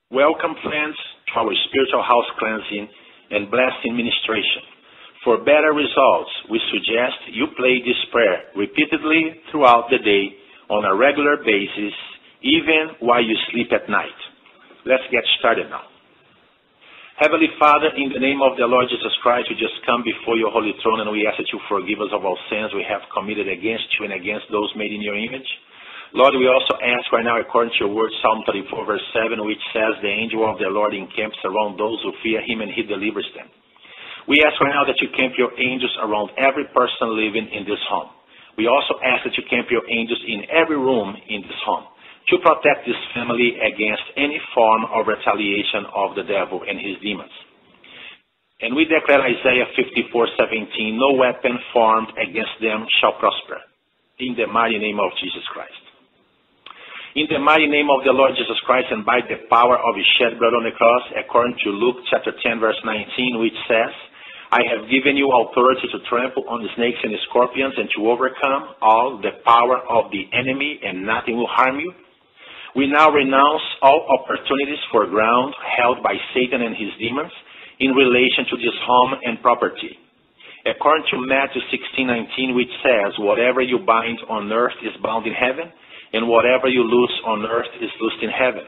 Welcome, friends, to our spiritual house cleansing and blessing ministration. For better results, we suggest you play this prayer repeatedly throughout the day on a regular basis, even while you sleep at night. Let's get started now. Heavenly Father, in the name of the Lord Jesus Christ, we just come before your holy throne and we ask that you forgive us of all sins we have committed against you and against those made in your image. Lord, we also ask right now, according to your word, Psalm 34, verse 7, which says, the angel of the Lord encamps around those who fear him and he delivers them. We ask right now that you camp your angels around every person living in this home. We also ask that you camp your angels in every room in this home to protect this family against any form of retaliation of the devil and his demons. And we declare Isaiah 54:17, no weapon formed against them shall prosper, in the mighty name of Jesus Christ. In the mighty name of the Lord Jesus Christ and by the power of his shed blood on the cross, according to Luke chapter 10, verse 19, which says, I have given you authority to trample on the snakes and the scorpions and to overcome all the power of the enemy, and nothing will harm you. We now renounce all opportunities for ground held by Satan and his demons in relation to this home and property. According to Matthew 16:19, which says, whatever you bind on earth is bound in heaven, and whatever you loose on earth is loosed in heaven.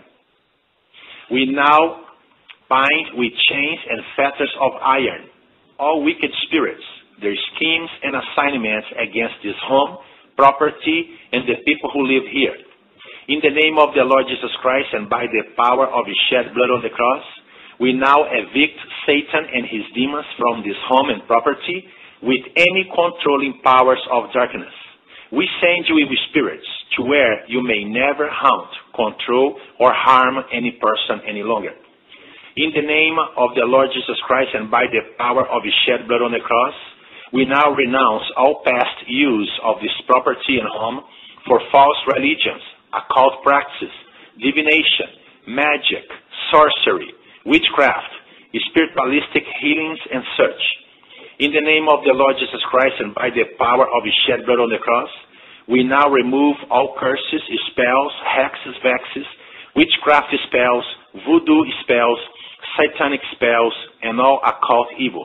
We now bind with chains and fetters of iron all wicked spirits, their schemes and assignments against this home, property, and the people who live here. In the name of the Lord Jesus Christ and by the power of his shed blood on the cross, we now evict Satan and his demons from this home and property with any controlling powers of darkness. We send you evil spirits to where you may never haunt, control, or harm any person any longer. In the name of the Lord Jesus Christ and by the power of his shed blood on the cross, we now renounce all past use of this property and home for false religions, occult practices, divination, magic, sorcery, witchcraft, spiritualistic healings, and such. In the name of the Lord Jesus Christ and by the power of his shed blood on the cross, we now remove all curses, spells, hexes, vexes, witchcraft spells, voodoo spells, satanic spells, and all occult evil.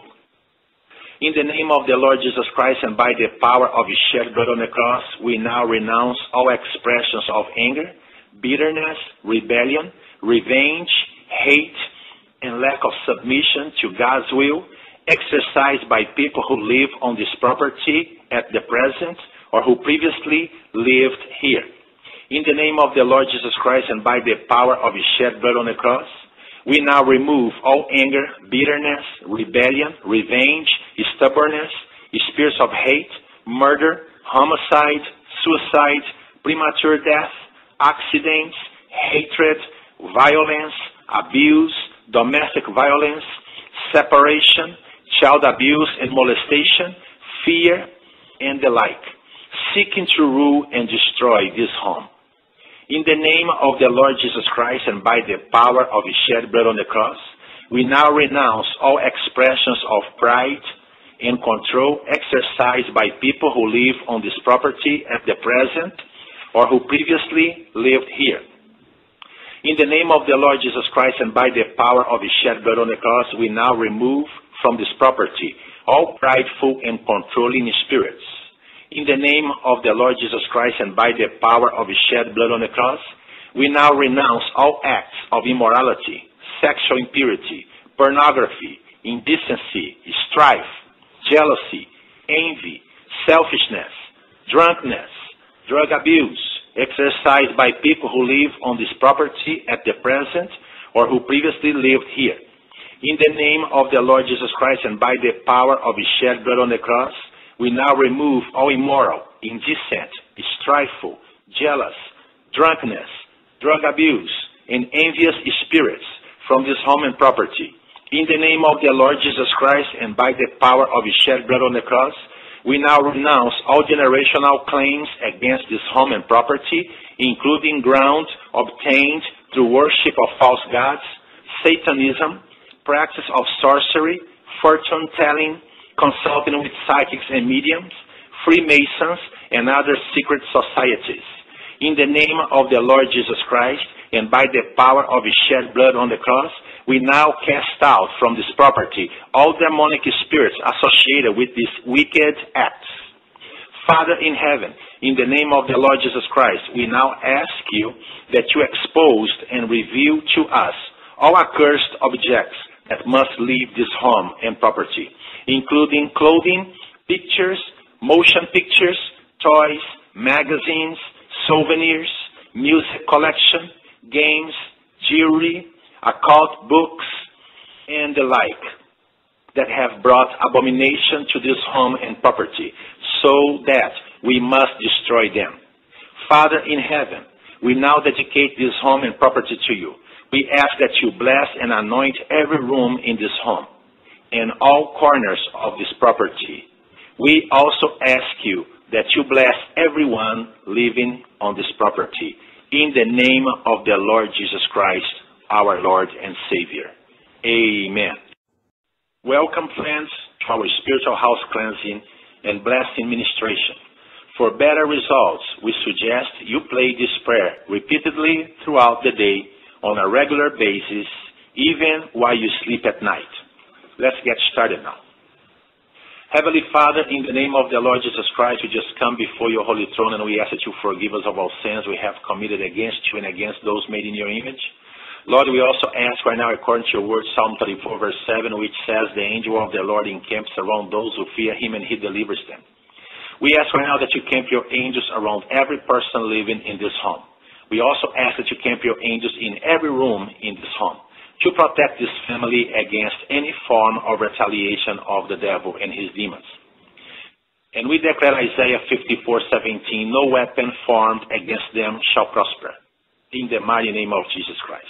In the name of the Lord Jesus Christ and by the power of his shed blood on the cross, we now renounce all expressions of anger, bitterness, rebellion, revenge, hate, and lack of submission to God's will, exercised by people who live on this property at the present or who previously lived here. In the name of the Lord Jesus Christ and by the power of his shed blood on the cross, we now remove all anger, bitterness, rebellion, revenge, stubbornness, spirits of hate, murder, homicide, suicide, premature death, accidents, hatred, violence, abuse, domestic violence, separation, child abuse and molestation, fear, and the like, seeking to rule and destroy this home. In the name of the Lord Jesus Christ and by the power of his shed blood on the cross, we now renounce all expressions of pride and control exercised by people who live on this property at the present or who previously lived here. In the name of the Lord Jesus Christ and by the power of his shed blood on the cross, we now remove from this property all prideful and controlling spirits. In the name of the Lord Jesus Christ and by the power of his shed blood on the cross, we now renounce all acts of immorality, sexual impurity, pornography, indecency, strife, jealousy, envy, selfishness, drunkenness, drug abuse, exercised by people who live on this property at the present or who previously lived here. In the name of the Lord Jesus Christ and by the power of his shed blood on the cross, we now remove all immoral, indecent, strifeful, jealous, drunkenness, drug abuse, and envious spirits from this home and property. In the name of the Lord Jesus Christ and by the power of his shed blood on the cross, we now renounce all generational claims against this home and property, including ground obtained through worship of false gods, Satanism, practice of sorcery, fortune-telling, consulting with psychics and mediums, Freemasons, and other secret societies. In the name of the Lord Jesus Christ and by the power of his shed blood on the cross, we now cast out from this property all demonic spirits associated with these wicked acts. Father in heaven, in the name of the Lord Jesus Christ, we now ask you that you expose and reveal to us all accursed objects that must leave this home and property, including clothing, pictures, motion pictures, toys, magazines, souvenirs, music collection, games, jewelry, occult books, and the like that have brought abomination to this home and property, so that we must destroy them. Father in heaven, we now dedicate this home and property to you. We ask that you bless and anoint every room in this home and all corners of this property. We also ask you that you bless everyone living on this property. In the name of the Lord Jesus Christ, our Lord and Savior. Amen. Welcome, friends, to our spiritual house cleansing and blessing ministration. For better results, we suggest you play this prayer repeatedly throughout the day on a regular basis, even while you sleep at night. Let's get started now. Heavenly Father, in the name of the Lord Jesus Christ, we just come before your holy throne and we ask that you forgive us of all sins we have committed against you and against those made in your image. Lord, we also ask right now, according to your word, Psalm 34, verse 7, which says, the angel of the Lord encamps around those who fear him and he delivers them. We ask right now that you camp your angels around every person living in this home. We also ask that you camp your angels in every room in this home to protect this family against any form of retaliation of the devil and his demons. And we declare Isaiah 54:17, no weapon formed against them shall prosper, in the mighty name of Jesus Christ.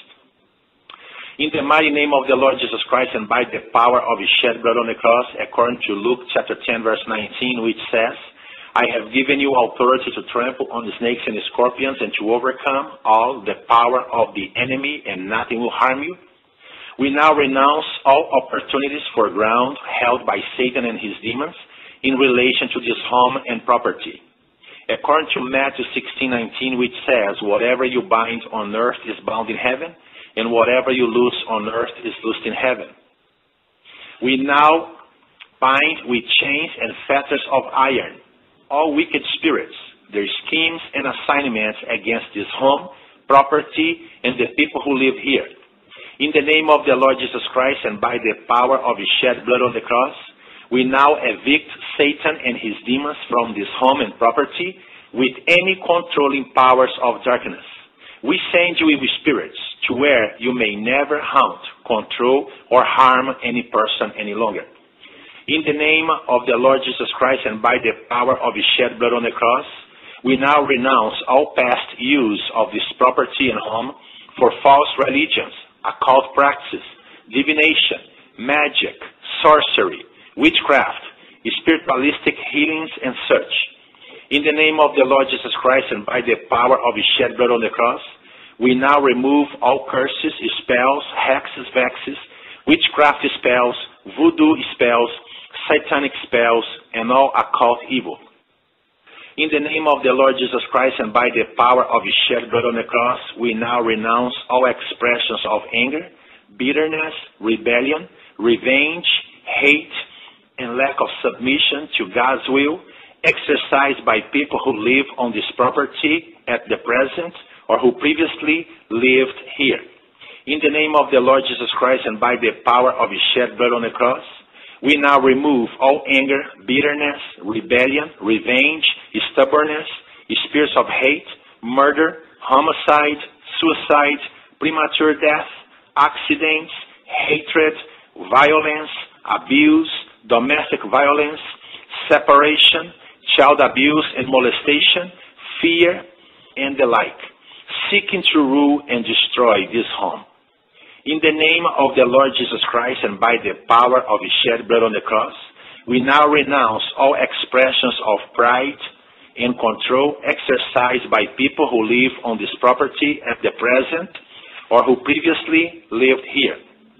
In the mighty name of the Lord Jesus Christ and by the power of his shed blood on the cross, according to Luke chapter 10, verse 19, which says, I have given you authority to trample on the snakes and the scorpions and to overcome all the power of the enemy, and nothing will harm you. We now renounce all opportunities for ground held by Satan and his demons in relation to this home and property. According to Matthew 16:19, which says, whatever you bind on earth is bound in heaven, and whatever you loose on earth is loosed in heaven. We now bind with chains and fetters of iron all wicked spirits, their schemes and assignments against this home, property, and the people who live here. In the name of the Lord Jesus Christ and by the power of his shed blood on the cross, we now evict Satan and his demons from this home and property with any controlling powers of darkness. We send you evil spirits to where you may never haunt, control, or harm any person any longer. In the name of the Lord Jesus Christ and by the power of his shed blood on the cross, we now renounce all past use of this property and home for false religions, occult practices, divination, magic, sorcery, witchcraft, spiritualistic healings, and such. In the name of the Lord Jesus Christ and by the power of his shed blood on the cross, we now remove all curses, spells, hexes, vexes, witchcraft spells, voodoo spells, satanic spells, and all occult evil. In the name of the Lord Jesus Christ and by the power of his shed blood on the cross, we now renounce all expressions of anger, bitterness, rebellion, revenge, hate, and lack of submission to God's will, exercised by people who live on this property at the present or who previously lived here. In the name of the Lord Jesus Christ and by the power of his shed blood on the cross, we now remove all anger, bitterness, rebellion, revenge, stubbornness, spirits of hate, murder, homicide, suicide, premature death, accidents, hatred, violence, abuse, domestic violence, separation, child abuse and molestation, fear, and the like, seeking to rule and destroy this home. In the name of the Lord Jesus Christ and by the power of his shed blood on the cross, we now renounce all expressions of pride and control exercised by people who live on this property at the present or who previously lived here.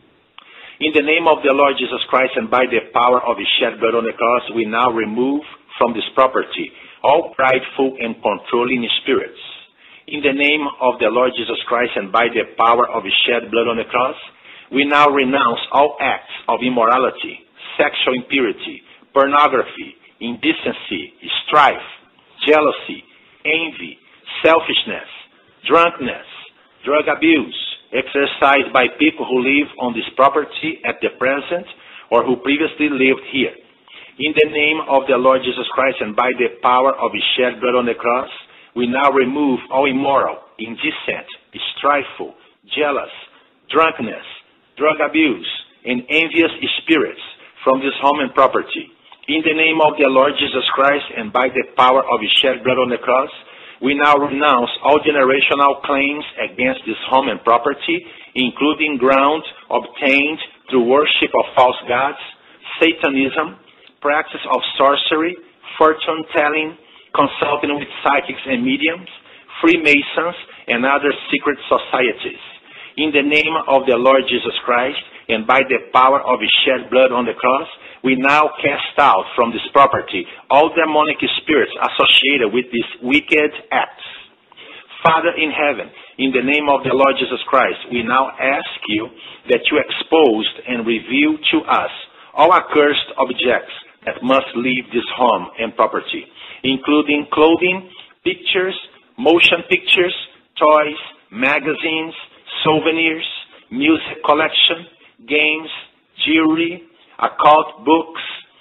In the name of the Lord Jesus Christ and by the power of his shed blood on the cross, we now remove from this property all prideful and controlling spirits. In the name of the Lord Jesus Christ and by the power of His shed blood on the cross, we now renounce all acts of immorality, sexual impurity, pornography, indecency, strife, jealousy, envy, selfishness, drunkenness, drug abuse, exercised by people who live on this property at the present or who previously lived here. In the name of the Lord Jesus Christ and by the power of His shed blood on the cross, we now remove all immoral, indecent, strifeful, jealous, drunkenness, drug abuse, and envious spirits from this home and property. In the name of the Lord Jesus Christ and by the power of His shed blood on the cross, we now renounce all generational claims against this home and property, including ground obtained through worship of false gods, Satanism, practice of sorcery, fortune-telling, consulting with psychics and mediums, Freemasons, and other secret societies. In the name of the Lord Jesus Christ and by the power of His shed blood on the cross, we now cast out from this property all demonic spirits associated with these wicked acts. Father in heaven, in the name of the Lord Jesus Christ, we now ask you that you expose and reveal to us all accursed objects that must leave this home and property, including clothing, pictures, motion pictures, toys, magazines, souvenirs, music collection, games, jewelry, occult books,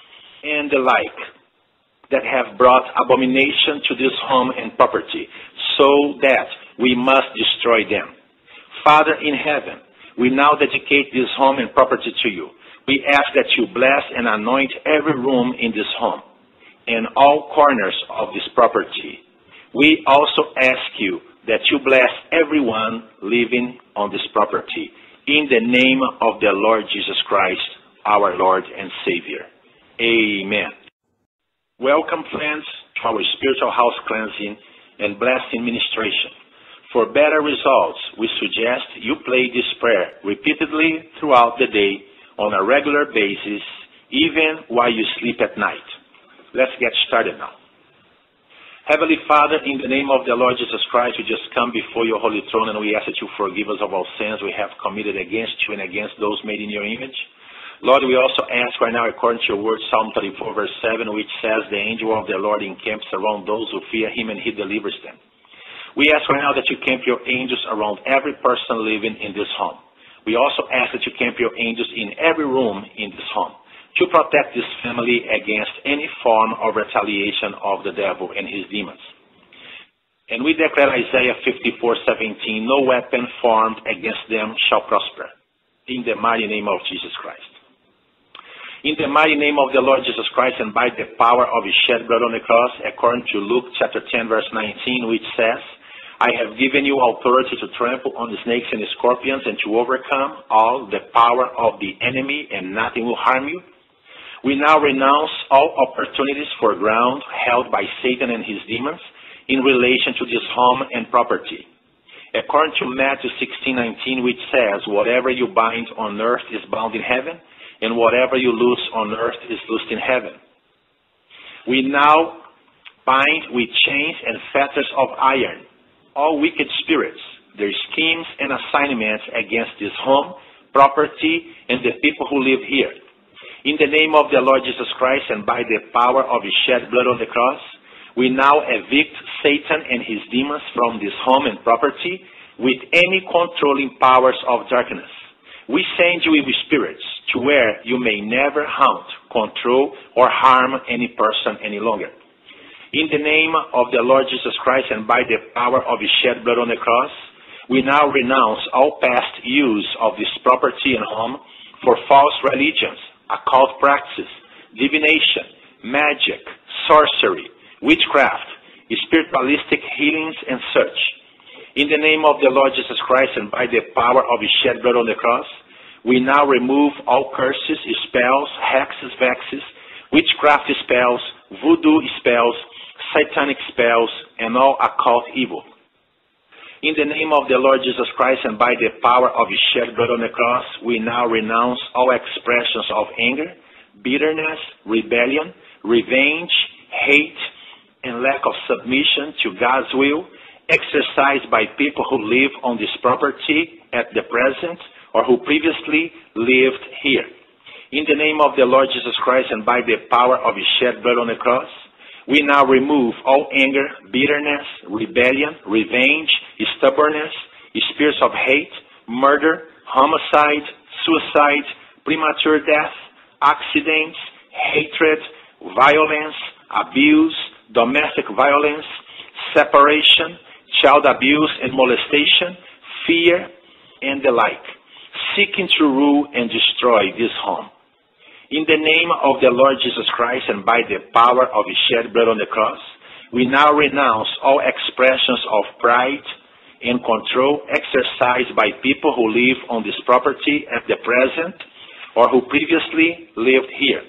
and the like that have brought abomination to this home and property, so that we must destroy them. Father in heaven, we now dedicate this home and property to you. We ask that you bless and anoint every room in this home and all corners of this property. We also ask you that you bless everyone living on this property. In the name of the Lord Jesus Christ, our Lord and Savior. Amen. Welcome, friends, to our spiritual house cleansing and blessing ministration. For better results, we suggest you play this prayer repeatedly throughout the day on a regular basis, even while you sleep at night. Let's get started now. Heavenly Father, in the name of the Lord Jesus Christ, we just come before your holy throne and we ask that you forgive us of all sins we have committed against you and against those made in your image. Lord, we also ask right now, according to your word, Psalm 34, verse 7, which says, the angel of the Lord encamps around those who fear him and he delivers them. We ask right now that you camp your angels around every person living in this home. We also ask that you camp your angels in every room in this home to protect this family against any form of retaliation of the devil and his demons. And we declare Isaiah 54:17, no weapon formed against them shall prosper, in the mighty name of Jesus Christ. In the mighty name of the Lord Jesus Christ and by the power of his shed blood on the cross, according to Luke chapter 10, verse 19, which says, I have given you authority to trample on the snakes and the scorpions and to overcome all the power of the enemy, and nothing will harm you. We now renounce all opportunities for ground held by Satan and his demons in relation to this home and property. According to Matthew 16:19, which says, whatever you bind on earth is bound in heaven, and whatever you loose on earth is loosed in heaven. We now bind with chains and fetters of iron all wicked spirits, their schemes and assignments against this home, property, and the people who live here. In the name of the Lord Jesus Christ and by the power of his shed blood on the cross, we now evict Satan and his demons from this home and property with any controlling powers of darkness. We send you evil spirits to where you may never haunt, control, or harm any person any longer. In the name of the Lord Jesus Christ and by the power of his shed blood on the cross, we now renounce all past use of this property and home for false religions, occult practices, divination, magic, sorcery, witchcraft, spiritualistic healings, and such. In the name of the Lord Jesus Christ and by the power of his shed blood on the cross, we now remove all curses, spells, hexes, vexes, witchcraft spells, voodoo spells, satanic spells, and all occult evil. In the name of the Lord Jesus Christ and by the power of his shed blood on the cross, we now renounce all expressions of anger, bitterness, rebellion, revenge, hate, and lack of submission to God's will, exercised by people who live on this property at the present or who previously lived here. In the name of the Lord Jesus Christ and by the power of His shed blood on the cross, we now remove all anger, bitterness, rebellion, revenge, stubbornness, spirits of hate, murder, homicide, suicide, premature death, accidents, hatred, violence, abuse, domestic violence, separation, child abuse and molestation, fear, and the like, seeking to rule and destroy this home. In the name of the Lord Jesus Christ and by the power of His shed blood on the cross, we now renounce all expressions of pride and control exercised by people who live on this property at the present or who previously lived here.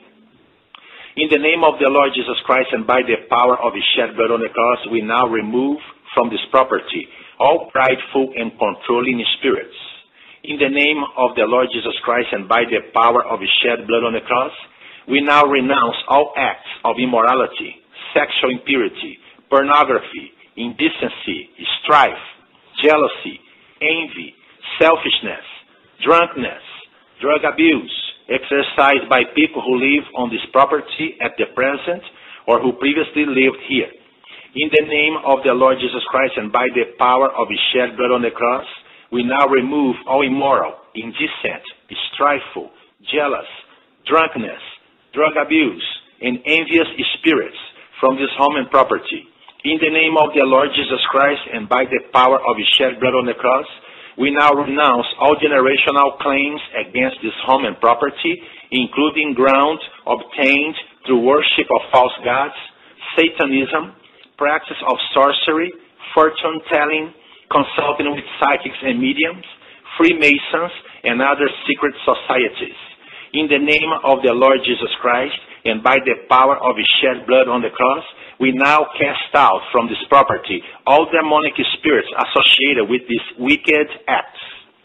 In the name of the Lord Jesus Christ and by the power of His shed blood on the cross, we now remove from this property all prideful and controlling spirits. In the name of the Lord Jesus Christ and by the power of His shed blood on the cross, we now renounce all acts of immorality, sexual impurity, pornography, indecency, strife, jealousy, envy, selfishness, drunkenness, drug abuse, exercised by people who live on this property at the present or who previously lived here. In the name of the Lord Jesus Christ and by the power of His shed blood on the cross, we now remove all immoral, indecent, strifeful, jealous, drunkenness, drug abuse, and envious spirits from this home and property. In the name of the Lord Jesus Christ and by the power of His shed blood on the cross, we now renounce all generational claims against this home and property, including ground obtained through worship of false gods, Satanism, practice of sorcery, fortune-telling, consulting with psychics and mediums, Freemasons, and other secret societies. In the name of the Lord Jesus Christ and by the power of His shed blood on the cross, we now cast out from this property all demonic spirits associated with these wicked acts.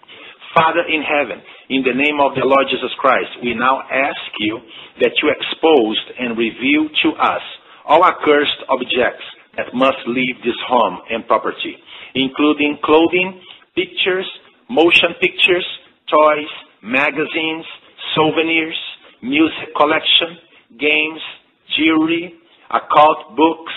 Father in heaven, in the name of the Lord Jesus Christ, we now ask You that You expose and reveal to us all accursed objects that must leave this home and property, including clothing, pictures, motion pictures, toys, magazines, souvenirs, music collection, games, jewelry, occult books,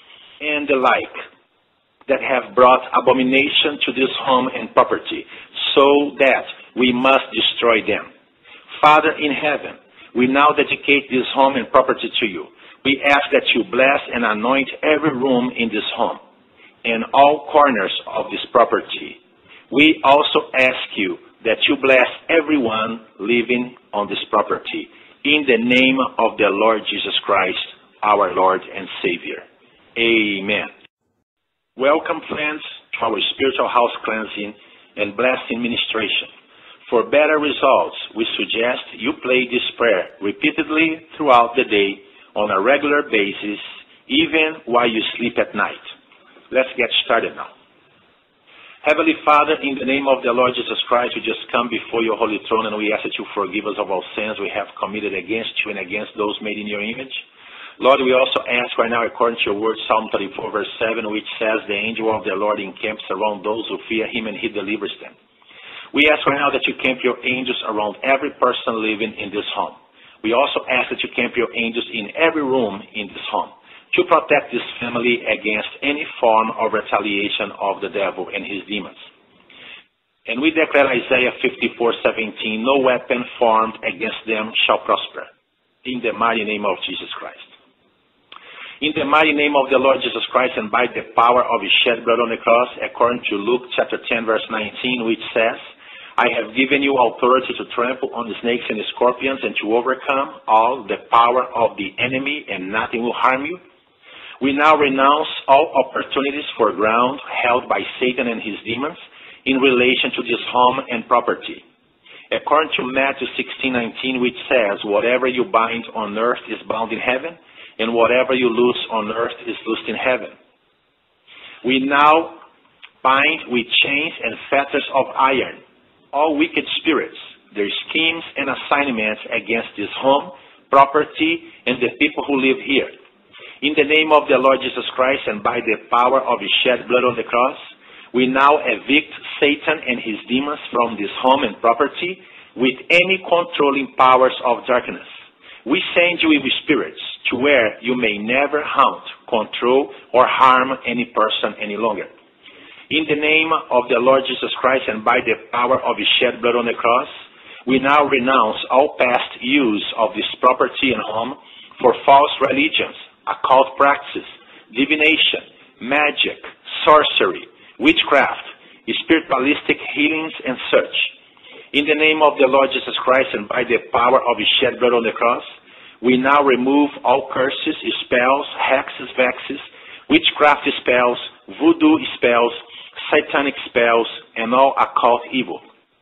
and the like, that have brought abomination to this home and property, so that we must destroy them. Father in heaven, we now dedicate this home and property to You. We ask that You bless and anoint every room in this home and all corners of this property. We also ask You that You bless everyone living on this property. In the name of the Lord Jesus Christ, our Lord and Savior. Amen. Welcome, friends, to our spiritual house cleansing and blessing ministration. For better results, we suggest you play this prayer repeatedly throughout the day on a regular basis, even while you sleep at night. Let's get started now. Heavenly Father, in the name of the Lord Jesus Christ, we just come before Your holy throne and we ask that You forgive us of all sins we have committed against You and against those made in Your image. Lord, we also ask right now, according to Your word, Psalm 34, verse 7, which says, the angel of the Lord encamps around those who fear Him and He delivers them. We ask right now that You camp Your angels around every person living in this home. We also ask that You camp Your angels in every room in this home to protect this family against any form of retaliation of the devil and his demons. And we declare Isaiah 54:17, no weapon formed against them shall prosper, in the mighty name of Jesus Christ. In the mighty name of the Lord Jesus Christ and by the power of His shed blood on the cross, according to Luke chapter 10, verse 19, which says, I have given you authority to trample on the snakes and the scorpions and to overcome all the power of the enemy, and nothing will harm you. We now renounce all opportunities for ground held by Satan and his demons in relation to this home and property. According to Matthew 16:19, which says, whatever you bind on earth is bound in heaven, and whatever you loose on earth is loosed in heaven. We now bind with chains and fetters of iron all wicked spirits, their schemes and assignments against this home, property, and the people who live here. In the name of the Lord Jesus Christ and by the power of his shed blood on the cross, we now evict Satan and his demons from this home and property with any controlling powers of darkness. We send you evil spirits to where you may never haunt, control, or harm any person any longer. In the name of the Lord Jesus Christ and by the power of his shed blood on the cross, we now renounce all past use of this property and home for false religions, occult practices, divination, magic, sorcery, witchcraft, spiritualistic healings, and such. In the name of the Lord Jesus Christ and by the power of his shed blood on the cross, we now remove all curses, spells, hexes, vexes, witchcraft spells, voodoo spells, satanic spells, and all occult evil.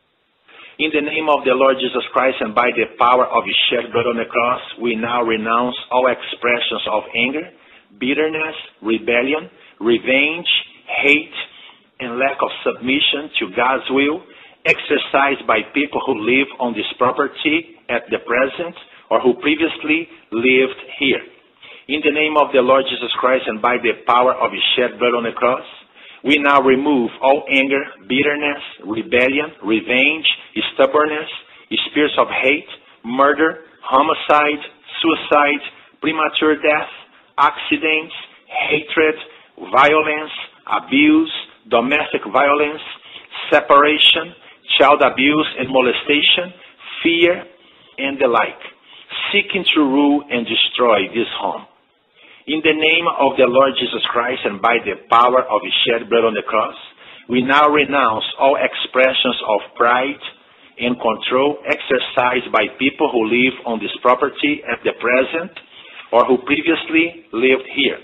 In the name of the Lord Jesus Christ and by the power of his shed blood on the cross, we now renounce all expressions of anger, bitterness, rebellion, revenge, hate, and lack of submission to God's will, exercised by people who live on this property at the present or who previously lived here. In the name of the Lord Jesus Christ and by the power of his shed blood on the cross, we now remove all anger, bitterness, rebellion, revenge, stubbornness, spirits of hate, murder, homicide, suicide, premature death, accidents, hatred, violence, abuse, domestic violence, separation, child abuse and molestation, fear, and the like, seeking to rule and destroy this home. In the name of the Lord Jesus Christ and by the power of his shed blood on the cross, we now renounce all expressions of pride and control exercised by people who live on this property at the present or who previously lived here.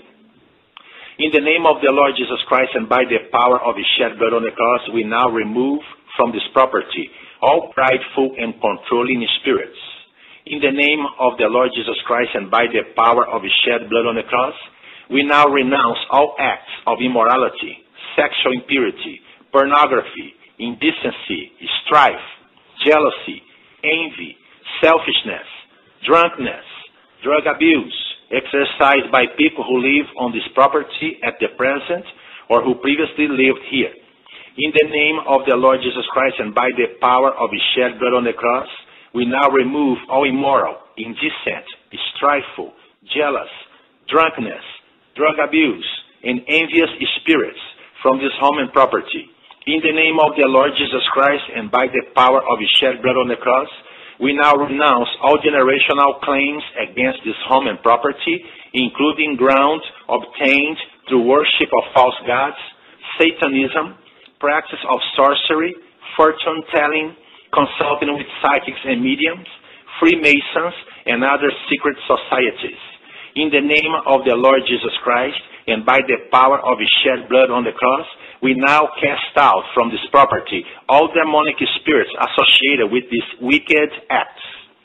In the name of the Lord Jesus Christ and by the power of his shed blood on the cross, we now remove from this property all prideful and controlling spirits. In the name of the Lord Jesus Christ and by the power of his shed blood on the cross, we now renounce all acts of immorality, sexual impurity, pornography, indecency, strife, jealousy, envy, selfishness, drunkenness, drug abuse, exercised by people who live on this property at the present or who previously lived here. In the name of the Lord Jesus Christ and by the power of his shed blood on the cross, we now remove all immoral, indecent, strifeful, jealous, drunkenness, drug abuse, and envious spirits from this home and property. In the name of the Lord Jesus Christ and by the power of his shed blood on the cross, we now renounce all generational claims against this home and property, including ground obtained through worship of false gods, Satanism, practice of sorcery, fortune-telling, consulting with psychics and mediums, Freemasons, and other secret societies. In the name of the Lord Jesus Christ and by the power of his shed blood on the cross, we now cast out from this property all demonic spirits associated with these wicked acts.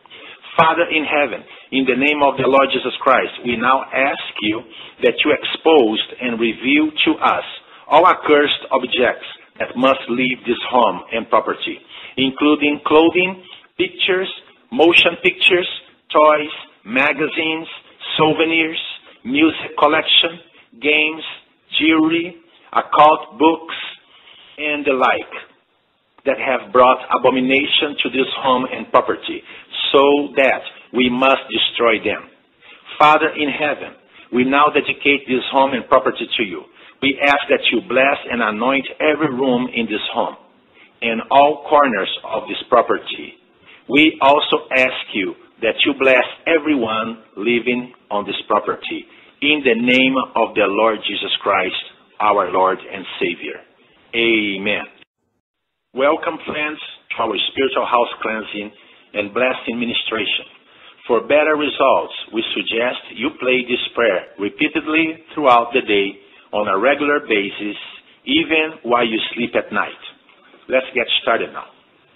Father in heaven, in the name of the Lord Jesus Christ, we now ask you that you expose and reveal to us all accursed objects that must leave this home and property, including clothing, pictures, motion pictures, toys, magazines, souvenirs, music collection, games, jewelry, occult books, and the like, that have brought abomination to this home and property, so that we must destroy them. Father in heaven, we now dedicate this home and property to you. We ask that you bless and anoint every room in this home and all corners of this property. We also ask you that you bless everyone living on this property. In the name of the Lord Jesus Christ, our Lord and Savior. Amen. Welcome, friends, to our spiritual house cleansing and blessing ministration. For better results, we suggest you play this prayer repeatedly throughout the day on a regular basis, even while you sleep at night. Let's get started now.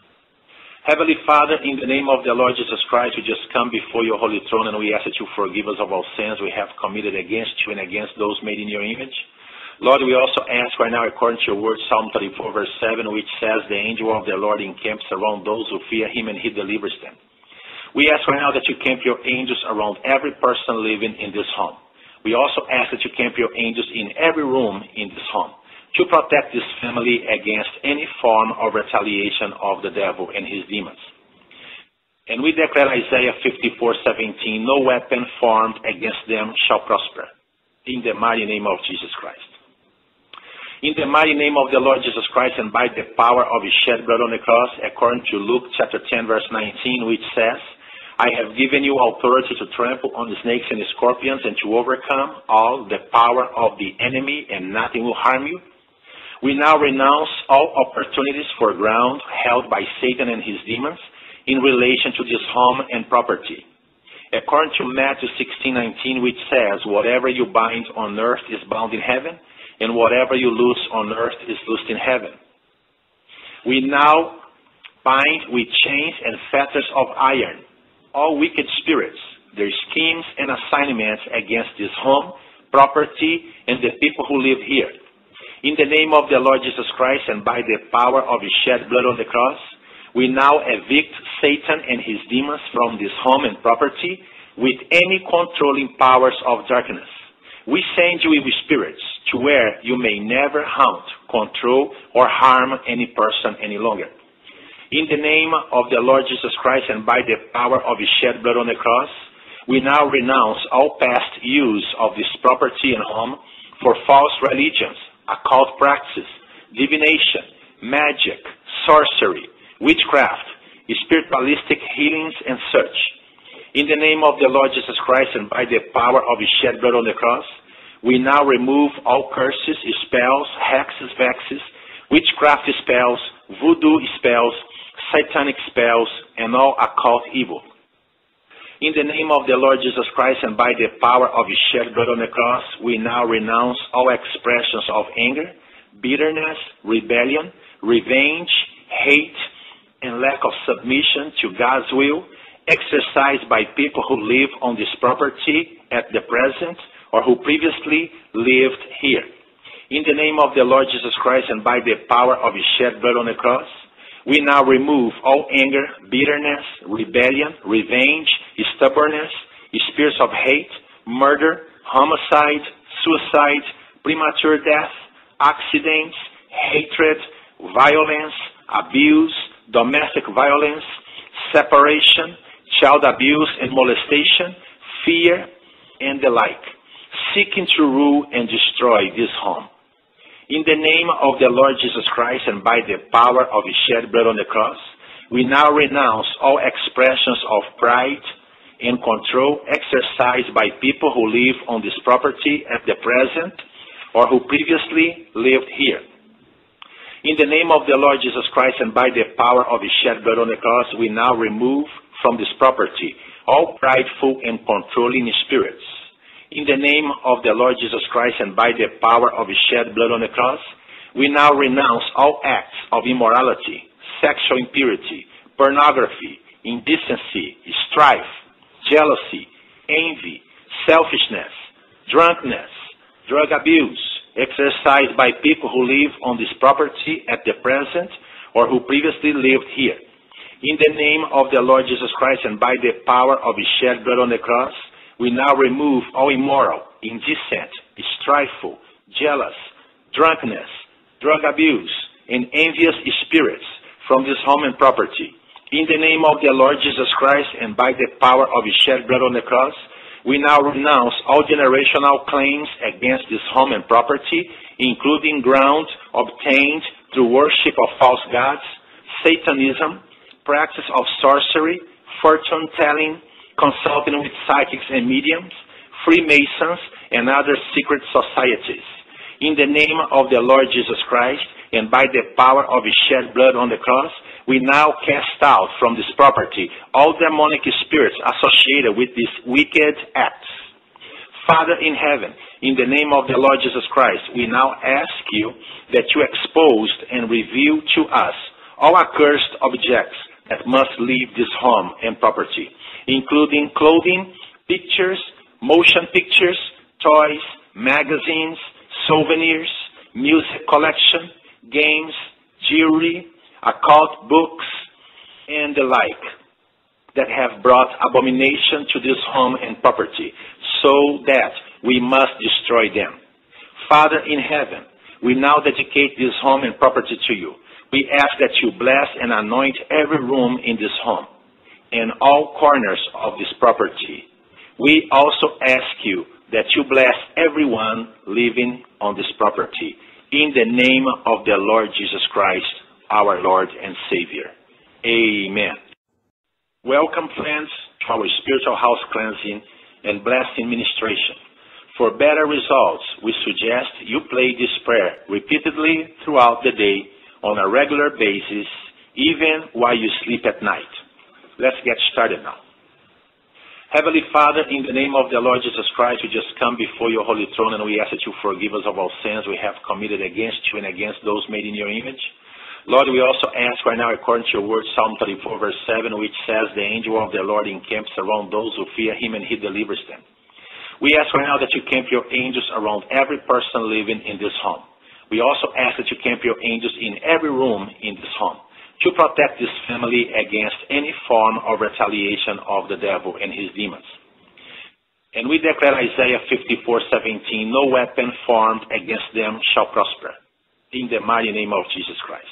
Heavenly Father, in the name of the Lord Jesus Christ, we just come before your holy throne and we ask that you forgive us of all sins we have committed against you and against those made in your image. Lord, we also ask right now, according to your word, Psalm 34, verse 7, which says, the angel of the Lord encamps around those who fear him and he delivers them. We ask right now that you camp your angels around every person living in this home. We also ask that you camp your angels in every room in this home to protect this family against any form of retaliation of the devil and his demons. And we declare Isaiah 54:17, no weapon formed against them shall prosper, in the mighty name of Jesus Christ. In the mighty name of the Lord Jesus Christ and by the power of his shed blood on the cross, according to Luke chapter 10, verse 19, which says, I have given you authority to trample on the snakes and the scorpions and to overcome all the power of the enemy, and nothing will harm you. We now renounce all opportunities for ground held by Satan and his demons in relation to this home and property. According to Matthew 16:19, which says, whatever you bind on earth is bound in heaven, and whatever you loose on earth is loosed in heaven. We now bind with chains and fetters of iron all wicked spirits, their schemes and assignments against this home, property, and the people who live here. In the name of the Lord Jesus Christ and by the power of his shed blood on the cross, we now evict Satan and his demons from this home and property with any controlling powers of darkness. We send you evil spirits to where you may never haunt, control, or harm any person any longer. In the name of the Lord Jesus Christ and by the power of his shed blood on the cross, we now renounce all past use of this property and home for false religions, occult practices, divination, magic, sorcery, witchcraft, spiritualistic healings, and such. In the name of the Lord Jesus Christ and by the power of his shed blood on the cross, we now remove all curses, spells, hexes, vexes, witchcraft spells, voodoo spells, satanic spells, and all occult evil. In the name of the Lord Jesus Christ and by the power of his shed blood on the cross, we now renounce all expressions of anger, bitterness, rebellion, revenge, hate, and lack of submission to God's will, exercised by people who live on this property at the present or who previously lived here. In the name of the Lord Jesus Christ and by the power of his shed blood on the cross, we now remove all anger, bitterness, rebellion, revenge, stubbornness, spirits of hate, murder, homicide, suicide, premature death, accidents, hatred, violence, abuse, domestic violence, separation, child abuse and molestation, fear, and the like, seeking to rule and destroy this home. In the name of the Lord Jesus Christ and by the power of his shed blood on the cross, we now renounce all expressions of pride and control exercised by people who live on this property at the present or who previously lived here. In the name of the Lord Jesus Christ and by the power of his shed blood on the cross, we now remove from this property all prideful and controlling spirits. In the name of the Lord Jesus Christ and by the power of his shed blood on the cross, we now renounce all acts of immorality, sexual impurity, pornography, indecency, strife, jealousy, envy, selfishness, drunkenness, drug abuse, exercised by people who live on this property at the present or who previously lived here. In the name of the Lord Jesus Christ and by the power of his shed blood on the cross, we now remove all immoral, indecent, strifeful, jealous, drunkenness, drug abuse, and envious spirits from this home and property. In the name of the Lord Jesus Christ and by the power of his shed blood on the cross, we now renounce all generational claims against this home and property, including ground obtained through worship of false gods, Satanism, practice of sorcery, fortune-telling, consulting with psychics and mediums, Freemasons, and other secret societies. In the name of the Lord Jesus Christ, and by the power of his shed blood on the cross, we now cast out from this property all demonic spirits associated with these wicked acts. Father in heaven, in the name of the Lord Jesus Christ, we now ask you that you expose and reveal to us all accursed objects that must leave this home and property, including clothing, pictures, motion pictures, toys, magazines, souvenirs, music collection, games, jewelry, occult books, and the like that have brought abomination to this home and property, so that We must destroy them. Father in heaven, we now dedicate this home and property to you. We ask that you bless and anoint every room in this home and all corners of this property. We also ask you that you bless everyone living on this property. In the name of the Lord Jesus Christ, our Lord and Savior. Amen. Welcome, friends, to our spiritual house cleansing and blessing ministration. For better results, we suggest you play this prayer repeatedly throughout the day on a regular basis, even while you sleep at night. Let's get started now. Heavenly Father, in the name of the Lord Jesus Christ, we just come before your holy throne and we ask that you forgive us of all sins we have committed against you and against those made in your image. Lord, we also ask right now, according to your word, Psalm 34, verse 7, which says, the angel of the Lord encamps around those who fear him and he delivers them. We ask right now that you camp your angels around every person living in this home. We also ask that you camp your angels in every room in this home to protect this family against any form of retaliation of the devil and his demons. And we declare Isaiah 54:17, no weapon formed against them shall prosper, in the mighty name of Jesus Christ.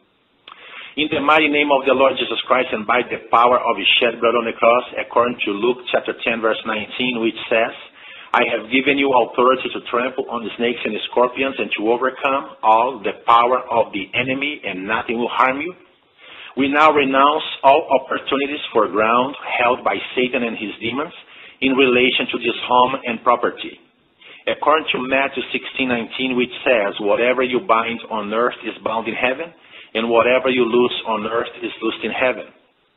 In the mighty name of the Lord Jesus Christ and by the power of his shed blood on the cross, according to Luke chapter 10, verse 19, which says, I have given you authority to trample on the snakes and the scorpions and to overcome all the power of the enemy, and nothing will harm you. We now renounce all opportunities for ground held by Satan and his demons in relation to this home and property. According to Matthew 16:19, which says, whatever you bind on earth is bound in heaven, and whatever you loose on earth is loosed in heaven.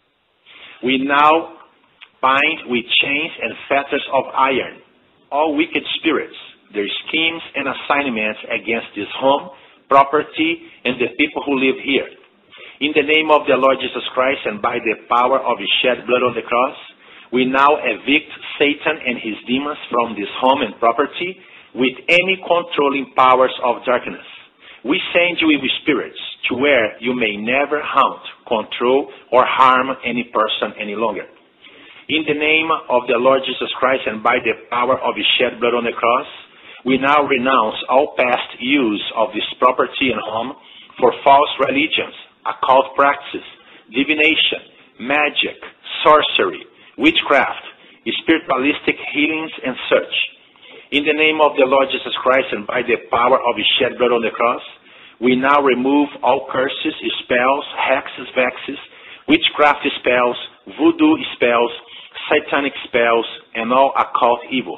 We now bind with chains and fetters of iron all wicked spirits, their schemes and assignments against this home, property, and the people who live here. In the name of the Lord Jesus Christ and by the power of his shed blood on the cross, we now evict Satan and his demons from this home and property with any controlling powers of darkness. We send you evil spirits to where you may never haunt, control, or harm any person any longer. In the name of the Lord Jesus Christ and by the power of his shed blood on the cross, we now renounce all past use of this property and home for false religions, occult practices, divination, magic, sorcery, witchcraft, spiritualistic healings, and such. In the name of the Lord Jesus Christ and by the power of his shed blood on the cross, we now remove all curses, spells, hexes, vexes, witchcraft spells, voodoo spells, satanic spells, and all occult evil.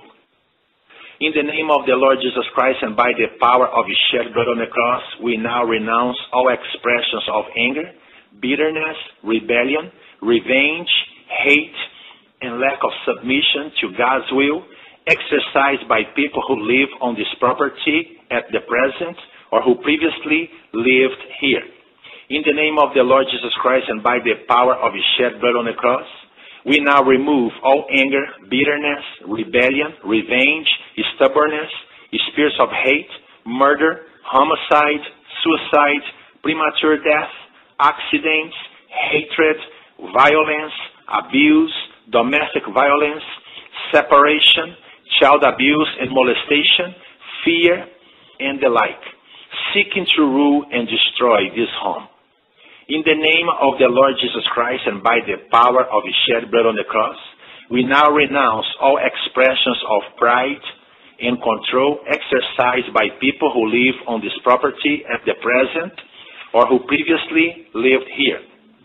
In the name of the Lord Jesus Christ and by the power of his shed blood on the cross, we now renounce all expressions of anger, bitterness, rebellion, revenge, hate, and lack of submission to God's will, exercised by people who live on this property at the present or who previously lived here. In the name of the Lord Jesus Christ and by the power of his shed blood on the cross, we now remove all anger, bitterness, rebellion, revenge, stubbornness, spirits of hate, murder, homicide, suicide, premature death, accidents, hatred, violence, abuse, domestic violence, separation, child abuse and molestation, fear, and the like, seeking to rule and destroy this home. In the name of the Lord Jesus Christ and by the power of his shed blood on the cross, we now renounce all expressions of pride and control exercised by people who live on this property at the present or who previously lived here.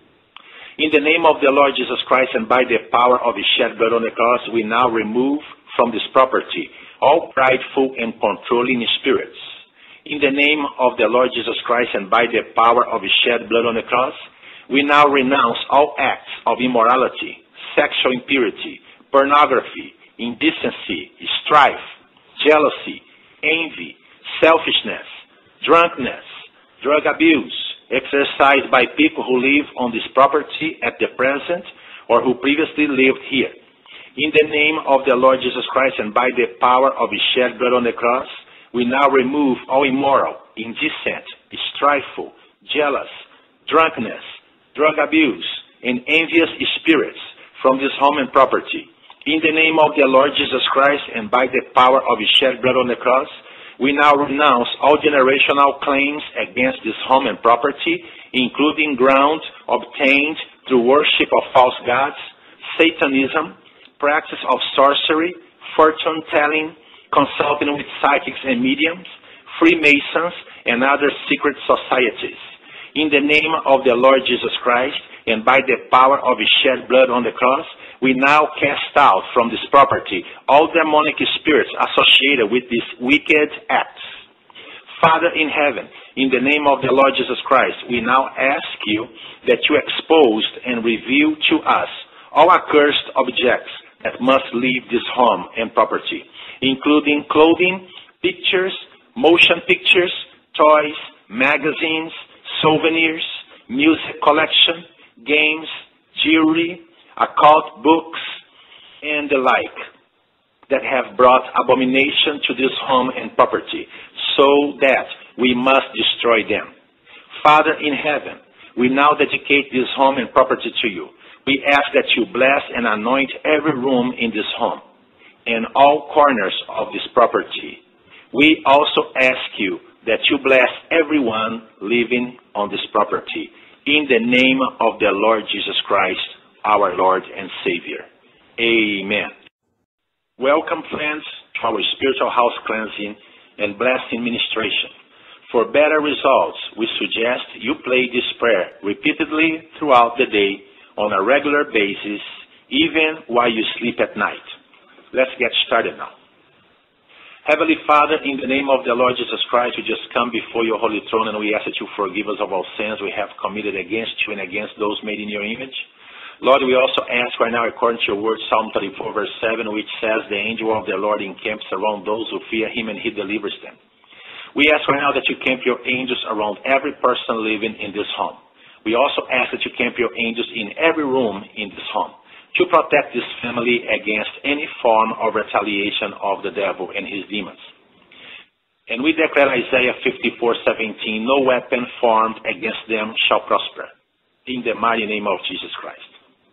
In the name of the Lord Jesus Christ and by the power of his shed blood on the cross, we now remove from this property all prideful and controlling spirits. In the name of the Lord Jesus Christ and by the power of his shed blood on the cross, we now renounce all acts of immorality, sexual impurity, pornography, indecency, strife, jealousy, envy, selfishness, drunkenness, drug abuse, exercised by people who live on this property at the present or who previously lived here. In the name of the Lord Jesus Christ and by the power of his shed blood on the cross, we now remove all immoral, indecent, strifeful, jealous, drunkenness, drug abuse, and envious spirits from this home and property. In the name of the Lord Jesus Christ and by the power of His shed blood on the cross, we now renounce all generational claims against this home and property, including ground obtained through worship of false gods, Satanism, practice of sorcery, fortune-telling, consulting with psychics and mediums, Freemasons, and other secret societies. In the name of the Lord Jesus Christ and by the power of His shed blood on the cross, we now cast out from this property all demonic spirits associated with these wicked acts. Father in heaven, in the name of the Lord Jesus Christ, we now ask you that you expose and reveal to us all accursed objects that must leave this home and property, including clothing, pictures, motion pictures, toys, magazines, souvenirs, music collection, games, jewelry, occult books, and the like that have brought abomination to this home and property, so that we must destroy them. Father in heaven, we now dedicate this home and property to you. We ask that you bless and anoint every room in this home and all corners of this property. We also ask you that you bless everyone living on this property. In the name of the Lord Jesus Christ, our Lord and Savior. Amen. Welcome, friends, to our spiritual house cleansing and blessing ministration. For better results, we suggest you play this prayer repeatedly throughout the day on a regular basis, even while you sleep at night. Let's get started now. Heavenly Father, in the name of the Lord Jesus Christ, we just come before your holy throne and we ask that you forgive us of all sins we have committed against you and against those made in your image. Lord, we also ask right now, according to your word, Psalm 34, verse 7, which says, the angel of the Lord encamps around those who fear him and he delivers them. We ask right now that you camp your angels around every person living in this home. We also ask that you camp your angels in every room in this home to protect this family against any form of retaliation of the devil and his demons. And we declare Isaiah 54:17, no weapon formed against them shall prosper, in the mighty name of Jesus Christ.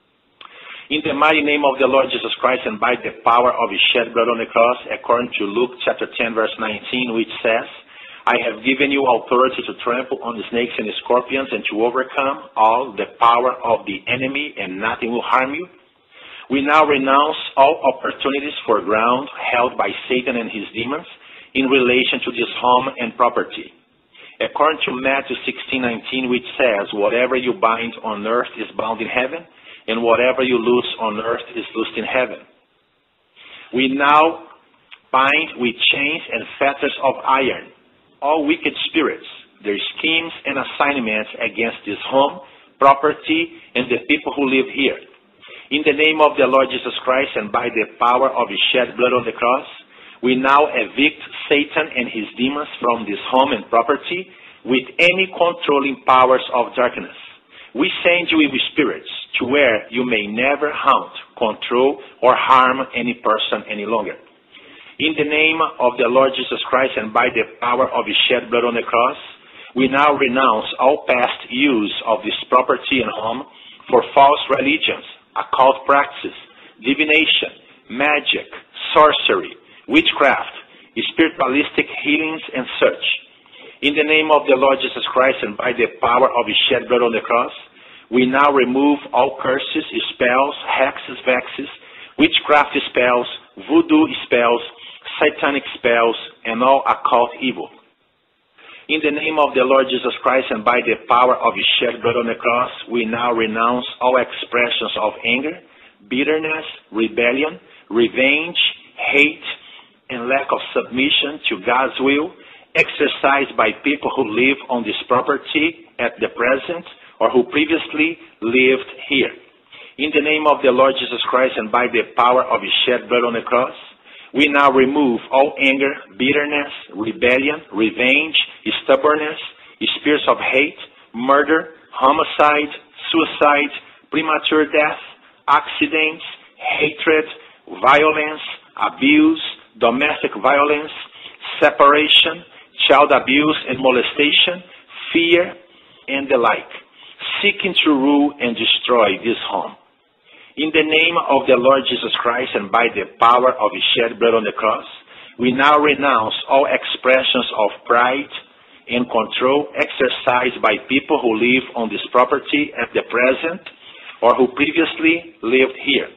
In the mighty name of the Lord Jesus Christ and by the power of his shed blood on the cross, according to Luke chapter 10, verse 19, which says, I have given you authority to trample on the snakes and the scorpions and to overcome all the power of the enemy, and nothing will harm you. We now renounce all opportunities for ground held by Satan and his demons in relation to this home and property. According to Matthew 16:19, which says, whatever you bind on earth is bound in heaven, and whatever you loose on earth is loosed in heaven. We now bind with chains and fetters of iron all wicked spirits, their schemes and assignments against this home, property, and the people who live here. In the name of the Lord Jesus Christ and by the power of his shed blood on the cross, we now evict Satan and his demons from this home and property with any controlling powers of darkness. We send you evil spirits to where you may never haunt, control, or harm any person any longer. In the name of the Lord Jesus Christ and by the power of his shed blood on the cross, we now renounce all past use of this property and home for false religions, occult practices, divination, magic, sorcery, witchcraft, spiritualistic healings, and such. In the name of the Lord Jesus Christ and by the power of his shed blood on the cross, we now remove all curses, spells, hexes, vexes, witchcraft spells, voodoo spells, satanic spells, and all occult evil. In the name of the Lord Jesus Christ and by the power of his shed blood on the cross, we now renounce all expressions of anger, bitterness, rebellion, revenge, hate, and lack of submission to God's will, exercised by people who live on this property at the present or who previously lived here. In the name of the Lord Jesus Christ and by the power of his shed blood on the cross, we now remove all anger, bitterness, rebellion, revenge, stubbornness, spirits of hate, murder, homicide, suicide, premature death, accidents, hatred, violence, abuse, domestic violence, separation, child abuse and molestation, fear, and the like, seeking to rule and destroy this home. In the name of the Lord Jesus Christ and by the power of His shed blood on the cross, we now renounce all expressions of pride and control exercised by people who live on this property at the present or who previously lived here.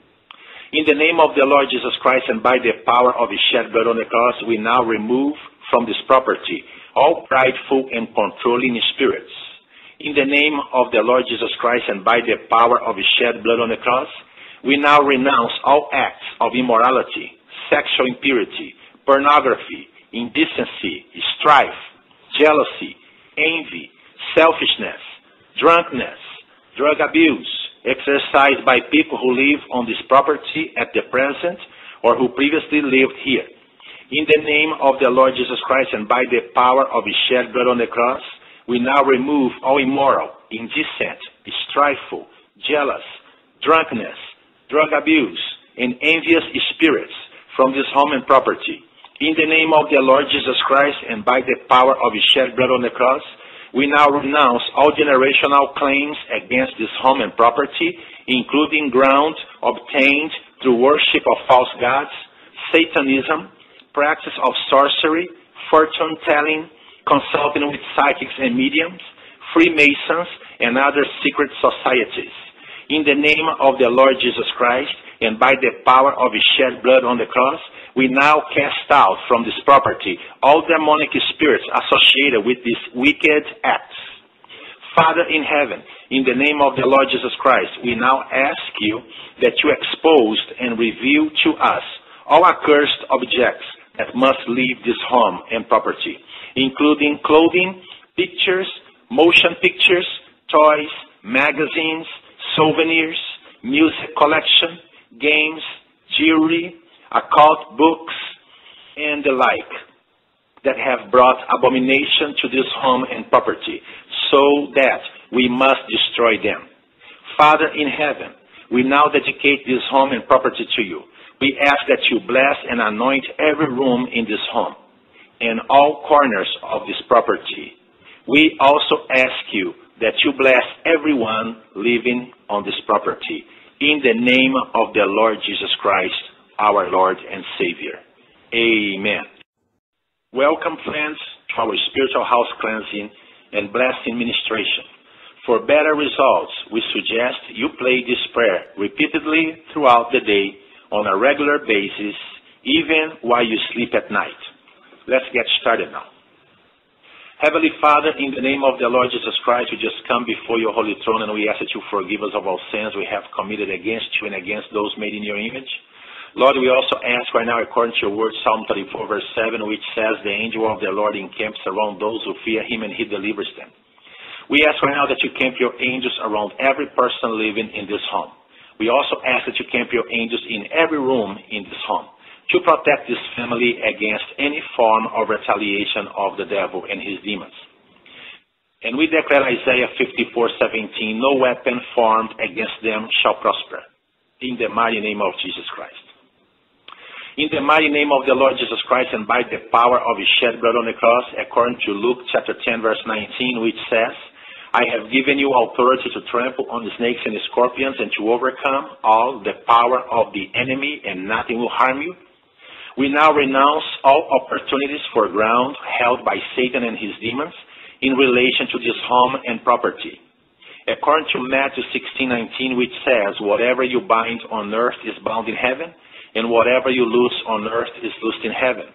In the name of the Lord Jesus Christ and by the power of His shed blood on the cross, we now remove from this property all prideful and controlling spirits. In the name of the Lord Jesus Christ and by the power of His shed blood on the cross, we now renounce all acts of immorality, sexual impurity, pornography, indecency, strife, jealousy, envy, selfishness, drunkenness, drug abuse, exercised by people who live on this property at the present or who previously lived here. In the name of the Lord Jesus Christ and by the power of His shed blood on the cross, we now remove all immoral, indecent, strifeful, jealous, drunkenness, drug abuse, and envious spirits from this home and property. In the name of the Lord Jesus Christ and by the power of His shed blood on the cross, we now renounce all generational claims against this home and property, including ground obtained through worship of false gods, Satanism, practice of sorcery, fortune-telling, consulting with psychics and mediums, Freemasons, and other secret societies. In the name of the Lord Jesus Christ and by the power of His shed blood on the cross, we now cast out from this property all demonic spirits associated with these wicked acts. Father in heaven, in the name of the Lord Jesus Christ, we now ask you that you expose and reveal to us all accursed objects that must leave this home and property, including clothing, pictures, motion pictures, toys, magazines, souvenirs, music collection, games, jewelry, occult books, and the like that have brought abomination to this home and property, so that we must destroy them. Father in heaven, we now dedicate this home and property to you. We ask that you bless and anoint every room in this home and all corners of this property. We also ask you that you bless everyone living on this property. In the name of the Lord Jesus Christ, our Lord and Savior. Amen. Welcome, friends, to our spiritual house cleansing and blessing ministration. For better results, we suggest you play this prayer repeatedly throughout the day on a regular basis, even while you sleep at night. Let's get started now. Heavenly Father, in the name of the Lord Jesus Christ, we just come before your holy throne and we ask that you forgive us of all sins we have committed against you and against those made in your image. Lord, we also ask right now, according to your word, Psalm 34, verse 7, which says, the angel of the Lord encamps around those who fear him and he delivers them. We ask right now that you camp your angels around every person living in this home. We also ask that you camp your angels in every room in this home to protect this family against any form of retaliation of the devil and his demons. And we declare Isaiah 54:17, no weapon formed against them shall prosper, in the mighty name of Jesus Christ. In the mighty name of the Lord Jesus Christ and by the power of his shed blood on the cross, according to Luke chapter 10, verse 19, which says, I have given you authority to trample on the snakes and the scorpions and to overcome all the power of the enemy, and nothing will harm you. We now renounce all opportunities for ground held by Satan and his demons in relation to this home and property. According to Matthew 16:19, which says, whatever you bind on earth is bound in heaven, and whatever you loose on earth is loosed in heaven.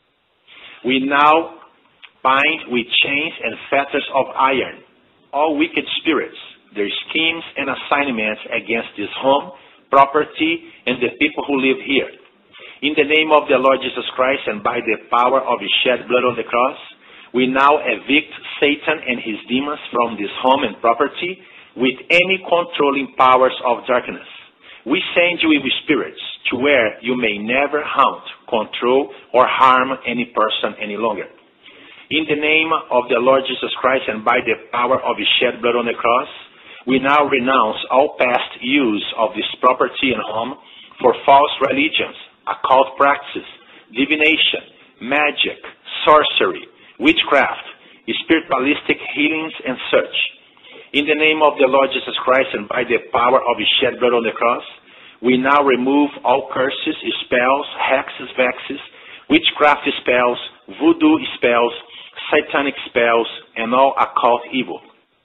We now bind with chains and fetters of iron all wicked spirits, their schemes and assignments against this home, property, and the people who live here. In the name of the Lord Jesus Christ and by the power of his shed blood on the cross, we now evict Satan and his demons from this home and property with any controlling powers of darkness. We send you evil spirits to where you may never haunt, control, or harm any person any longer. In the name of the Lord Jesus Christ and by the power of his shed blood on the cross, we now renounce all past use of this property and home for false religions, occult practices, divination, magic, sorcery, witchcraft, spiritualistic healings, and such. In the name of the Lord Jesus Christ and by the power of his shed blood on the cross, we now remove all curses, spells, hexes, vexes, witchcraft spells, voodoo spells, satanic spells, and all occult evil.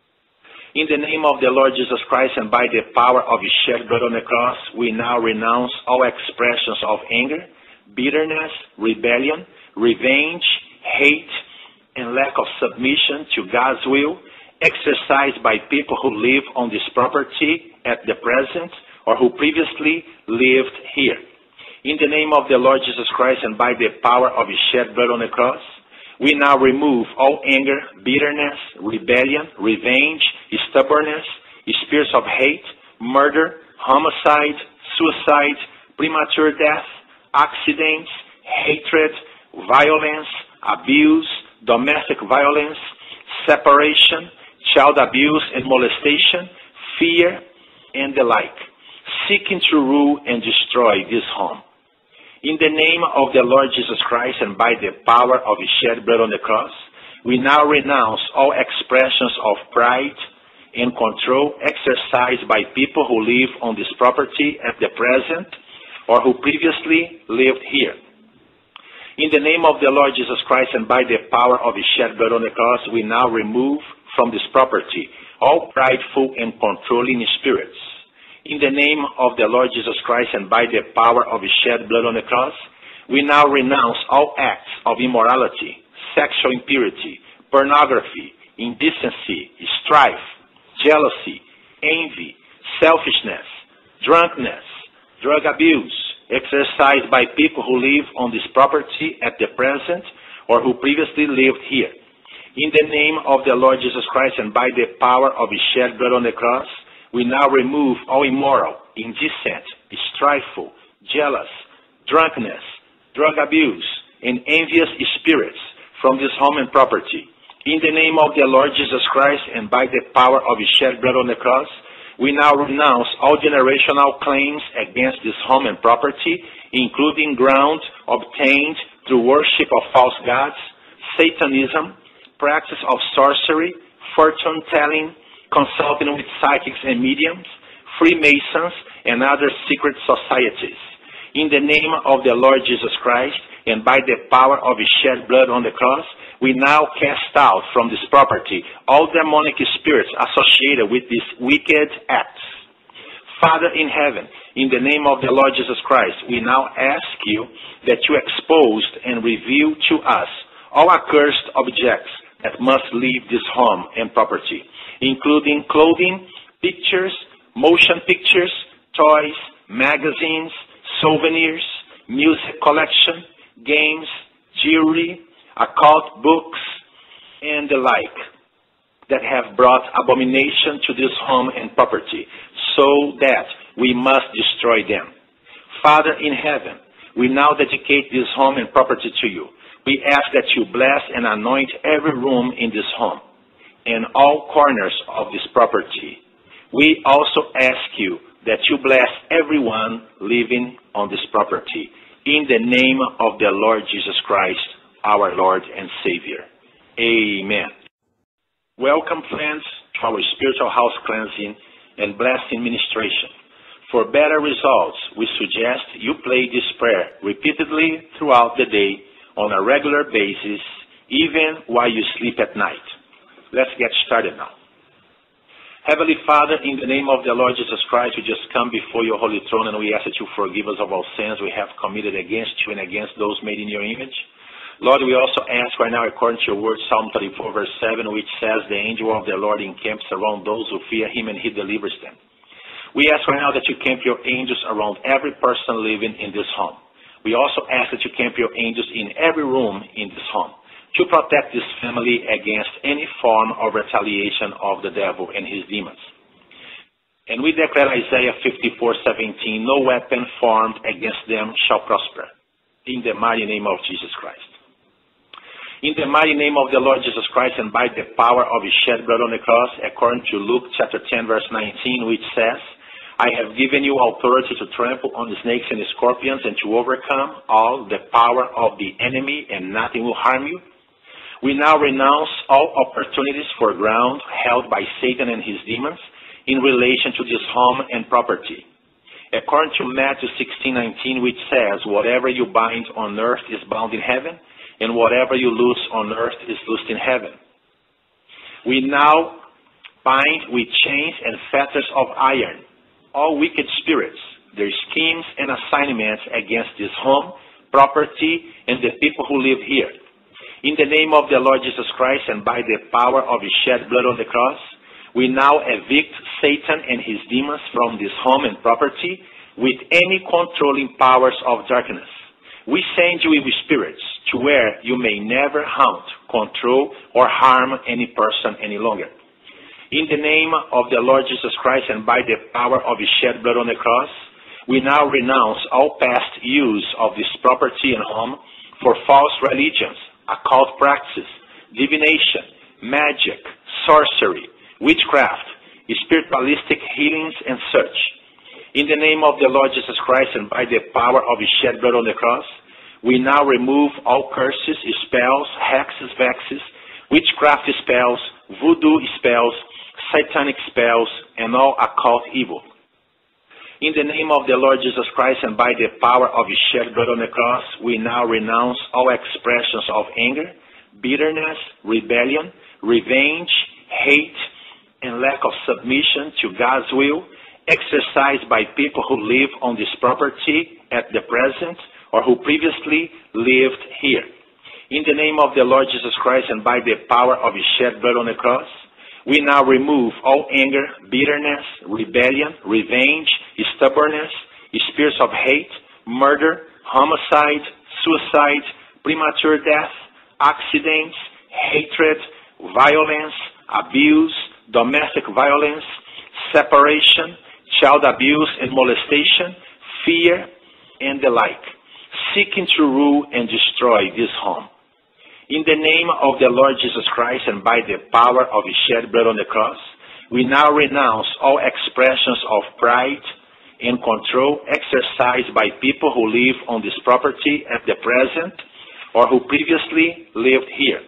In the name of the Lord Jesus Christ and by the power of his shed blood on the cross, we now renounce all expressions of anger, bitterness, rebellion, revenge, hate, and lack of submission to God's will, exercised by people who live on this property at the present or who previously lived here. In the name of the Lord Jesus Christ and by the power of his shed blood on the cross, we now remove all anger, bitterness, rebellion, revenge, stubbornness, spirits of hate, murder, homicide, suicide, premature death, accidents, hatred, violence, abuse, domestic violence, separation, child abuse and molestation, fear, and the like, seeking to rule and destroy this home. In the name of the Lord Jesus Christ and by the power of his shed blood on the cross, we now renounce all expressions of pride and control exercised by people who live on this property at the present or who previously lived here. In the name of the Lord Jesus Christ and by the power of his shed blood on the cross, we now remove from this property all prideful and controlling spirits. In the name of the Lord Jesus Christ and by the power of his shed blood on the cross, we now renounce all acts of immorality, sexual impurity, pornography, indecency, strife, jealousy, envy, selfishness, drunkenness, drug abuse, exercised by people who live on this property at the present or who previously lived here. In the name of the Lord Jesus Christ and by the power of his shed blood on the cross, we now remove all immoral, indecent, strifeful, jealous, drunkenness, drug abuse, and envious spirits from this home and property. In the name of the Lord Jesus Christ and by the power of his shed blood on the cross, we now renounce all generational claims against this home and property, including ground obtained through worship of false gods, Satanism, practice of sorcery, fortune-telling, consulting with psychics and mediums, Freemasons, and other secret societies. In the name of the Lord Jesus Christ, and by the power of his shed blood on the cross, we now cast out from this property all demonic spirits associated with these wicked acts. Father in heaven, in the name of the Lord Jesus Christ, we now ask you that you expose and reveal to us all accursed objects that must leave this home and property, including clothing, pictures, motion pictures, toys, magazines, souvenirs, music collection, games, jewelry, occult books, and the like, that have brought abomination to this home and property, so that we must destroy them. Father in heaven, we now dedicate this home and property to you. We ask that you bless and anoint every room in this home and all corners of this property. We also ask you that you bless everyone living on this property. In the name of the Lord Jesus Christ, our Lord and Savior. Amen. Welcome, friends, to our spiritual house cleansing and blessing ministration. For better results, we suggest you play this prayer repeatedly throughout the day on a regular basis, even while you sleep at night. Let's get started now. Heavenly Father, in the name of the Lord Jesus Christ, we just come before your holy throne and we ask that you forgive us of all sins we have committed against you and against those made in your image. Lord, we also ask right now, according to your word, Psalm 34, verse 7, which says, the angel of the Lord encamps around those who fear him and he delivers them. We ask right now that you camp your angels around every person living in this home. We also ask that you camp your angels in every room in this home to protect this family against any form of retaliation of the devil and his demons. And we declare Isaiah 54:17, no weapon formed against them shall prosper, in the mighty name of Jesus Christ. In the mighty name of the Lord Jesus Christ and by the power of his shed blood on the cross, according to Luke chapter 10, verse 19, which says, I have given you authority to trample on the snakes and the scorpions and to overcome all the power of the enemy, and nothing will harm you. We now renounce all opportunities for ground held by Satan and his demons in relation to this home and property. According to Matthew 16:19, which says, whatever you bind on earth is bound in heaven, and whatever you loose on earth is loosed in heaven. We now bind with chains and fetters of iron all wicked spirits, their schemes and assignments against this home, property, and the people who live here. In the name of the Lord Jesus Christ and by the power of his shed blood on the cross, we now evict Satan and his demons from this home and property with any controlling powers of darkness. We send you evil spirits to where you may never haunt, control, or harm any person any longer. In the name of the Lord Jesus Christ and by the power of his shed blood on the cross, we now renounce all past use of this property and home for false religions, occult practices, divination, magic, sorcery, witchcraft, spiritualistic healings, and such. In the name of the Lord Jesus Christ and by the power of his shed blood on the cross, we now remove all curses, spells, hexes, vexes, witchcraft spells, voodoo spells, satanic spells, and all occult evil. In the name of the Lord Jesus Christ and by the power of his shed blood on the cross, we now renounce all expressions of anger, bitterness, rebellion, revenge, hate, and lack of submission to God's will, exercised by people who live on this property at the present or who previously lived here. In the name of the Lord Jesus Christ and by the power of his shed blood on the cross, we now remove all anger, bitterness, rebellion, revenge, stubbornness, spirits of hate, murder, homicide, suicide, premature death, accidents, hatred, violence, abuse, domestic violence, separation, child abuse and molestation, fear, and the like, seeking to rule and destroy this home. In the name of the Lord Jesus Christ and by the power of his shed blood on the cross, we now renounce all expressions of pride and control exercised by people who live on this property at the present or who previously lived here.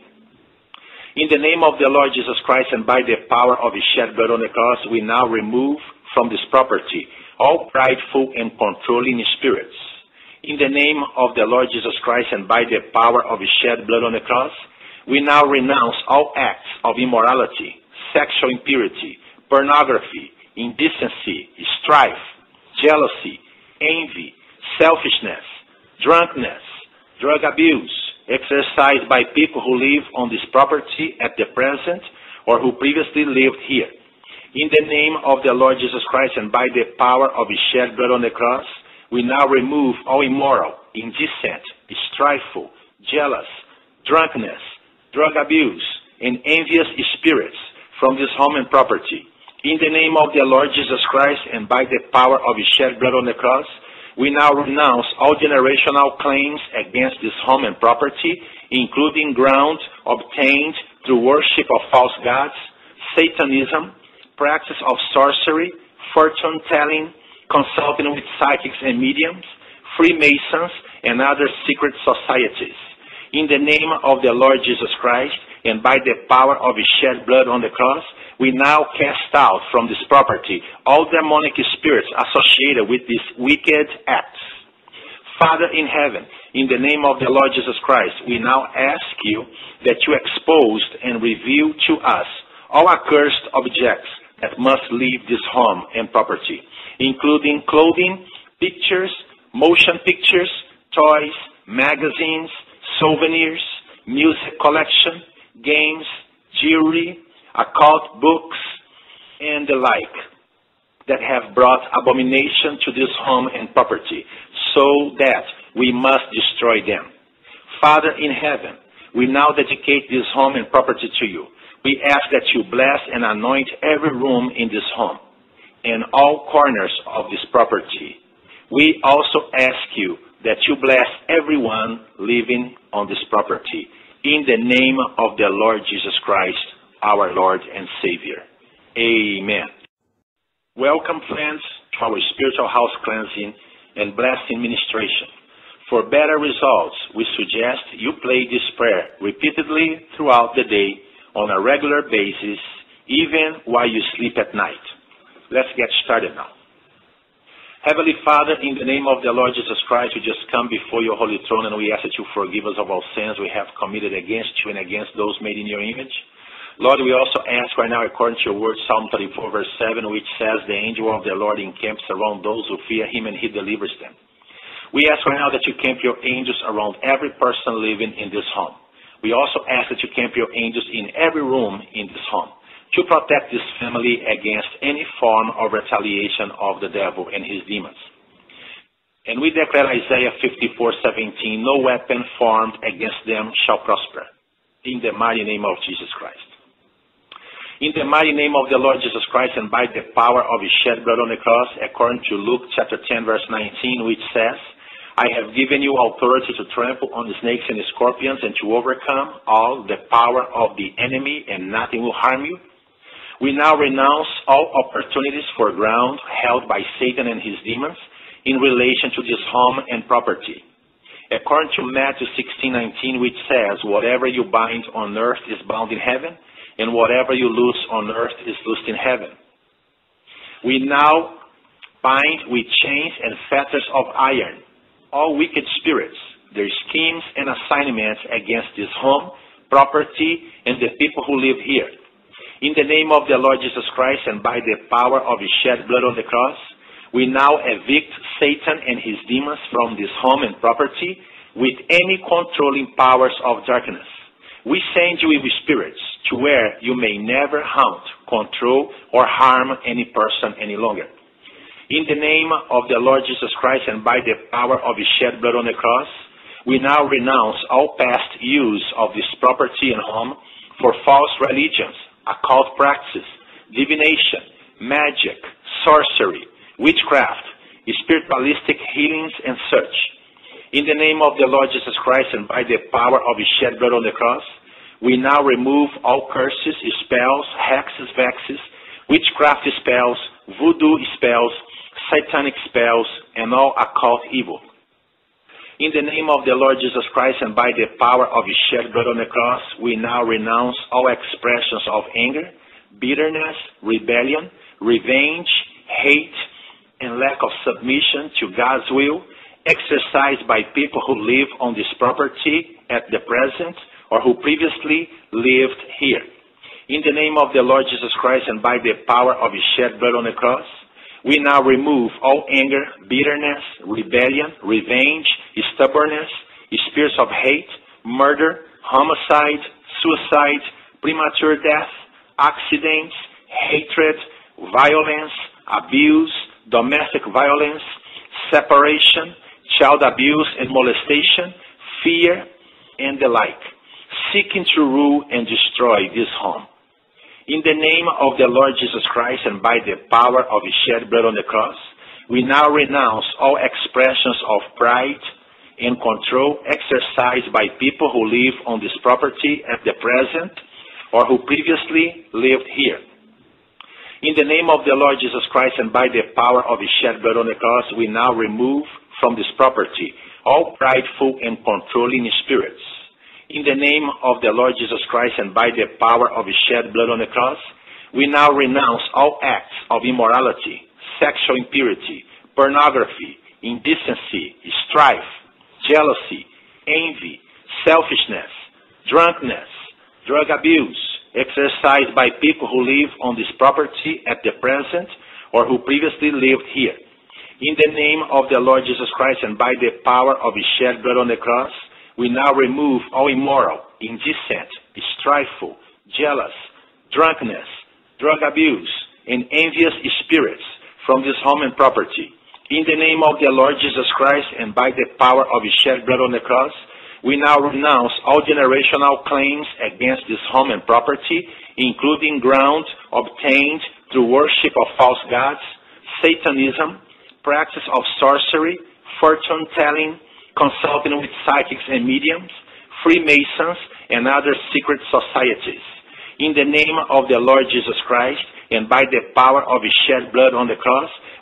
In the name of the Lord Jesus Christ and by the power of his shed blood on the cross, we now remove from this property all prideful and controlling spirits. In the name of the Lord Jesus Christ and by the power of his shed blood on the cross, we now renounce all acts of immorality, sexual impurity, pornography, indecency, strife, jealousy, envy, selfishness, drunkenness, drug abuse, exercised by people who live on this property at the present or who previously lived here. In the name of the Lord Jesus Christ and by the power of his shed blood on the cross, we now remove all immoral, indecent, strifeful, jealous, drunkenness, drug abuse, and envious spirits from this home and property. In the name of the Lord Jesus Christ and by the power of his shed blood on the cross, we now renounce all generational claims against this home and property, including ground obtained through worship of false gods, Satanism, practice of sorcery, fortune-telling, consulting with psychics and mediums, Freemasons, and other secret societies. In the name of the Lord Jesus Christ and by the power of his shed blood on the cross, we now cast out from this property all demonic spirits associated with these wicked acts. Father in heaven, in the name of the Lord Jesus Christ, we now ask you that you expose and reveal to us all accursed objects that must leave this home and property, including clothing, pictures, motion pictures, toys, magazines, souvenirs, music collection, games, jewelry, occult books, and the like, that have brought abomination to this home and property, so that we must destroy them. Father in heaven, we now dedicate this home and property to you. We ask that you bless and anoint every room in this home and all corners of this property. We also ask you that you bless everyone living on this property. In the name of the Lord Jesus Christ, our Lord and Savior. Amen. Welcome, friends, to our spiritual house cleansing and blessing ministration. For better results, we suggest you play this prayer repeatedly throughout the day on a regular basis, even while you sleep at night. Let's get started now. Heavenly Father, in the name of the Lord Jesus Christ, we just come before your holy throne and we ask that you forgive us of all sins we have committed against you and against those made in your image. Lord, we also ask right now, according to your word, Psalm 34, verse 7, which says, the angel of the Lord encamps around those who fear him and he delivers them. We ask right now that you camp your angels around every person living in this home. We also ask that you camp your angels in every room in this home to protect this family against any form of retaliation of the devil and his demons. And we declare Isaiah 54:17, no weapon formed against them shall prosper, in the mighty name of Jesus Christ. In the mighty name of the Lord Jesus Christ and by the power of his shed blood on the cross, according to Luke chapter 10, verse 19, which says, I have given you authority to trample on the snakes and the scorpions and to overcome all the power of the enemy, and nothing will harm you. We now renounce all opportunities for ground held by Satan and his demons in relation to this home and property. According to Matthew 16:19, which says, whatever you bind on earth is bound in heaven, and whatever you loose on earth is loosed in heaven. We now bind with chains and fetters of iron all wicked spirits, their schemes and assignments against this home, property, and the people who live here. In the name of the Lord Jesus Christ and by the power of his shed blood on the cross, we now evict Satan and his demons from this home and property with any controlling powers of darkness. We send you evil spirits to where you may never haunt, control, or harm any person any longer. In the name of the Lord Jesus Christ and by the power of his shed blood on the cross, we now renounce all past use of this property and home for false religions, occult practices, divination, magic, sorcery, witchcraft, spiritualistic healings, and such. In the name of the Lord Jesus Christ and by the power of his shed blood on the cross, we now remove all curses, spells, hexes, vexes, witchcraft spells, voodoo spells, satanic spells, and all occult evil. In the name of the Lord Jesus Christ and by the power of his shed blood on the cross, we now renounce all expressions of anger, bitterness, rebellion, revenge, hate, and lack of submission to God's will exercised by people who live on this property at the present or who previously lived here. In the name of the Lord Jesus Christ and by the power of his shed blood on the cross, we now remove all anger, bitterness, rebellion, revenge, stubbornness, spirits of hate, murder, homicide, suicide, premature death, accidents, hatred, violence, abuse, domestic violence, separation, child abuse and molestation, fear, and the like, seeking to rule and destroy this home. In the name of the Lord Jesus Christ and by the power of his shed blood on the cross, we now renounce all expressions of pride and control exercised by people who live on this property at the present or who previously lived here. In the name of the Lord Jesus Christ and by the power of his shed blood on the cross, we now remove from this property all prideful and controlling spirits. In the name of the Lord Jesus Christ and by the power of his shed blood on the cross, we now renounce all acts of immorality, sexual impurity, pornography, indecency, strife, jealousy, envy, selfishness, drunkenness, drug abuse, exercised by people who live on this property at the present or who previously lived here. In the name of the Lord Jesus Christ and by the power of his shed blood on the cross, we now remove all immoral, indecent, strifeful, jealous, drunkenness, drug abuse, and envious spirits from this home and property. In the name of the Lord Jesus Christ and by the power of his shed blood on the cross, we now renounce all generational claims against this home and property, including ground obtained through worship of false gods, Satanism, practice of sorcery, fortune-telling, consulting with psychics and mediums, Freemasons, and other secret societies. In the name of the Lord Jesus Christ, and by the power of his shed blood on the cross,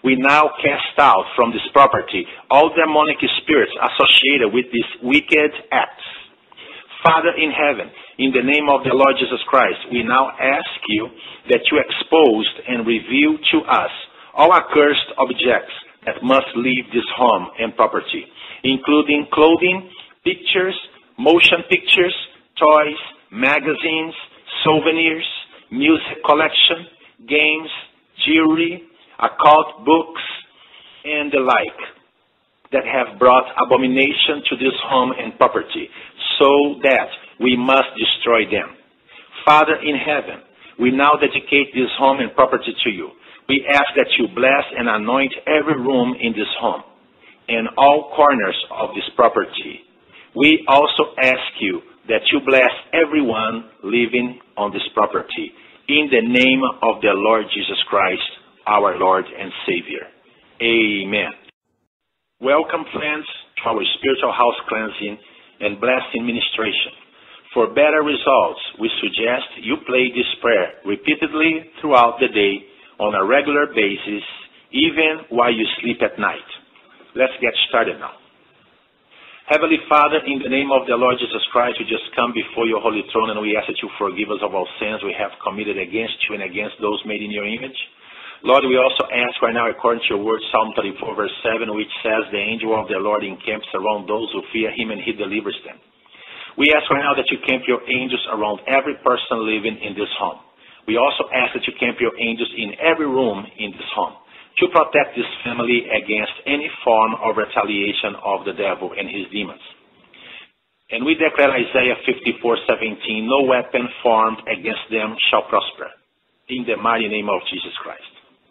We now cast out from this property all demonic spirits associated with these wicked acts. Father in heaven, in the name of the Lord Jesus Christ, we now ask you that you expose and reveal to us all accursed objects that must leave this home and property, including clothing, pictures, motion pictures, toys, magazines, souvenirs, music collection, games, jewelry, occult books, and the like, that have brought abomination to this home and property, so that we must destroy them. Father in heaven, we now dedicate this home and property to you. We ask that you bless and anoint every room in this home and all corners of this property. We also ask you that you bless everyone living on this property. In the name of the Lord Jesus Christ, our Lord and Savior. Amen. Welcome, friends, to our spiritual house cleansing and blessing ministration. For better results, we suggest you play this prayer repeatedly throughout the day on a regular basis, even while you sleep at night. Let's get started now. Heavenly Father, in the name of the Lord Jesus Christ, we just come before your holy throne and we ask that you forgive us of all sins we have committed against you and against those made in your image. Lord, we also ask right now, according to your word, Psalm 34, verse 7, which says, the angel of the Lord encamps around those who fear him and he delivers them. We ask right now that you camp your angels around every person living in this home. We also ask that you camp your angels in every room in this home to protect this family against any form of retaliation of the devil and his demons. And we declare Isaiah 54:17, no weapon formed against them shall prosper, in the mighty name of Jesus Christ.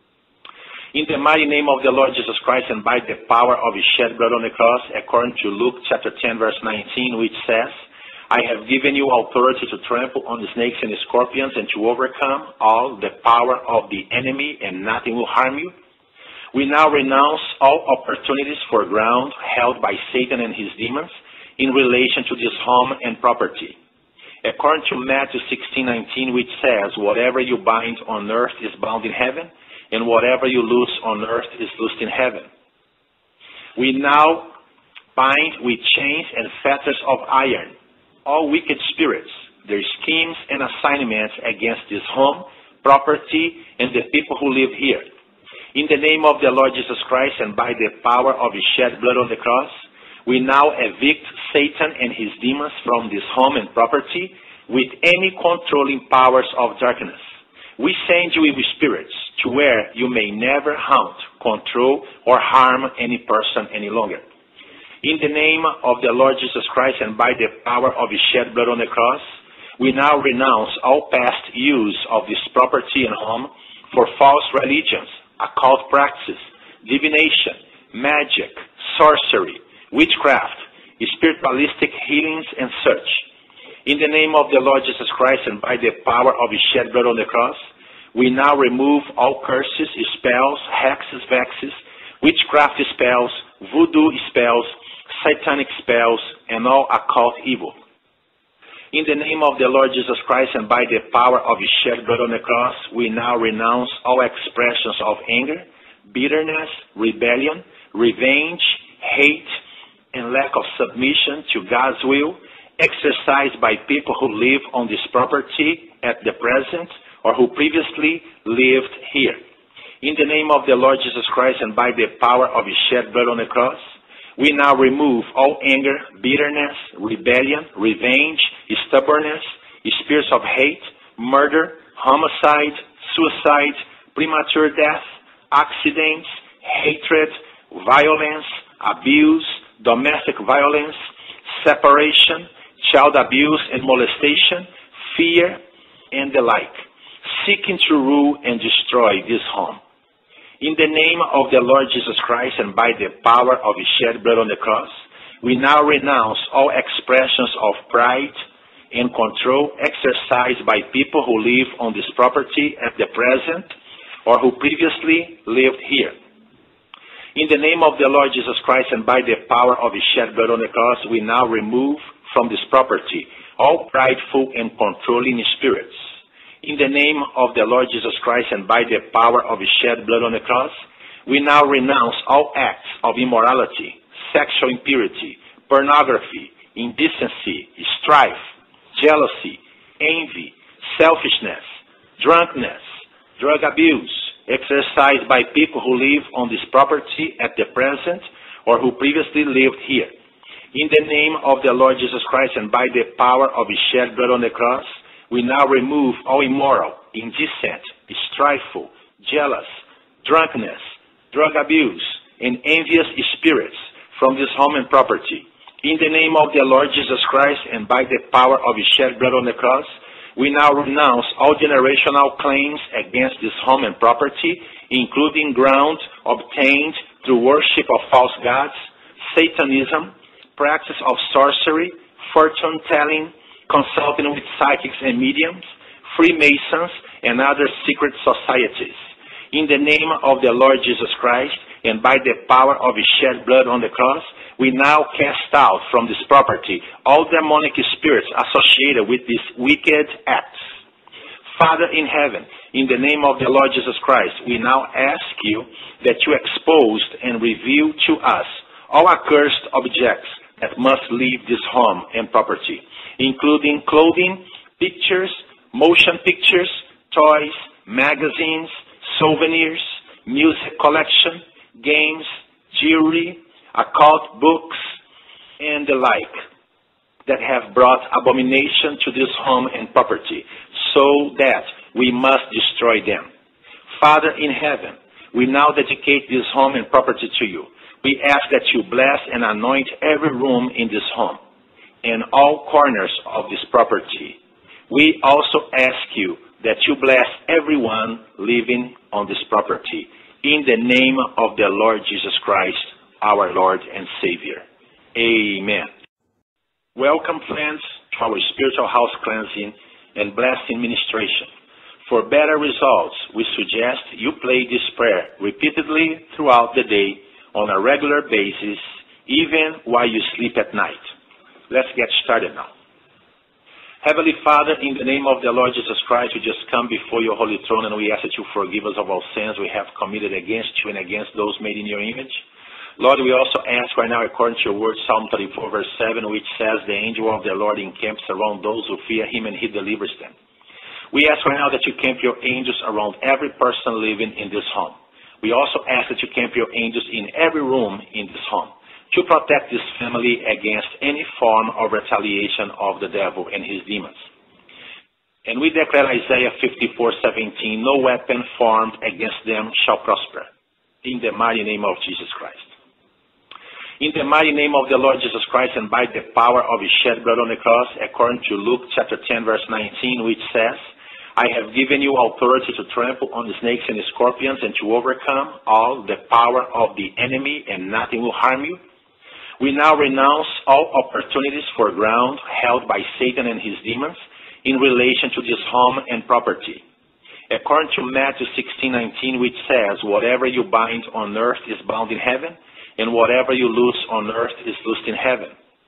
In the mighty name of the Lord Jesus Christ and by the power of his shed blood on the cross, according to Luke chapter 10, verse 19, which says, I have given you authority to trample on the snakes and the scorpions and to overcome all the power of the enemy, and nothing will harm you. We now renounce all opportunities for ground held by Satan and his demons in relation to this home and property. According to Matthew 16:19, which says, whatever you bind on earth is bound in heaven, and whatever you loose on earth is loosed in heaven. We now bind with chains and fetters of iron all wicked spirits, their schemes and assignments against this home, property, and the people who live here. In the name of the Lord Jesus Christ and by the power of his shed blood on the cross, we now evict Satan and his demons from this home and property with any controlling powers of darkness. We send you evil spirits to where you may never haunt, control, or harm any person any longer. In the name of the Lord Jesus Christ and by the power of his shed blood on the cross, we now renounce all past use of this property and home for false religions, occult practices, divination, magic, sorcery, witchcraft, spiritualistic healings, and such. In the name of the Lord Jesus Christ and by the power of his shed blood on the cross, we now remove all curses, spells, hexes, vexes, witchcraft spells, voodoo spells, satanic spells, and all occult evil. In the name of the Lord Jesus Christ and by the power of his shed blood on the cross, we now renounce all expressions of anger, bitterness, rebellion, revenge, hate, and lack of submission to God's will, exercised by people who live on this property at the present or who previously lived here. In the name of the Lord Jesus Christ and by the power of his shed blood on the cross, we now remove all anger, bitterness, rebellion, revenge, stubbornness, spirits of hate, murder, homicide, suicide, premature death, accidents, hatred, violence, abuse, domestic violence, separation, child abuse and molestation, fear, and the like, seeking to rule and destroy this home. In the name of the Lord Jesus Christ and by the power of his shed blood on the cross, we now renounce all expressions of pride and control exercised by people who live on this property at the present or who previously lived here. In the name of the Lord Jesus Christ and by the power of his shed blood on the cross, we now remove from this property all prideful and controlling spirits. In the name of the Lord Jesus Christ and by the power of his shed blood on the cross, We now renounce all acts of immorality, sexual impurity, pornography, indecency, strife, jealousy, envy, selfishness, drunkenness, drug abuse, exercised by people who live on this property at the present or who previously lived here. In the name of the Lord Jesus Christ and by the power of his shed blood on the cross, we now remove all immoral, indecent, strifeful, jealous, drunkenness, drug abuse, and envious spirits from this home and property. In the name of the Lord Jesus Christ and by the power of his shed blood on the cross, we now renounce all generational claims against this home and property, including ground obtained through worship of false gods, Satanism, practice of sorcery, fortune-telling, consulting with psychics and mediums, Freemasons, and other secret societies. In the name of the Lord Jesus Christ and by the power of his shed blood on the cross, we now cast out from this property all demonic spirits associated with these wicked acts. Father in heaven, in the name of the Lord Jesus Christ, we now ask you that you expose and reveal to us all accursed objects that must leave this home and property, including clothing, pictures, motion pictures, toys, magazines, souvenirs, music collection, games, jewelry, occult books, and the like that have brought abomination to this home and property, so that we must destroy them. Father in heaven, we now dedicate this home and property to you. We ask that you bless and anoint every room in this home and all corners of this property. We also ask you that you bless everyone living on this property. In the name of the Lord Jesus Christ, our Lord and Savior. Amen. Welcome, friends, to our spiritual house cleansing and blessing ministration. For better results, we suggest you play this prayer repeatedly throughout the day on a regular basis, even while you sleep at night. Let's get started now. Heavenly Father, in the name of the Lord Jesus Christ, we just come before your holy throne and we ask that you forgive us of all sins we have committed against you and against those made in your image. Lord, we also ask right now, according to your word, Psalm 34, verse 7, which says, the angel of the Lord encamps around those who fear him and he delivers them. We ask right now that you camp your angels around every person living in this home. We also ask that you camp your angels in every room in this home to protect this family against any form of retaliation of the devil and his demons. And we declare Isaiah 54:17, no weapon formed against them shall prosper, in the mighty name of Jesus Christ. In the mighty name of the Lord Jesus Christ and by the power of his shed blood on the cross, according to Luke chapter 10, verse 19, which says, I have given you authority to trample on the snakes and the scorpions and to overcome all the power of the enemy, and nothing will harm you. We now renounce all opportunities for ground held by Satan and his demons in relation to this home and property. According to Matthew 16:19, which says, whatever you bind on earth is bound in heaven, and whatever you loose on earth is loosed in heaven.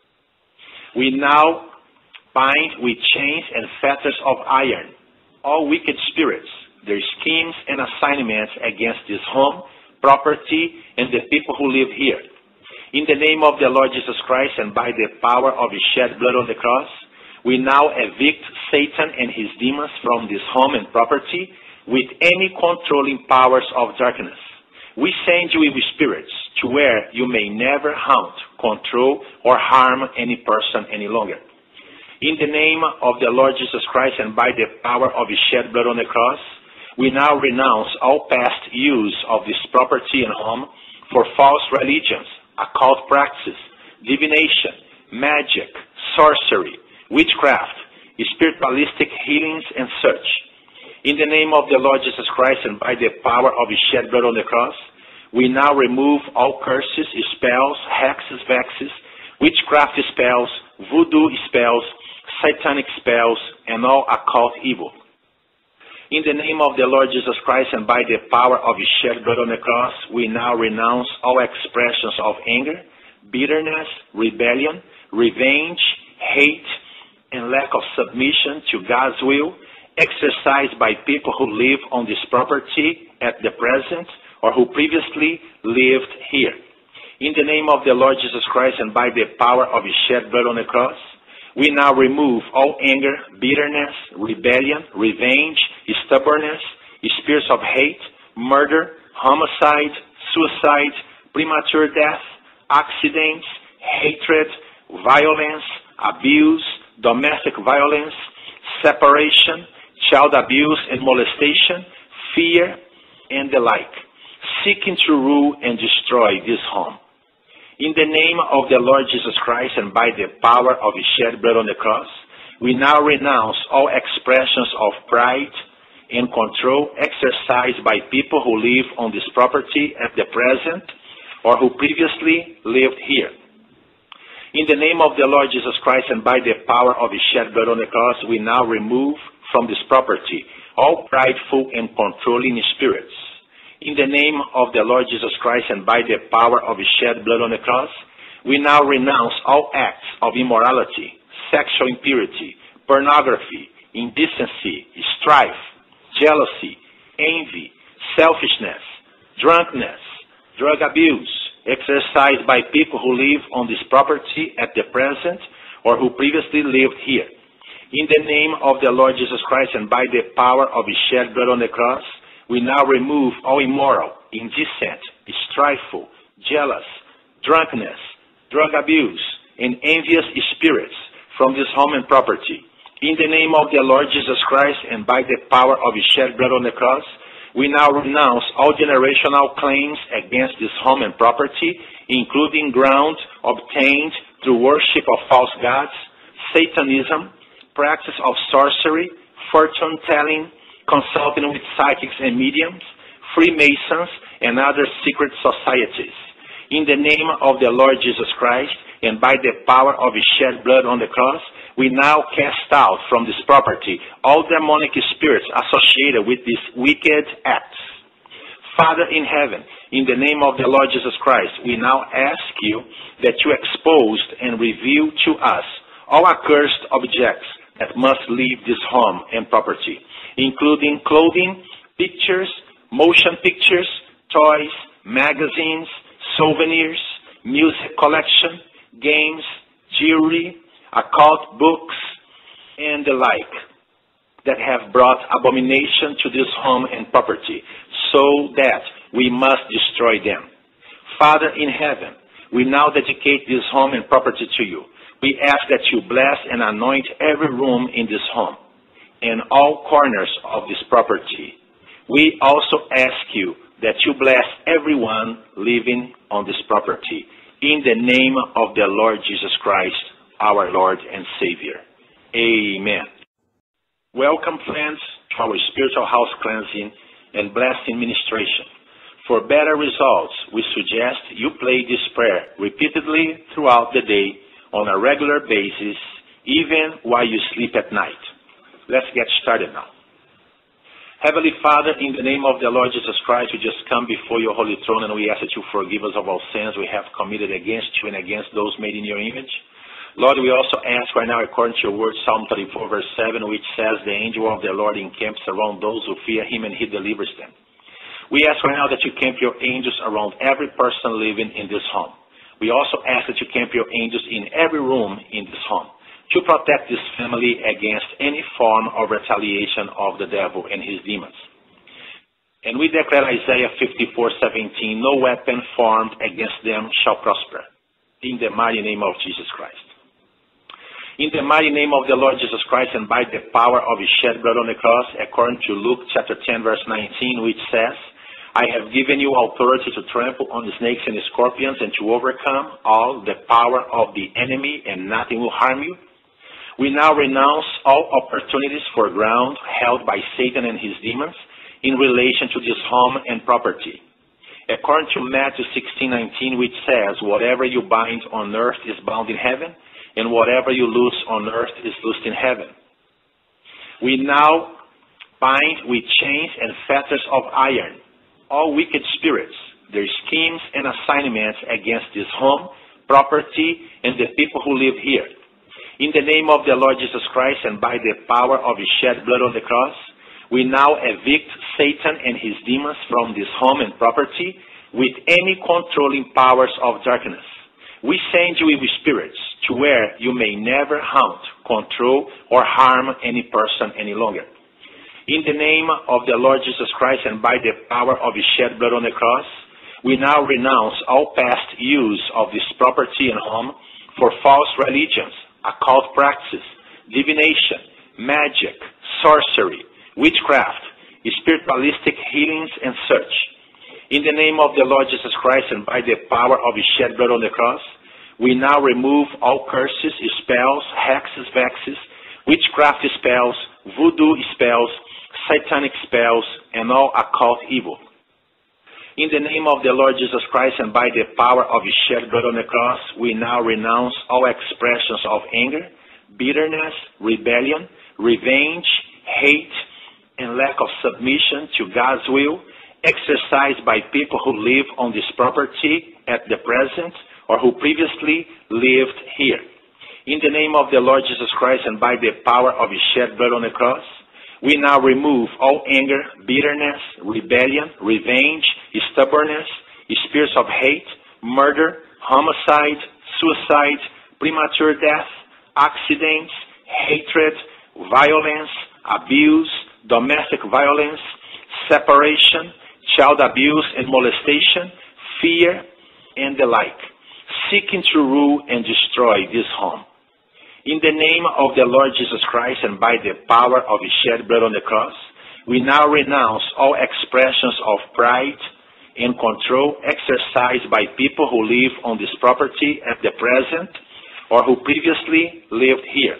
We now bind with chains and fetters of iron all wicked spirits, their schemes and assignments against this home, property, and the people who live here. In the name of the Lord Jesus Christ and by the power of his shed blood on the cross, we now evict Satan and his demons from this home and property with any controlling powers of darkness. We send you evil spirits to where you may never haunt, control, or harm any person any longer. In the name of the Lord Jesus Christ and by the power of his shed blood on the cross, we now renounce all past use of this property and home for false religions, occult practices, divination, magic, sorcery, witchcraft, spiritualistic healings, and such. In the name of the Lord Jesus Christ and by the power of his shed blood on the cross, we now remove all curses, spells, hexes, vexes, witchcraft spells, voodoo spells, satanic spells, and all occult evil. In the name of the Lord Jesus Christ and by the power of his shed blood on the cross, we now renounce all expressions of anger, bitterness, rebellion, revenge, hate, and lack of submission to God's will, exercised by people who live on this property at the present or who previously lived here. In the name of the Lord Jesus Christ and by the power of his shed blood on the cross, we now remove all anger, bitterness, rebellion, revenge, stubbornness, spirits of hate, murder, homicide, suicide, premature death, accidents, hatred, violence, abuse, domestic violence, separation, child abuse and molestation, fear, and the like, seeking to rule and destroy this home. In the name of the Lord Jesus Christ and by the power of his shed blood on the cross, we now renounce all expressions of pride and control exercised by people who live on this property at the present or who previously lived here. In the name of the Lord Jesus Christ and by the power of his shed blood on the cross, we now remove from this property all prideful and controlling spirits. In the name of the Lord Jesus Christ and by the power of his shed blood on the cross, we now renounce all acts of immorality, sexual impurity, pornography, indecency, strife, jealousy, envy, selfishness, drunkenness, drug abuse, exercised by people who live on this property at the present or who previously lived here. In the name of the Lord Jesus Christ and by the power of his shed blood on the cross, we now remove all immoral, indecent, strifeful, jealous, drunkenness, drug abuse, and envious spirits from this home and property. In the name of the Lord Jesus Christ and by the power of his shed blood on the cross, we now renounce all generational claims against this home and property, including ground obtained through worship of false gods, Satanism, practice of sorcery, fortune-telling, consulting with psychics and mediums, Freemasons, and other secret societies. In the name of the Lord Jesus Christ and by the power of his shed blood on the cross, we now cast out from this property all demonic spirits associated with these wicked acts. Father in heaven, in the name of the Lord Jesus Christ, we now ask you that you expose and reveal to us all accursed objects that must leave this home and property, including clothing, pictures, motion pictures, toys, magazines, souvenirs, music collection, games, jewelry, occult books, and the like, that have brought abomination to this home and property, so that we must destroy them. Father in heaven, we now dedicate this home and property to you. We ask that you bless and anoint every room in this home and all corners of this property. We also ask you that you bless everyone living on this property. In the name of the Lord Jesus Christ, our Lord and Savior. Amen. Welcome, friends, to our spiritual house cleansing and blessing ministration. For better results, we suggest you play this prayer repeatedly throughout the day on a regular basis, even while you sleep at night. Let's get started now. Heavenly Father, in the name of the Lord Jesus Christ, we just come before your holy throne and we ask that you forgive us of all sins we have committed against you and against those made in your image. Lord, we also ask right now, according to your word, Psalm 34, verse 7, which says, the angel of the Lord encamps around those who fear him and he delivers them. We ask right now that you camp your angels around every person living in this home. We also ask that you camp your angels in every room in this home to protect this family against any form of retaliation of the devil and his demons. And we declare Isaiah 54:17, no weapon formed against them shall prosper, in the mighty name of Jesus Christ. In the mighty name of the Lord Jesus Christ and by the power of his shed blood on the cross, according to Luke chapter 10, verse 19, which says, I have given you authority to trample on the snakes and the scorpions and to overcome all the power of the enemy, and nothing will harm you. We now renounce all opportunities for ground held by Satan and his demons in relation to this home and property. According to Matthew 16:19, which says, whatever you bind on earth is bound in heaven, and whatever you loose on earth is loosed in heaven. We now bind with chains and fetters of iron all wicked spirits, their schemes and assignments against this home, property, and the people who live here. In the name of the Lord Jesus Christ and by the power of his shed blood on the cross, We now evict Satan and his demons from this home and property with any controlling powers of darkness. We send you evil spirits to where you may never haunt, control, or harm any person any longer. In the name of the Lord Jesus Christ and by the power of his shed blood on the cross, we now renounce all past use of this property and home for false religions, occult practices, divination, magic, sorcery, witchcraft, spiritualistic healings, and such. In the name of the Lord Jesus Christ and by the power of his shed blood on the cross, we now remove all curses, spells, hexes, vexes, witchcraft spells, voodoo spells, satanic spells, and all occult evil. In the name of the Lord Jesus Christ and by the power of his shed blood on the cross, we now renounce all expressions of anger, bitterness, rebellion, revenge, hate, and lack of submission to God's will, exercised by people who live on this property at the present or who previously lived here. In the name of the Lord Jesus Christ and by the power of his shed blood on the cross, we now remove all anger, bitterness, rebellion, revenge, stubbornness, spirits of hate, murder, homicide, suicide, premature death, accidents, hatred, violence, abuse, domestic violence, separation, child abuse and molestation, fear, and the like, seeking to rule and destroy this home. In the name of the Lord Jesus Christ and by the power of his shed blood on the cross, we now renounce all expressions of pride and control exercised by people who live on this property at the present or who previously lived here.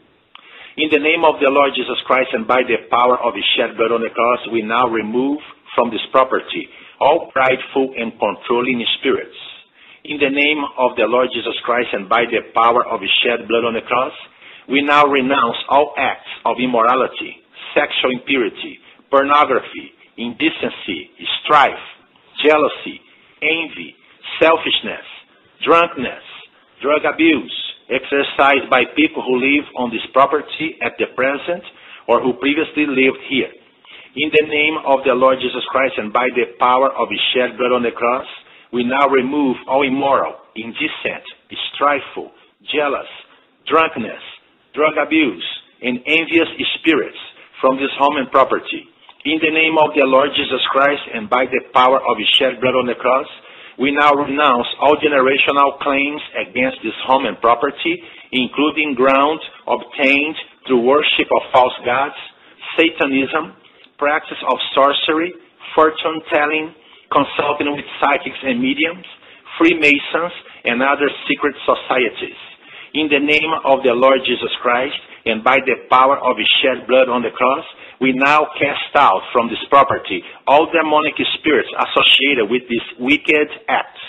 In the name of the Lord Jesus Christ and by the power of his shed blood on the cross, we now remove from this property all prideful and controlling spirits. In the name of the Lord Jesus Christ and by the power of his shed blood on the cross, we now renounce all acts of immorality, sexual impurity, pornography, indecency, strife, jealousy, envy, selfishness, drunkenness, drug abuse, exercised by people who live on this property at the present or who previously lived here. In the name of the Lord Jesus Christ and by the power of his shed blood on the cross, we now remove all immoral, indecent, strifeful, jealous, drunkenness, drug abuse, and envious spirits from this home and property. In the name of the Lord Jesus Christ and by the power of his shed blood on the cross, we now renounce all generational claims against this home and property, including ground obtained through worship of false gods, Satanism, practice of sorcery, fortune-telling, consulting with psychics and mediums, Freemasons, and other secret societies. In the name of the Lord Jesus Christ, and by the power of his shed blood on the cross, we now cast out from this property all demonic spirits associated with these wicked acts.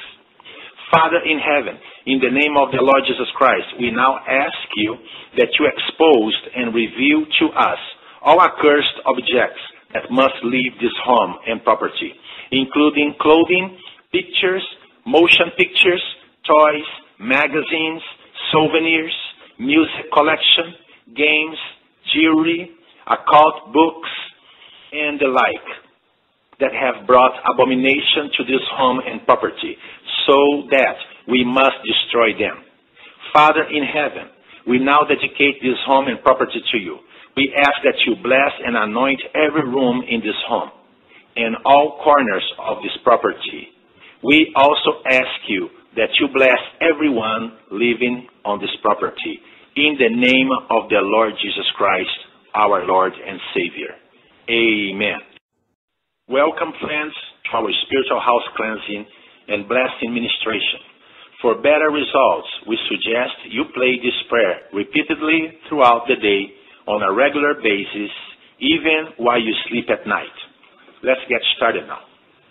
Father in heaven, in the name of the Lord Jesus Christ, we now ask you that you expose and reveal to us all accursed objects that must leave this home and property, including clothing, pictures, motion pictures, toys, magazines, souvenirs, music collection, games, jewelry, occult books, and the like that have brought abomination to this home and property, so that we must destroy them. Father in heaven, we now dedicate this home and property to you. We ask that you bless and anoint every room in this home and all corners of this property. We also ask you that you bless everyone living on this property. In the name of the Lord Jesus Christ, our Lord and Savior. Amen. Welcome, friends, to our spiritual house cleansing and blessing ministration. For better results, we suggest you play this prayer repeatedly throughout the day on a regular basis, even while you sleep at night. Let's get started now.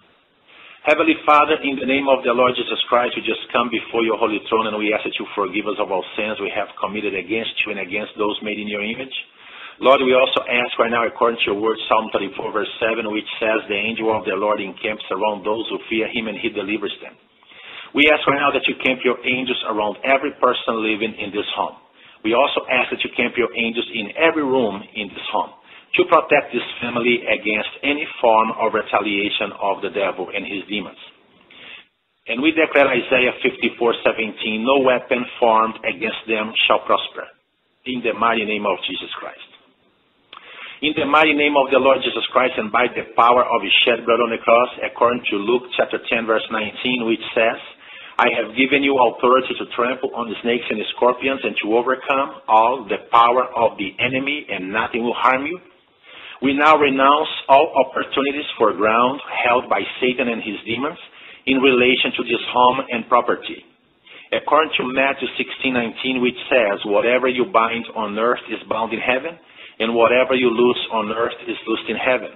Heavenly Father, in the name of the Lord Jesus Christ, we just come before your holy throne and we ask that you forgive us of all sins we have committed against you and against those made in your image. Lord, we also ask right now, according to your word, Psalm 34, verse 7, which says, the angel of the Lord encamps around those who fear him and he delivers them. We ask right now that you camp your angels around every person living in this home. We also ask that you camp your angels in every room in this home. to protect this family against any form of retaliation of the devil and his demons. And we declare Isaiah 54:17, no weapon formed against them shall prosper, in the mighty name of Jesus Christ. In the mighty name of the Lord Jesus Christ, and by the power of his shed blood on the cross, according to Luke chapter 10, verse 19, which says, I have given you authority to trample on the snakes and the scorpions and to overcome all the power of the enemy, and nothing will harm you. We now renounce all opportunities for ground held by Satan and his demons in relation to this home and property. According to Matthew 16:19, which says, whatever you bind on earth is bound in heaven, and whatever you loose on earth is loosed in heaven.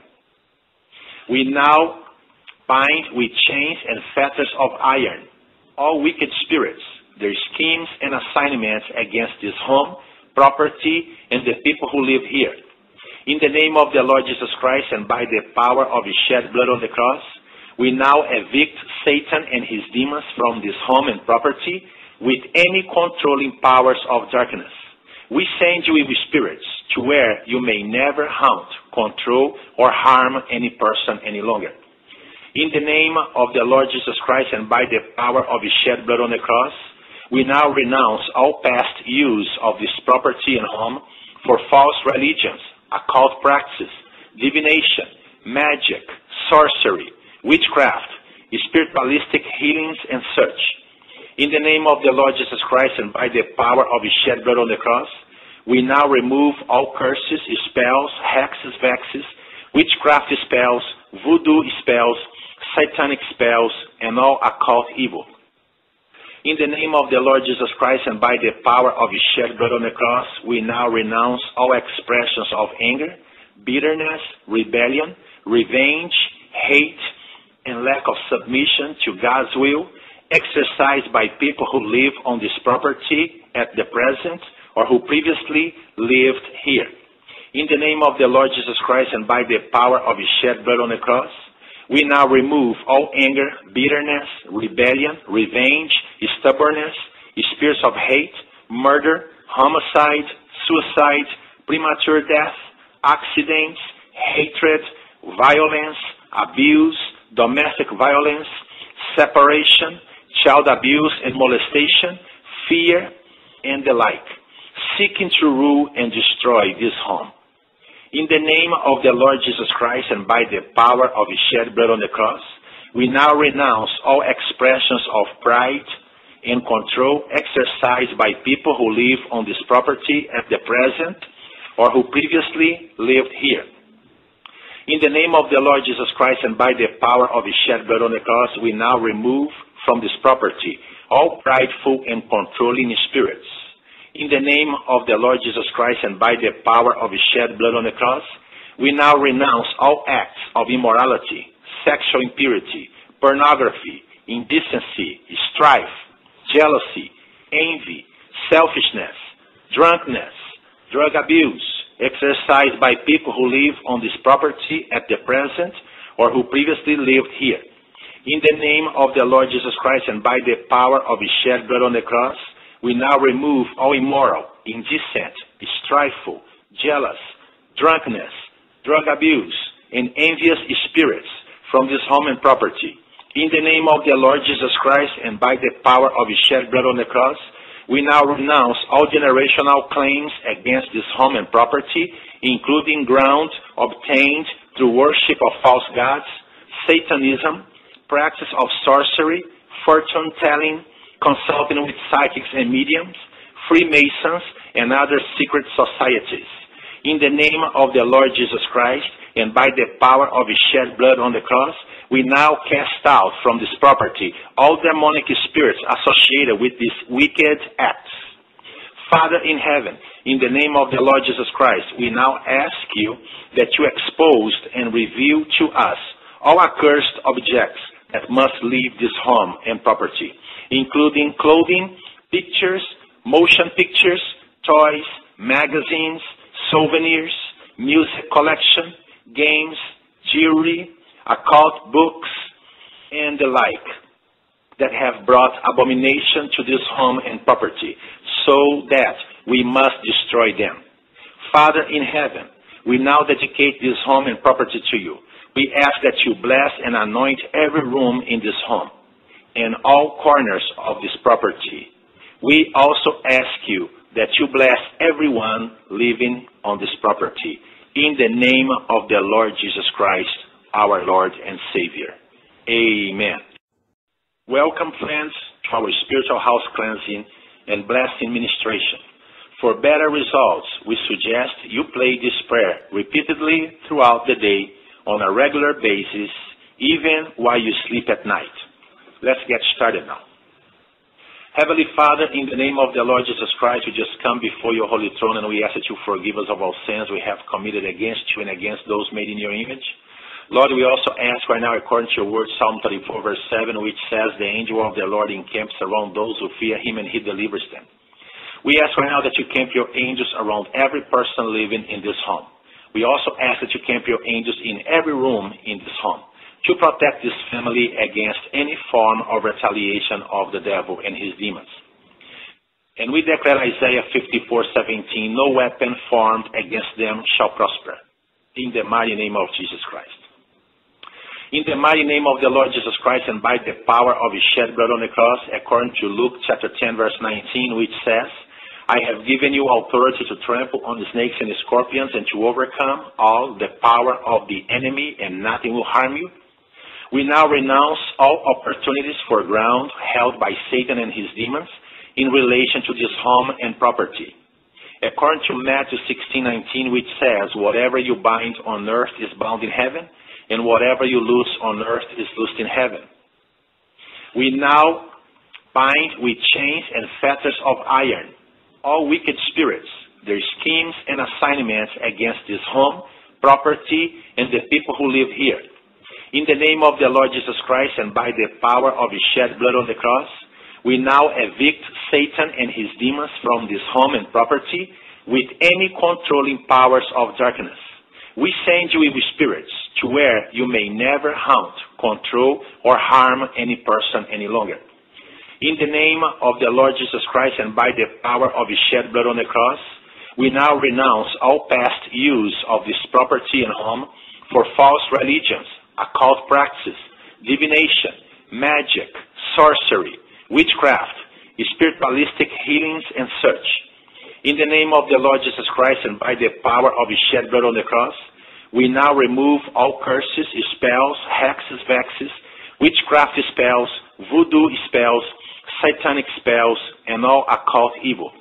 We now bind with chains and fetters of iron all wicked spirits, their schemes and assignments against this home, property, and the people who live here. In the name of the Lord Jesus Christ, and by the power of his shed blood on the cross, we now evict Satan and his demons from this home and property with any controlling powers of darkness. We send you evil spirits to where you may never haunt, control, or harm any person any longer. In the name of the Lord Jesus Christ, and by the power of his shed blood on the cross, we now renounce all past use of this property and home for false religions, occult practices, divination, magic, sorcery, witchcraft, spiritualistic healings, and such. In the name of the Lord Jesus Christ, and by the power of his shed blood on the cross, we now remove all curses, spells, hexes, vexes, witchcraft spells, voodoo spells, satanic spells, and all occult evil. In the name of the Lord Jesus Christ, and by the power of his shed blood on the cross, we now renounce all expressions of anger, bitterness, rebellion, revenge, hate, and lack of submission to God's will, exercised by people who live on this property at the present or who previously lived here. In the name of the Lord Jesus Christ, and by the power of his shed blood on the cross, we now remove all anger, bitterness, rebellion, revenge, stubbornness, spirits of hate, murder, homicide, suicide, premature death, accidents, hatred, violence, abuse, domestic violence, separation, child abuse and molestation, fear, and the like, seeking to rule and destroy this home. In the name of the Lord Jesus Christ, and by the power of his shed blood on the cross, we now renounce all expressions of pride and control exercised by people who live on this property at the present or who previously lived here. In the name of the Lord Jesus Christ, and by the power of his shed blood on the cross, we now remove from this property all prideful and controlling spirits. In the name of the Lord Jesus Christ, and by the power of his shed blood on the cross, we now renounce all acts of immorality, sexual impurity, pornography, indecency, strife, jealousy, envy, selfishness, drunkenness, drug abuse, exercised by people who live on this property at the present or who previously lived here. In the name of the Lord Jesus Christ, and by the power of his shed blood on the cross, we now remove all immoral, indecent, strifeful, jealous, drunkenness, drug abuse, and envious spirits from this home and property. In the name of the Lord Jesus Christ, and by the power of his shed blood on the cross, we now renounce all generational claims against this home and property, including ground obtained through worship of false gods, Satanism, practice of sorcery, fortune-telling, consulting with psychics and mediums, Freemasons, and other secret societies. In the name of the Lord Jesus Christ, and by the power of his shed blood on the cross, we now cast out from this property all demonic spirits associated with these wicked acts. Father in heaven, in the name of the Lord Jesus Christ, we now ask you that you expose and reveal to us all accursed objects that must leave this home and property, including clothing, pictures, motion pictures, toys, magazines, souvenirs, music collection, games, jewelry, occult books, and the like, that have brought abomination to this home and property, so that we must destroy them. Father in heaven, We now dedicate this home and property to you. We ask that you bless and anoint every room in this home and all corners of this property. We also ask you that you bless everyone living on this property. In the name of the Lord Jesus Christ, our Lord and Savior. Amen. Welcome, friends, to our spiritual house cleansing and blessing ministration. For better results, we suggest you play this prayer repeatedly throughout the day on a regular basis, even while you sleep at night. Let's get started now. Heavenly Father, in the name of the Lord Jesus Christ, we just come before your holy throne and we ask that you forgive us of all sins we have committed against you and against those made in your image. Lord, we also ask right now, according to your word, Psalm 34, verse 7, which says, the angel of the Lord encamps around those who fear him and he delivers them. We ask right now that you camp your angels around every person living in this home. We also ask that you camp your angels in every room in this home to protect this family against any form of retaliation of the devil and his demons. And we declare Isaiah 54:17, no weapon formed against them shall prosper, in the mighty name of Jesus Christ. In the mighty name of the Lord Jesus Christ and by the power of his shed blood on the cross, according to Luke chapter 10, verse 19, which says, I have given you authority to trample on the snakes and the scorpions and to overcome all the power of the enemy, and nothing will harm you. We now renounce all opportunities for ground held by Satan and his demons in relation to this home and property. According to Matthew 16:19, which says, whatever you bind on earth is bound in heaven, and whatever you loose on earth is loosed in heaven. We now bind with chains and fetters of iron all wicked spirits, their schemes and assignments against this home, property, and the people who live here. In the name of the Lord Jesus Christ and by the power of his shed blood on the cross, we now evict Satan and his demons from this home and property with any controlling powers of darkness. We send you evil spirits to where you may never haunt, control, or harm any person any longer. In the name of the Lord Jesus Christ and by the power of his shed blood on the cross, we now renounce all past use of this property and home for false religions, occult practices, divination, magic, sorcery, witchcraft, spiritualistic healings, and such. In the name of the Lord Jesus Christ and by the power of his shed blood on the cross, we now remove all curses, spells, hexes, vexes, witchcraft spells, voodoo spells, satanic spells, and all occult evil.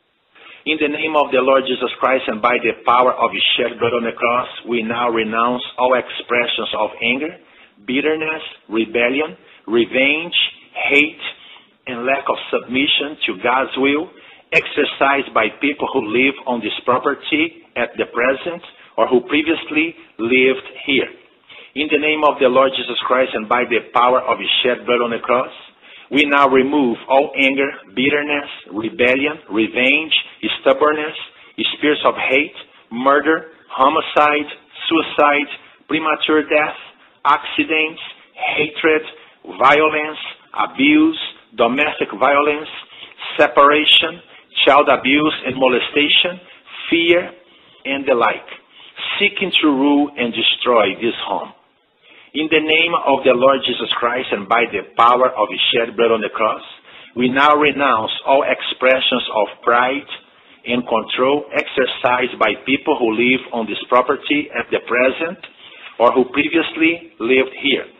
In the name of the Lord Jesus Christ and by the power of his shed blood on the cross, we now renounce all expressions of anger, bitterness, rebellion, revenge, hate, and lack of submission to God's will, exercised by people who live on this property at the present or who previously lived here. In the name of the Lord Jesus Christ and by the power of his shed blood on the cross, we now remove all anger, bitterness, rebellion, revenge, stubbornness, spirits of hate, murder, homicide, suicide, premature death, accidents, hatred, violence, abuse, domestic violence, separation, child abuse and molestation, fear, and the like, seeking to rule and destroy this home. In the name of the Lord Jesus Christ and by the power of his shed blood on the cross, we now renounce all expressions of pride and control exercised by people who live on this property at the present or who previously lived here.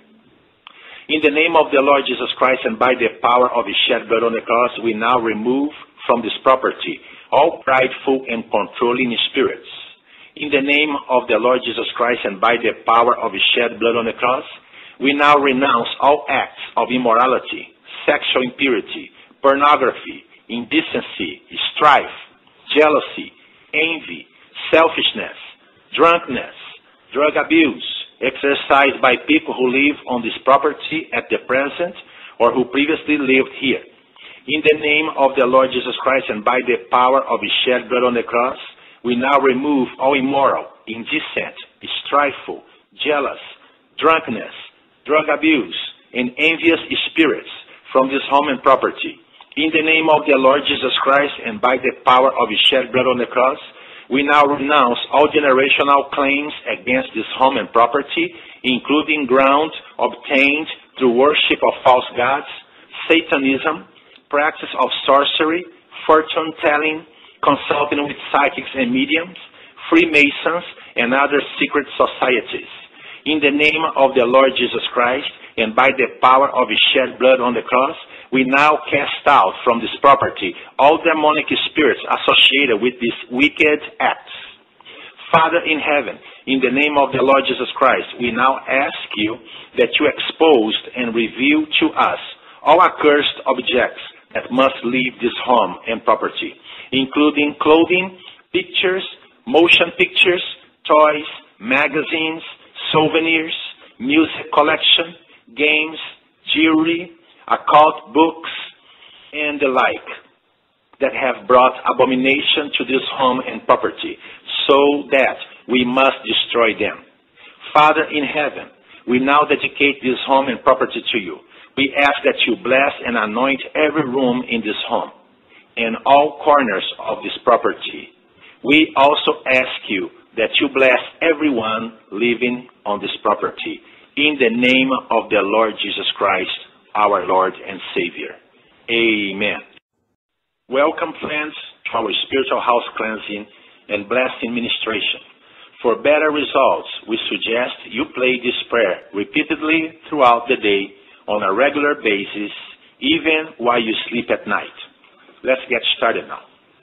In the name of the Lord Jesus Christ and by the power of his shed blood on the cross, we now remove from this property all prideful and controlling spirits. In the name of the Lord Jesus Christ and by the power of his shed blood on the cross, we now renounce all acts of immorality, sexual impurity, pornography, indecency, strife, jealousy, envy, selfishness, drunkenness, drug abuse, exercised by people who live on this property at the present or who previously lived here. In the name of the Lord Jesus Christ and by the power of his shed blood on the cross, we now remove all immoral, indecent, strifeful, jealous, drunkenness, drug abuse, and envious spirits from this home and property. In the name of the Lord Jesus Christ and by the power of his shed blood on the cross, We now renounce all generational claims against this home and property, including ground obtained through worship of false gods, Satanism, practice of sorcery, fortune-telling, consulting with psychics and mediums, Freemasons, and other secret societies. In the name of the Lord Jesus Christ, and by the power of His shed blood on the cross, we now cast out from this property all demonic spirits associated with these wicked acts. Father in heaven, in the name of the Lord Jesus Christ, we now ask you that you expose and reveal to us all accursed objects that must leave this home and property, including clothing, pictures, motion pictures, toys, magazines, souvenirs, music collection, games, jewelry, occult books, and the like that have brought abomination to this home and property, so that we must destroy them. Father in heaven, we now dedicate this home and property to you. We ask that you bless and anoint every room in this home and all corners of this property. We also ask you that you bless everyone living on this property. In the name of the Lord Jesus Christ, our Lord and Savior. Amen. Welcome, friends, to our spiritual house cleansing and blessing ministration. For better results, we suggest you play this prayer repeatedly throughout the day on a regular basis, even while you sleep at night. Let's get started now.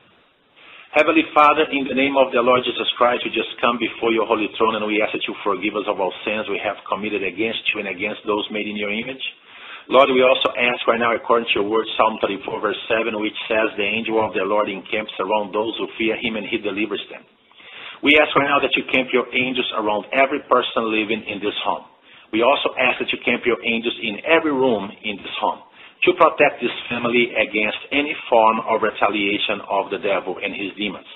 Heavenly Father, in the name of the Lord Jesus Christ, we just come before your holy throne and we ask that you forgive us of all sins we have committed against you and against those made in your image. Lord, we also ask right now, according to your word, Psalm 34, verse 7, which says, the angel of the Lord encamps around those who fear him and he delivers them. We ask right now that you camp your angels around every person living in this home. We also ask that you camp your angels in every room in this home to protect this family against any form of retaliation of the devil and his demons.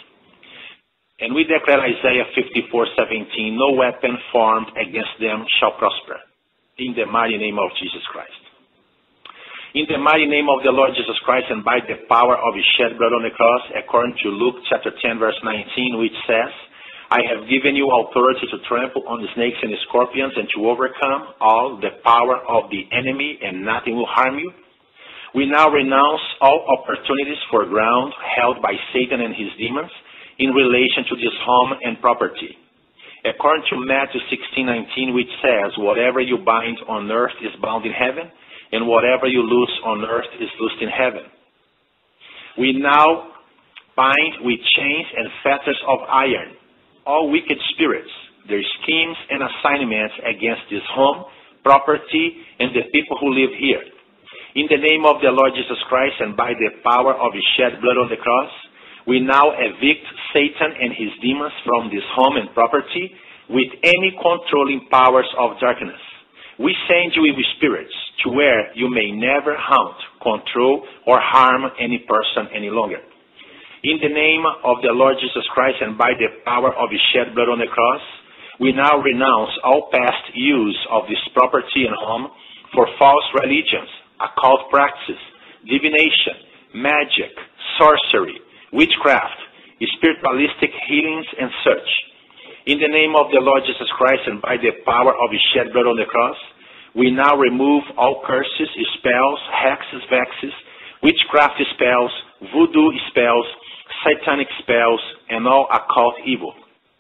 And we declare Isaiah 54:17, no weapon formed against them shall prosper, in the mighty name of Jesus Christ. In the mighty name of the Lord Jesus Christ and by the power of his shed blood on the cross, according to Luke chapter 10, verse 19, which says, I have given you authority to trample on the snakes and the scorpions and to overcome all the power of the enemy, and nothing will harm you. We now renounce all opportunities for ground held by Satan and his demons in relation to this home and property. According to Matthew 16:19, which says, whatever you bind on earth is bound in heaven, and whatever you loose on earth is loosed in heaven. We now bind with chains and fetters of iron all wicked spirits, their schemes and assignments against this home, property, and the people who live here. In the name of the Lord Jesus Christ and by the power of his shed blood on the cross, we now evict Satan and his demons from this home and property with any controlling powers of darkness. We send you evil spirits to where you may never haunt, control, or harm any person any longer. In the name of the Lord Jesus Christ and by the power of his shed blood on the cross, we now renounce all past use of this property and home for false religions, occult practices, divination, magic, sorcery, witchcraft, spiritualistic healings, and such. In the name of the Lord Jesus Christ and by the power of his shed blood on the cross, we now remove all curses, spells, hexes, vexes, witchcraft spells, voodoo spells, satanic spells, and all occult evil.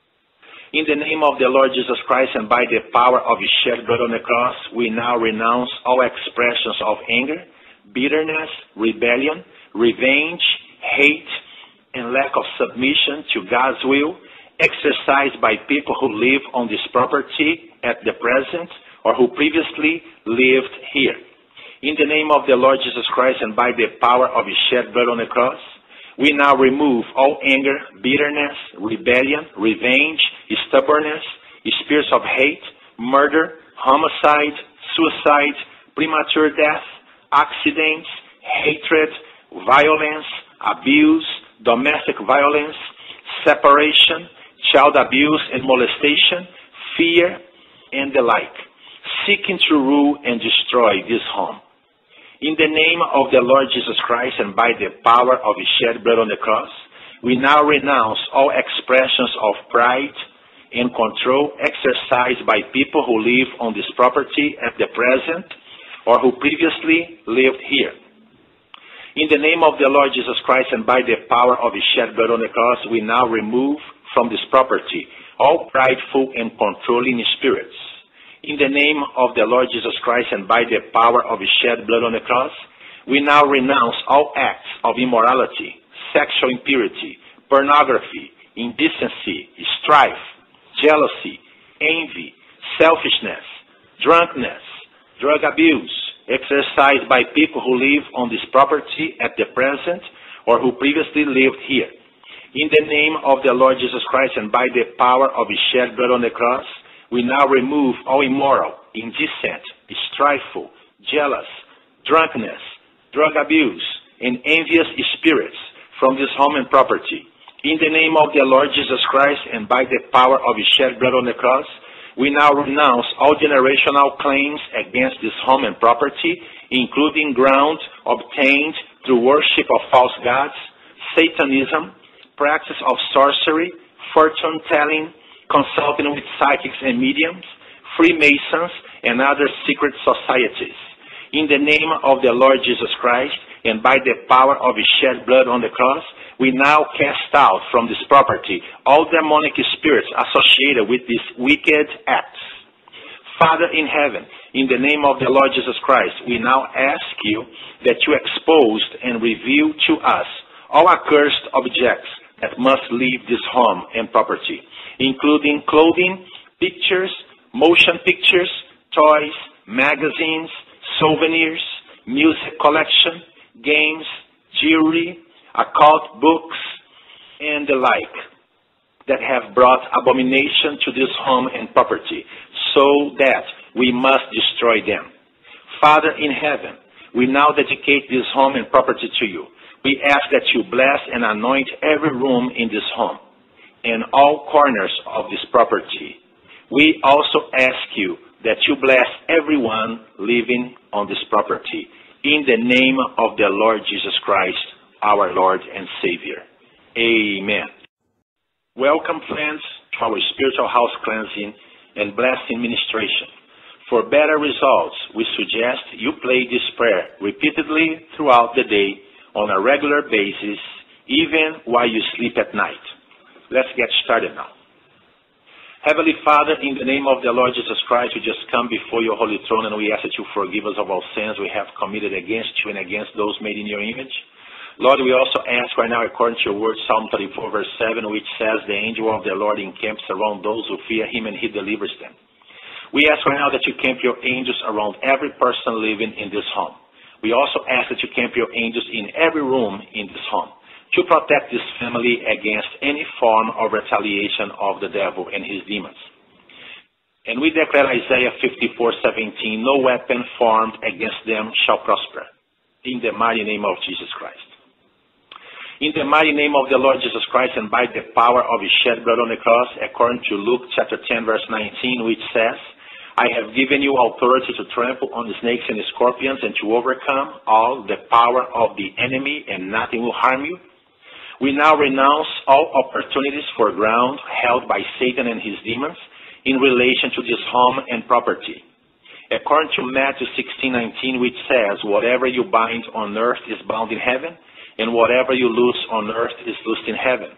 In the name of the Lord Jesus Christ and by the power of his shed blood on the cross, we now renounce all expressions of anger, bitterness, rebellion, revenge, hate, and lack of submission to God's will exercised by people who live on this property at the present or who previously lived here. In the name of the Lord Jesus Christ and by the power of his shed blood on the cross, we now remove all anger, bitterness, rebellion, revenge, stubbornness, spirits of hate, murder, homicide, suicide, premature death, accidents, hatred, violence, abuse, domestic violence, separation, child abuse and molestation, fear, and the like, seeking to rule and destroy this home. In the name of the Lord Jesus Christ and by the power of his shed blood on the cross, We now renounce all expressions of pride and control exercised by people who live on this property at the present or who previously lived here. In the name of the Lord Jesus Christ and by the power of His shed blood on the cross, we now remove from this property all prideful and controlling spirits. In the name of the Lord Jesus Christ and by the power of His shed blood on the cross, we now renounce all acts of immorality, sexual impurity, pornography, indecency, strife, jealousy, envy, selfishness, drunkenness, drug abuse, exercised by people who live on this property at the present or who previously lived here. In the name of the Lord Jesus Christ and by the power of His shed blood on the cross, we now remove all immoral, indecent, strifeful, jealous, drunkenness, drug abuse, and envious spirits from this home and property. In the name of the Lord Jesus Christ and by the power of His shed blood on the cross, we now renounce all generational claims against this home and property, including ground obtained through worship of false gods, Satanism, practice of sorcery, fortune-telling, consulting with psychics and mediums, Freemasons, and other secret societies. In the name of the Lord Jesus Christ and by the power of His shed blood on the cross, we now cast out from this property all demonic spirits associated with these wicked acts. Father in heaven, in the name of the Lord Jesus Christ, we now ask you that you expose and reveal to us all accursed objects that must leave this home and property, including clothing, pictures, motion pictures, toys, magazines, souvenirs, music collection, games, jewelry, occult books, and the like that have brought abomination to this home and property, so that we must destroy them. Father in heaven, we now dedicate this home and property to you. We ask that you bless and anoint every room in this home and all corners of this property. We also ask you that you bless everyone living on this property. In the name of the Lord Jesus Christ, our Lord and Savior. Amen. Welcome, friends, to our spiritual house cleansing and blessing ministration. For better results, we suggest you play this prayer repeatedly throughout the day on a regular basis, even while you sleep at night. Let's get started now. Heavenly Father, in the name of the Lord Jesus Christ, we just come before your holy throne and we ask that you forgive us of all sins we have committed against you and against those made in your image. Lord, we also ask right now, according to your word, Psalm 34, verse 7, which says, the angel of the Lord encamps around those who fear him and he delivers them. We ask right now that you camp your angels around every person living in this home. We also ask that you camp your angels in every room in this home to protect this family against any form of retaliation of the devil and his demons. And we declare Isaiah 54:17, no weapon formed against them shall prosper, in the mighty name of Jesus Christ. In the mighty name of the Lord Jesus Christ and by the power of his shed blood on the cross, according to Luke chapter 10, verse 19, which says, I have given you authority to trample on the snakes and the scorpions and to overcome all the power of the enemy, and nothing will harm you. We now renounce all opportunities for ground held by Satan and his demons in relation to this home and property. According to Matthew 16:19, which says, whatever you bind on earth is bound in heaven, and whatever you loose on earth is loosed in heaven.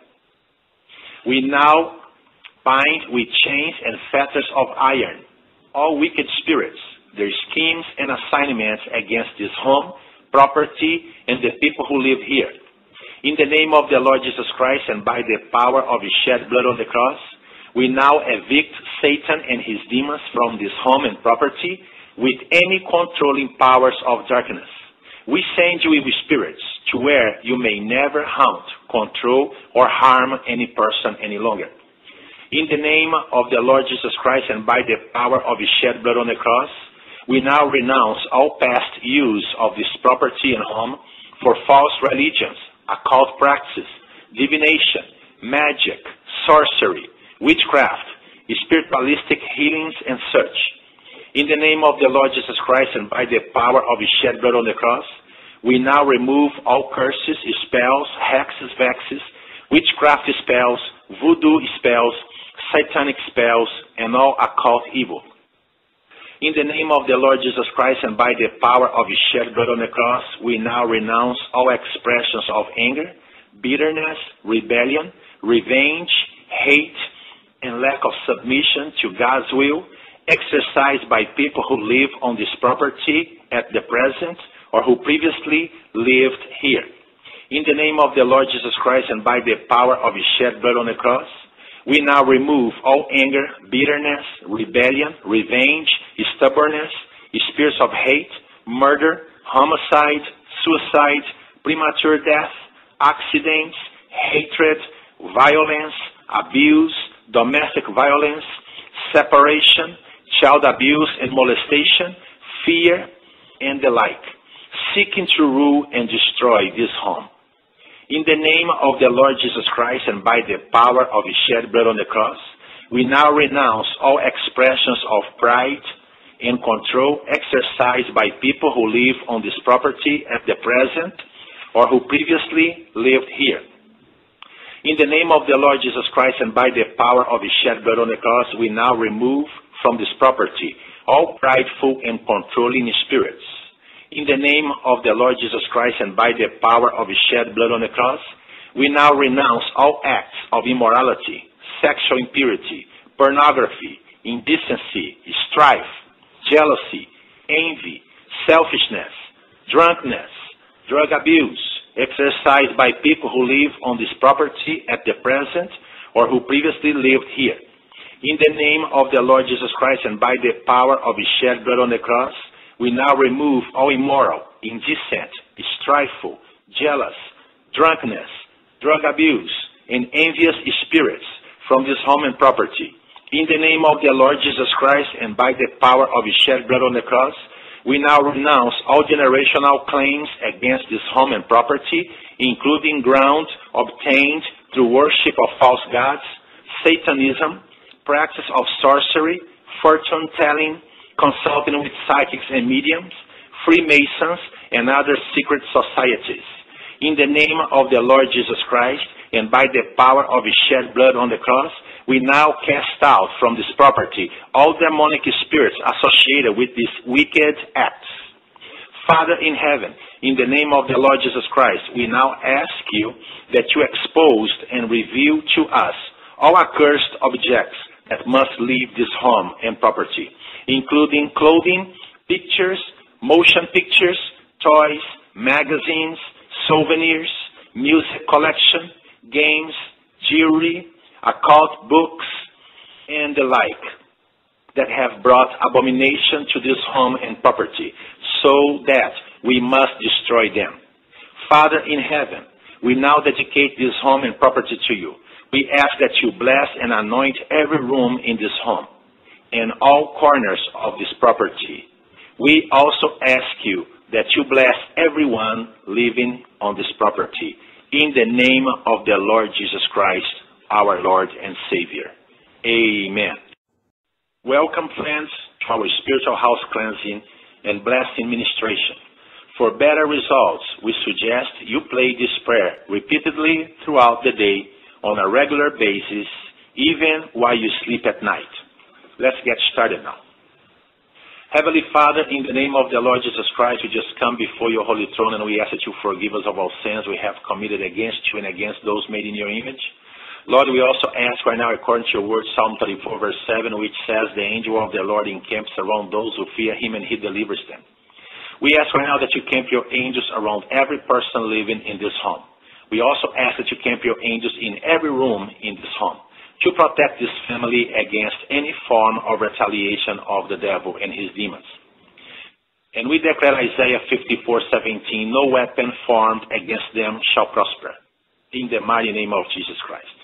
We now bind with chains and fetters of iron all wicked spirits, their schemes and assignments against this home, property, and the people who live here. In the name of the Lord Jesus Christ and by the power of his shed blood on the cross, we now evict Satan and his demons from this home and property with any controlling powers of darkness. We send you evil spirits to where you may never haunt, control, or harm any person any longer. In the name of the Lord Jesus Christ and by the power of his shed blood on the cross, we now renounce all past use of this property and home for false religions, occult practices, divination, magic, sorcery, witchcraft, spiritualistic healings, and such. In the name of the Lord Jesus Christ and by the power of his shed blood on the cross, we now remove all curses, spells, hexes, vexes, witchcraft spells, voodoo spells, satanic spells, and all occult evil. In the name of the Lord Jesus Christ and by the power of His shed blood on the cross, we now renounce all expressions of anger, bitterness, rebellion, revenge, hate, and lack of submission to God's will, exercised by people who live on this property at the present or who previously lived here. In the name of the Lord Jesus Christ and by the power of His shed blood on the cross, we now remove all anger, bitterness, rebellion, revenge, stubbornness, spirits of hate, murder, homicide, suicide, premature death, accidents, hatred, violence, abuse, domestic violence, separation, child abuse and molestation, fear, and the like, seeking to rule and destroy this home. In the name of the Lord Jesus Christ and by the power of His shed blood on the cross, we now renounce all expressions of pride and control exercised by people who live on this property at the present or who previously lived here. In the name of the Lord Jesus Christ and by the power of His shed blood on the cross, we now remove from this property all prideful and controlling spirits. In the name of the Lord Jesus Christ and by the power of His shed blood on the cross, we now renounce all acts of immorality, sexual impurity, pornography, indecency, strife, jealousy, envy, selfishness, drunkenness, drug abuse, exercised by people who live on this property at the present or who previously lived here. In the name of the Lord Jesus Christ and by the power of His shed blood on the cross, we now remove all immoral, indecent, strifeful, jealous, drunkenness, drug abuse, and envious spirits from this home and property. In the name of the Lord Jesus Christ and by the power of His shed blood on the cross, we now renounce all generational claims against this home and property, including ground obtained through worship of false gods, Satanism, practice of sorcery, fortune-telling, consulting with psychics and mediums, Freemasons, and other secret societies. In the name of the Lord Jesus Christ and by the power of His shed blood on the cross, we now cast out from this property all demonic spirits associated with these wicked acts. Father in heaven, in the name of the Lord Jesus Christ, we now ask you that you expose and reveal to us all accursed objects that must leave this home and property, including clothing, pictures, motion pictures, toys, magazines, souvenirs, music collection, games, jewelry, occult books, and the like, that have brought abomination to this home and property, so that we must destroy them. Father in heaven, we now dedicate this home and property to you. We ask that you bless and anoint every room in this home and all corners of this property. We also ask you that you bless everyone living on this property. In the name of the Lord Jesus Christ, our Lord and Savior. Amen. Welcome, friends, to our spiritual house cleansing and blessing ministration. For better results, we suggest you play this prayer repeatedly throughout the day on a regular basis, even while you sleep at night. Let's get started now. Heavenly Father, in the name of the Lord Jesus Christ, we just come before your holy throne and we ask that you forgive us of all sins we have committed against you and against those made in your image. Lord, we also ask right now, according to your word, Psalm 34, verse 7, which says, the angel of the Lord encamps around those who fear him and he delivers them. We ask right now that you camp your angels around every person living in this home. We also ask that you camp your angels in every room in this home to protect this family against any form of retaliation of the devil and his demons. And we declare Isaiah 54:17, no weapon formed against them shall prosper, in the mighty name of Jesus Christ.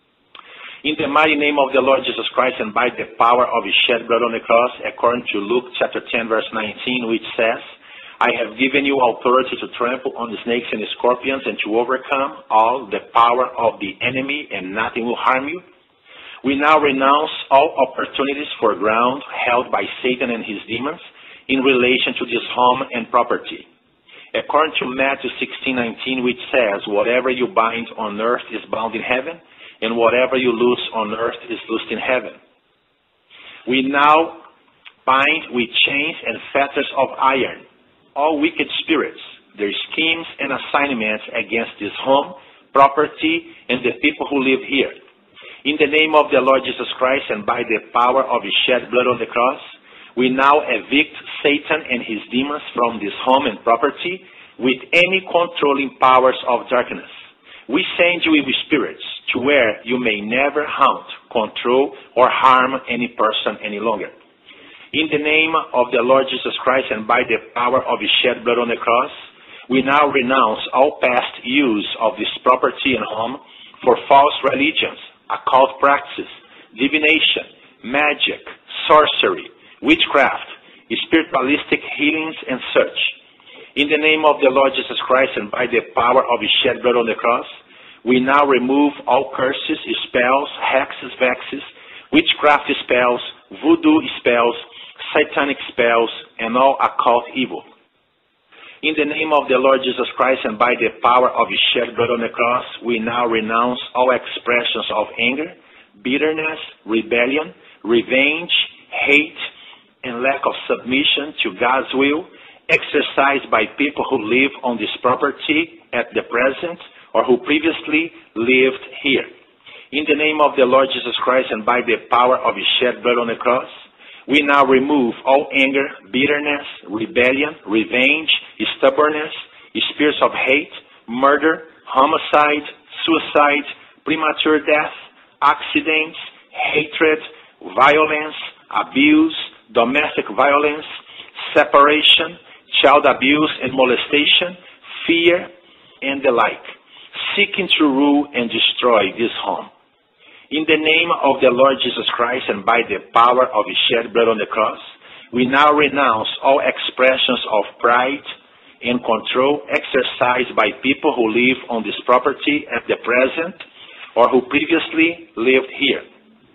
In the mighty name of the Lord Jesus Christ and by the power of his shed blood on the cross, according to Luke chapter 10, verse 19, which says, I have given you authority to trample on the snakes and the scorpions and to overcome all the power of the enemy, and nothing will harm you. We now renounce all opportunities for ground held by Satan and his demons in relation to this home and property. according to Matthew 16:19, which says, whatever you bind on earth is bound in heaven, and whatever you loose on earth is loosed in heaven. We now bind with chains and fetters of iron all wicked spirits, their schemes and assignments against this home, property, and the people who live here. In the name of the Lord Jesus Christ and by the power of His shed blood on the cross, we now evict Satan and his demons from this home and property with any controlling powers of darkness. We send you evil spirits to where you may never haunt, control, or harm any person any longer. In the name of the Lord Jesus Christ and by the power of His shed blood on the cross, we now renounce all past use of this property and home for false religions, occult practices, divination, magic, sorcery, witchcraft, spiritualistic healings, and such. In the name of the Lord Jesus Christ and by the power of His shed blood on the cross, we now remove all curses, spells, hexes, vexes, witchcraft spells, voodoo spells, satanic spells, and all occult evil. In the name of the Lord Jesus Christ and by the power of His shed blood on the cross, we now renounce all expressions of anger, bitterness, rebellion, revenge, hate, and lack of submission to God's will exercised by people who live on this property at the present or who previously lived here. In the name of the Lord Jesus Christ and by the power of His shed blood on the cross, we now remove all anger, bitterness, rebellion, revenge, stubbornness, spirits of hate, murder, homicide, suicide, premature death, accidents, hatred, violence, abuse, domestic violence, separation, child abuse and molestation, fear, and the like, seeking to rule and destroy this home. In the name of the Lord Jesus Christ and by the power of His shed blood on the cross, we now renounce all expressions of pride and control exercised by people who live on this property at the present or who previously lived here.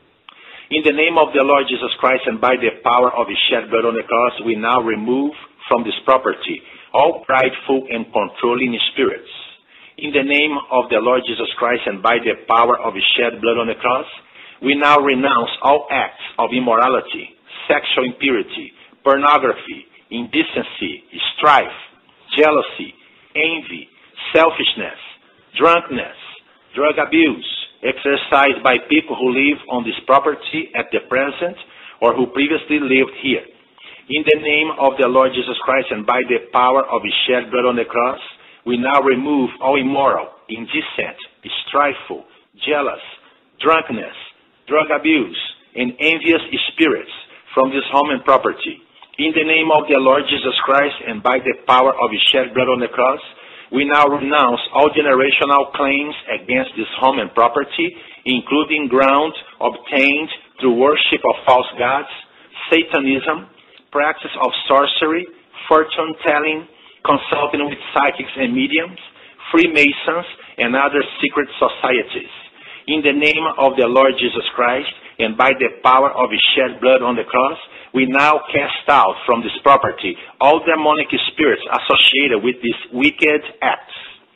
In the name of the Lord Jesus Christ and by the power of His shed blood on the cross, we now remove from this property all prideful and controlling spirits. In the name of the Lord Jesus Christ and by the power of His shed blood on the cross, we now renounce all acts of immorality, sexual impurity, pornography, indecency, strife, jealousy, envy, selfishness, drunkenness, drug abuse, exercised by people who live on this property at the present or who previously lived here. In the name of the Lord Jesus Christ and by the power of His shed blood on the cross, we now remove all immoral, indecent, strifeful, jealous, drunkenness, drug abuse, and envious spirits from this home and property. In the name of the Lord Jesus Christ and by the power of His shed blood on the cross, we now renounce all generational claims against this home and property, including ground obtained through worship of false gods, Satanism, practice of sorcery, fortune-telling, consulting with psychics and mediums, Freemasons, and other secret societies. In the name of the Lord Jesus Christ and by the power of His shed blood on the cross, we now cast out from this property all demonic spirits associated with these wicked acts.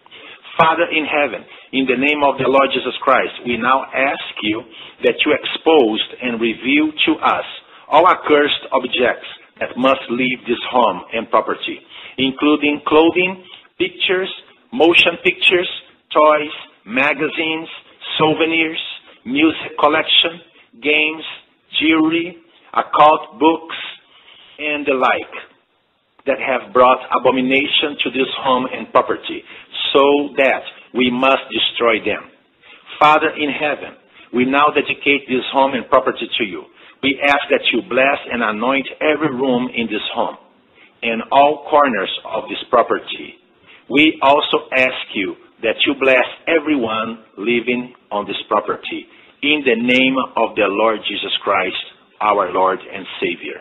Father in heaven, in the name of the Lord Jesus Christ, we now ask you that you expose and reveal to us all accursed objects that must leave this home and property, including clothing, pictures, motion pictures, toys, magazines, souvenirs, music collection, games, jewelry, occult books, and the like, that have brought abomination to this home and property, so that we must destroy them. Father in heaven, we now dedicate this home and property to you. We ask that you bless and anoint every room in this home and all corners of this property. We also ask you that you bless everyone living on this property. In the name of the Lord Jesus Christ, our Lord and Savior.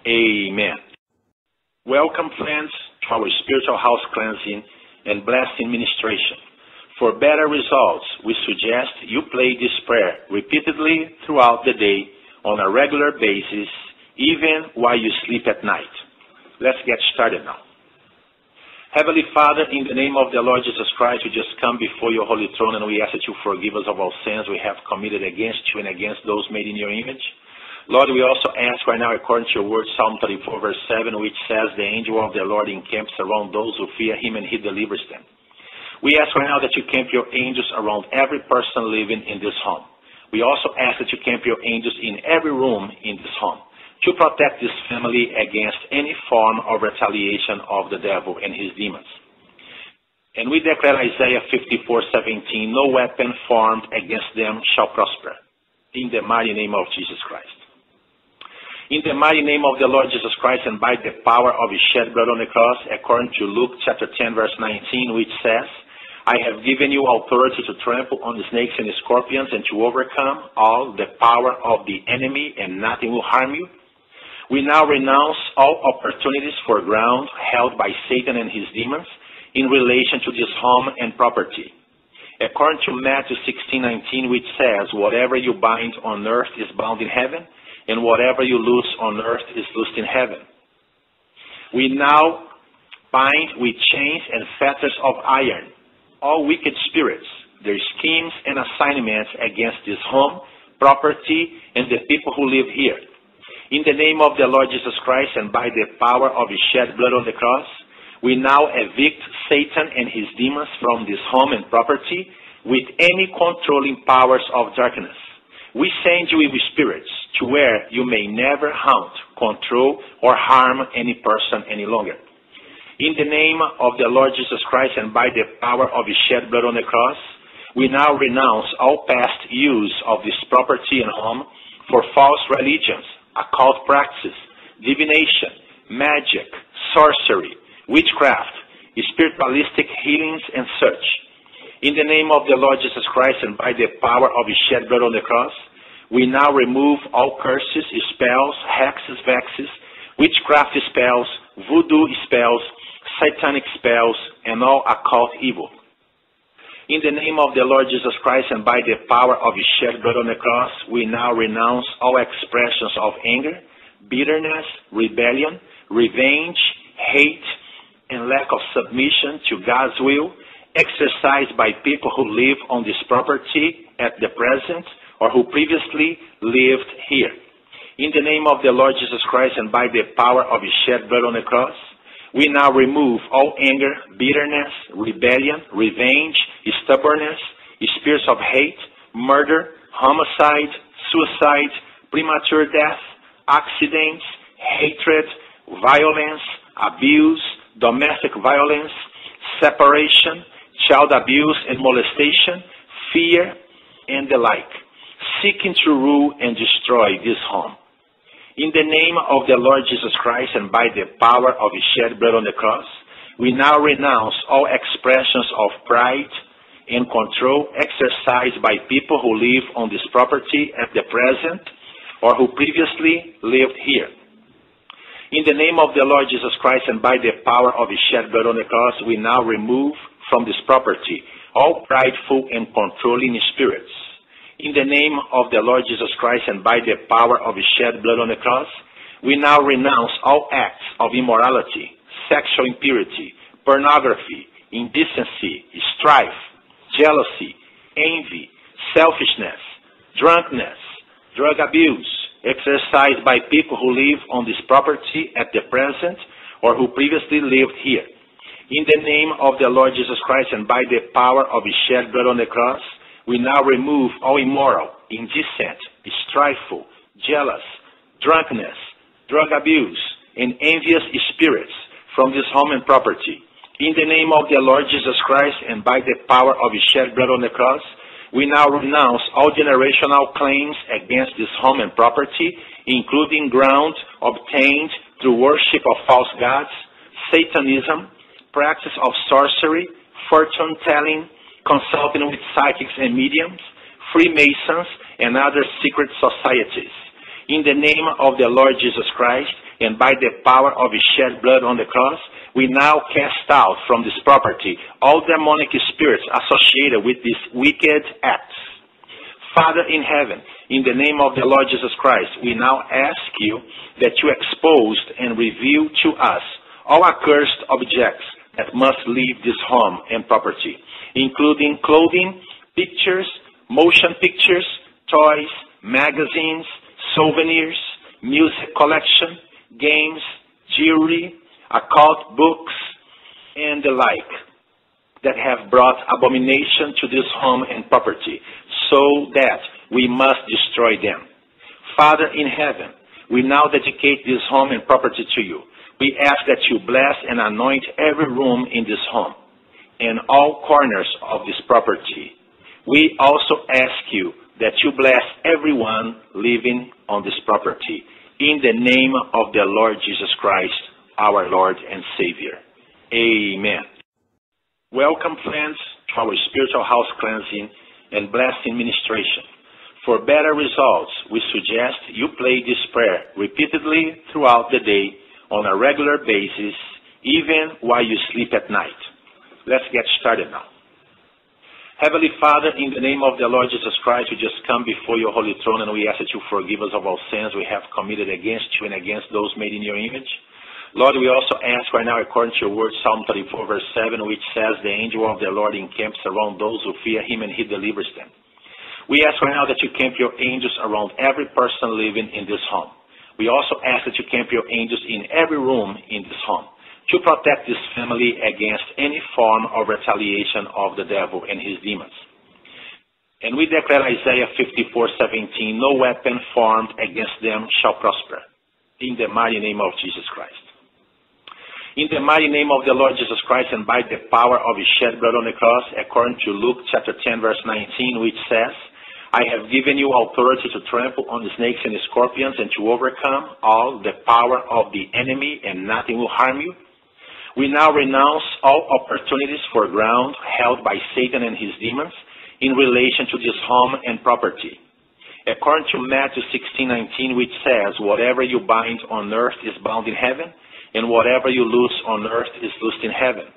Amen. Welcome, friends, to our spiritual house cleansing and blessing ministration. For better results, we suggest you play this prayer repeatedly throughout the day on a regular basis, even while you sleep at night. Let's get started now. Heavenly Father, in the name of the Lord Jesus Christ, we just come before your holy throne and we ask that you forgive us of all sins we have committed against you and against those made in your image. Lord, we also ask right now, according to your word, Psalm 34, verse 7, which says, the angel of the Lord encamps around those who fear him and he delivers them. We ask right now that you camp your angels around every person living in this home. We also ask that you camp your angels in every room in this home to protect this family against any form of retaliation of the devil and his demons. And we declare Isaiah 54:17, no weapon formed against them shall prosper, in the mighty name of Jesus Christ. In the mighty name of the Lord Jesus Christ and by the power of his shed blood on the cross, according to Luke chapter 10, verse 19, which says, I have given you authority to trample on the snakes and the scorpions and to overcome all the power of the enemy, and nothing will harm you. We now renounce all opportunities for ground held by Satan and his demons in relation to this home and property. According to Matthew 16:19, which says, whatever you bind on earth is bound in heaven, and whatever you loose on earth is loosed in heaven. We now bind with chains and fetters of iron all wicked spirits, their schemes and assignments against this home, property, and the people who live here. In the name of the Lord Jesus Christ and by the power of his shed blood on the cross, we now evict Satan and his demons from this home and property with any controlling powers of darkness. We send you evil spirits to where you may never haunt, control, or harm any person any longer. In the name of the Lord Jesus Christ and by the power of his shed blood on the cross, we now renounce all past use of this property and home for false religions, occult practices, divination, magic, sorcery, witchcraft, spiritualistic healings, and such. In the name of the Lord Jesus Christ and by the power of his shed blood on the cross, we now remove all curses, spells, hexes, vexes, witchcraft spells, voodoo spells, satanic spells, and all occult evil. In the name of the Lord Jesus Christ and by the power of his shed blood on the cross, we now renounce all expressions of anger, bitterness, rebellion, revenge, hate, and lack of submission to God's will, exercised by people who live on this property at the present or who previously lived here. In the name of the Lord Jesus Christ and by the power of his shed blood on the cross, we now remove all anger, bitterness, rebellion, revenge, stubbornness, spirits of hate, murder, homicide, suicide, premature death, accidents, hatred, violence, abuse, domestic violence, separation, child abuse and molestation, fear, and the like, seeking to rule and destroy this home. In the name of the Lord Jesus Christ and by the power of his shed blood on the cross, we now renounce all expressions of pride and control exercised by people who live on this property at the present or who previously lived here. In the name of the Lord Jesus Christ and by the power of his shed blood on the cross, we now remove from this property all prideful and controlling spirits. In the name of the Lord Jesus Christ and by the power of his shed blood on the cross, we now renounce all acts of immorality, sexual impurity, pornography, indecency, strife, jealousy, envy, selfishness, drunkenness, drug abuse, exercised by people who live on this property at the present or who previously lived here. In the name of the Lord Jesus Christ and by the power of his shed blood on the cross, we now remove all immoral, indecent, strifeful, jealous, drunkenness, drug abuse, and envious spirits from this home and property. In the name of the Lord Jesus Christ and by the power of his shed blood on the cross, we now renounce all generational claims against this home and property, including ground obtained through worship of false gods, Satanism, practice of sorcery, fortune-telling, consulting with psychics and mediums, Freemasons, and other secret societies. In the name of the Lord Jesus Christ, and by the power of his shed blood on the cross, we now cast out from this property all demonic spirits associated with these wicked acts. Father in heaven, in the name of the Lord Jesus Christ, we now ask you that you expose and reveal to us all accursed objects that must leave this home and property, including clothing, pictures, motion pictures, toys, magazines, souvenirs, music collection, games, jewelry, occult books, and the like, that have brought abomination to this home and property, so that we must destroy them. Father in heaven, we now dedicate this home and property to you. We ask that you bless and anoint every room in this home and all corners of this property. We also ask you that you bless everyone living on this property. In the name of the Lord Jesus Christ, our Lord and Savior. Amen. Welcome, friends, to our spiritual house cleansing and blessing ministration. For better results, we suggest you play this prayer repeatedly throughout the day on a regular basis, even while you sleep at night. Let's get started now. Heavenly Father, in the name of the Lord Jesus Christ, we just come before your holy throne and we ask that you forgive us of all sins we have committed against you and against those made in your image. Lord, we also ask right now, according to your word, Psalm 34, verse 7, which says, the angel of the Lord encamps around those who fear him and he delivers them. We ask right now that you camp your angels around every person living in this home. We also ask that you camp your angels in every room in this home to protect this family against any form of retaliation of the devil and his demons. And we declare Isaiah 54:17, no weapon formed against them shall prosper, in the mighty name of Jesus Christ. In the mighty name of the Lord Jesus Christ and by the power of his shed blood on the cross, according to Luke chapter 10, verse 19, which says, I have given you authority to trample on the snakes and the scorpions and to overcome all the power of the enemy, and nothing will harm you. We now renounce all opportunities for ground held by Satan and his demons in relation to this home and property. According to Matthew 16:19, which says, whatever you bind on earth is bound in heaven, and whatever you loose on earth is loosed in heaven.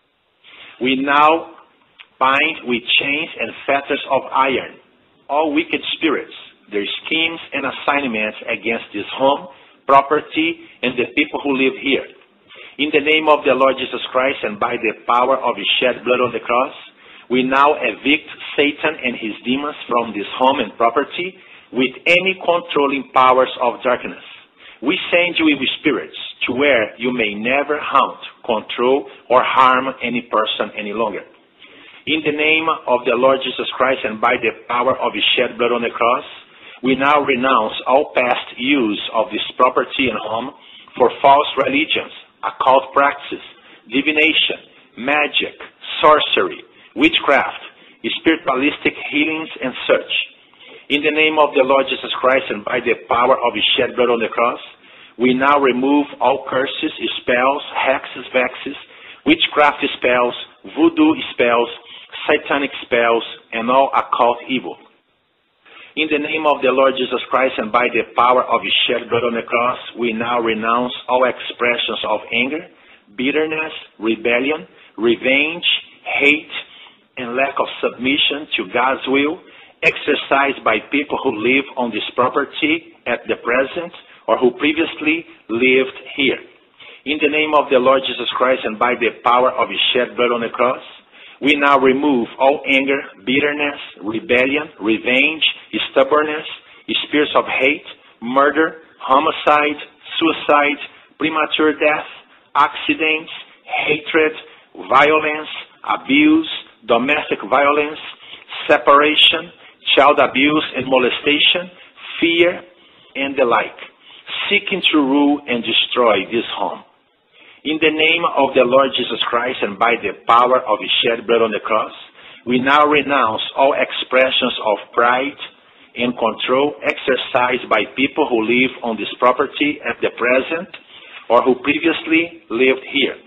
We now bind with chains and fetters of iron all wicked spirits, their schemes and assignments against this home, property, and the people who live here. In the name of the Lord Jesus Christ and by the power of his shed blood on the cross, we now evict Satan and his demons from this home and property with any controlling powers of darkness. We send you evil spirits to where you may never haunt, control, or harm any person any longer. In the name of the Lord Jesus Christ and by the power of his shed blood on the cross, we now renounce all past use of this property and home for false religions, occult practices, divination, magic, sorcery, witchcraft, spiritualistic healings, and such. In the name of the Lord Jesus Christ and by the power of his shed blood on the cross, we now remove all curses, spells, hexes, vexes, witchcraft spells, voodoo spells, satanic spells, and all occult evil. In the name of the Lord Jesus Christ and by the power of his shed blood on the cross, we now renounce all expressions of anger, bitterness, rebellion, revenge, hate, and lack of submission to God's will, exercised by people who live on this property at the present or who previously lived here. In the name of the Lord Jesus Christ and by the power of his shed blood on the cross, we now remove all anger, bitterness, rebellion, revenge, stubbornness, spirits of hate, murder, homicide, suicide, premature death, accidents, hatred, violence, abuse, domestic violence, separation, child abuse and molestation, fear, and the like, seeking to rule and destroy this home. In the name of the Lord Jesus Christ and by the power of his shed blood on the cross, we now renounce all expressions of pride and control exercised by people who live on this property at the present or who previously lived here.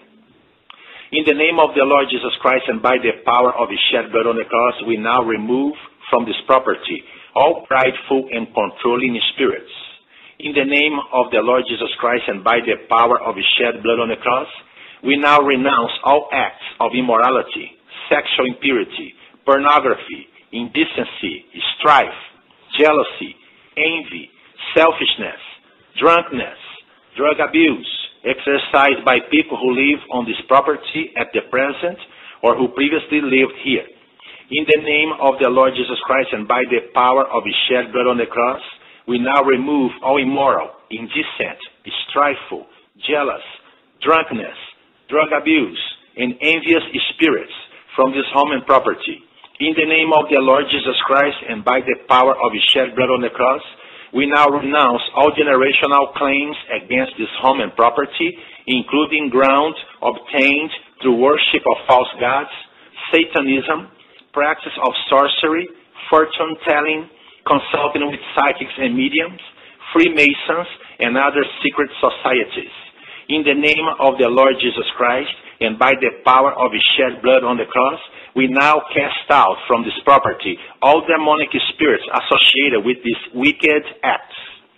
In the name of the Lord Jesus Christ and by the power of his shed blood on the cross, we now remove from this property all prideful and controlling spirits. In the name of the Lord Jesus Christ and by the power of his shed blood on the cross, we now renounce all acts of immorality, sexual impurity, pornography, indecency, strife, jealousy, envy, selfishness, drunkenness, drug abuse, exercised by people who live on this property at the present or who previously lived here. In the name of the Lord Jesus Christ and by the power of his shed blood on the cross, we now remove all immoral, indecent, strifeful, jealous, drunkenness, drug abuse, and envious spirits from this home and property. In the name of the Lord Jesus Christ and by the power of his shed blood on the cross, we now renounce all generational claims against this home and property, including ground obtained through worship of false gods, Satanism, practice of sorcery, fortune-telling, consulting with psychics and mediums, Freemasons, and other secret societies. In the name of the Lord Jesus Christ and by the power of his shed blood on the cross, we now cast out from this property all demonic spirits associated with these wicked acts.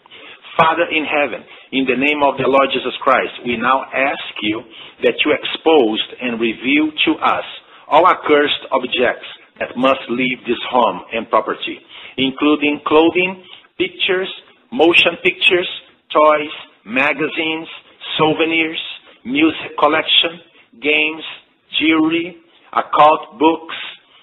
Father in heaven, in the name of the Lord Jesus Christ, we now ask you that you expose and reveal to us all accursed objects that must leave this home and property, including clothing, pictures, motion pictures, toys, magazines, souvenirs, music collection, games, jewelry, occult books,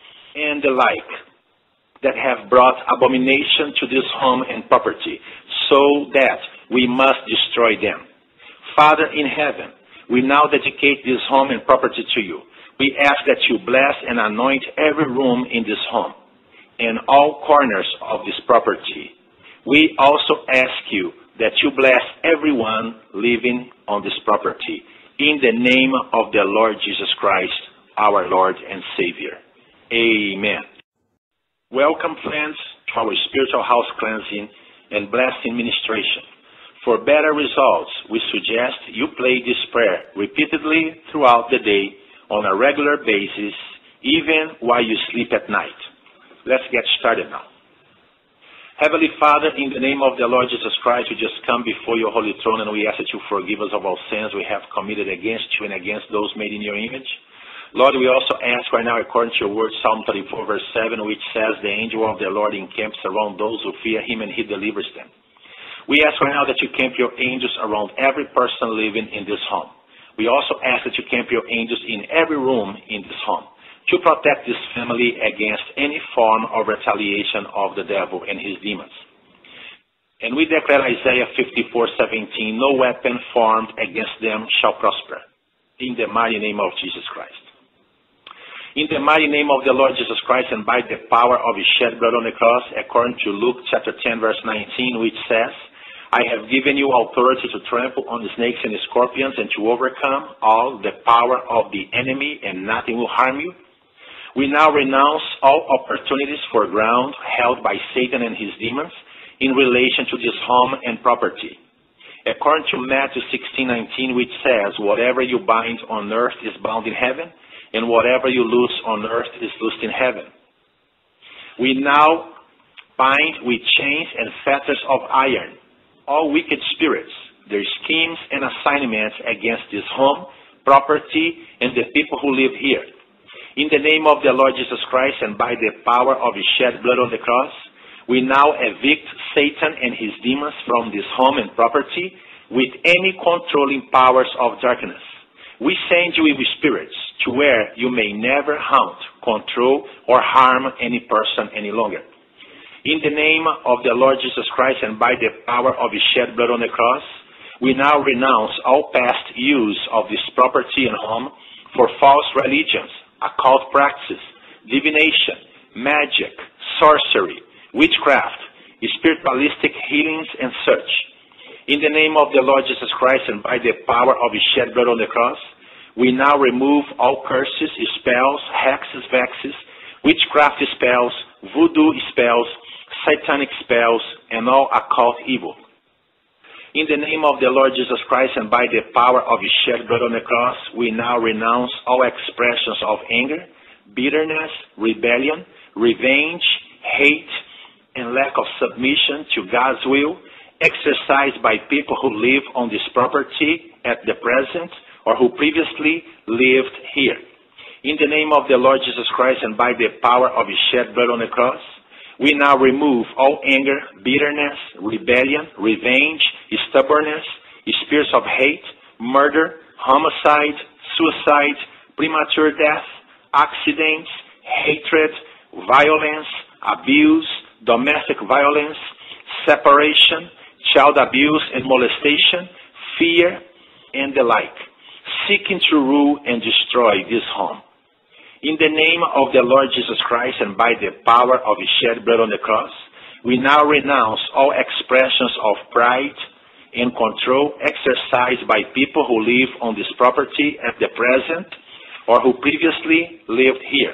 and the like that have brought abomination to this home and property, so that we must destroy them. Father in heaven, we now dedicate this home and property to you. We ask that you bless and anoint every room in this home and all corners of this property. We also ask you that you bless everyone living on this property. In the name of the Lord Jesus Christ, our Lord and Savior. Amen. Welcome, friends, to our spiritual house cleansing and blessing ministration. For better results, we suggest you play this prayer repeatedly throughout the day on a regular basis, even while you sleep at night. Let's get started now. Heavenly Father, in the name of the Lord Jesus Christ, we just come before your holy throne and we ask that you forgive us of all sins we have committed against you and against those made in your image. Lord, we also ask right now, according to your word, Psalm 34, verse 7, which says, the angel of the Lord encamps around those who fear him and he delivers them. We ask right now that you camp your angels around every person living in this home. We also ask that you camp your angels in every room in this home to protect this family against any form of retaliation of the devil and his demons. And we declare Isaiah 54:17, no weapon formed against them shall prosper, in the mighty name of Jesus Christ. In the mighty name of the Lord Jesus Christ and by the power of his shed blood on the cross, according to Luke chapter 10, verse 19, which says, I have given you authority to trample on the snakes and the scorpions and to overcome all the power of the enemy, and nothing will harm you. We now renounce all opportunities for ground held by Satan and his demons in relation to this home and property. According to Matthew 16:19, which says, whatever you bind on earth is bound in heaven, and whatever you loose on earth is loosed in heaven. We now bind with chains and fetters of iron all wicked spirits, their schemes and assignments against this home, property, and the people who live here. In the name of the Lord Jesus Christ and by the power of his shed blood on the cross, we now evict Satan and his demons from this home and property with any controlling powers of darkness. We send you evil spirits to where you may never haunt, control, or harm any person any longer. In the name of the Lord Jesus Christ and by the power of his shed blood on the cross, we now renounce all past use of this property and home for false religions, occult practices, divination, magic, sorcery, witchcraft, spiritualistic healings, and such. In the name of the Lord Jesus Christ and by the power of his shed blood on the cross, we now remove all curses, spells, hexes, vexes, witchcraft spells, voodoo spells, satanic spells, and all occult evil. In the name of the Lord Jesus Christ and by the power of his shed blood on the cross, we now renounce all expressions of anger, bitterness, rebellion, revenge, hate, and lack of submission to God's will, exercised by people who live on this property at the present or who previously lived here. In the name of the Lord Jesus Christ and by the power of his shed blood on the cross, we now remove all anger, bitterness, rebellion, revenge, stubbornness, spirits of hate, murder, homicide, suicide, premature death, accidents, hatred, violence, abuse, domestic violence, separation, child abuse and molestation, fear, and the like, seeking to rule and destroy this home. In the name of the Lord Jesus Christ and by the power of His shed blood on the cross, we now renounce all expressions of pride and control exercised by people who live on this property at the present or who previously lived here.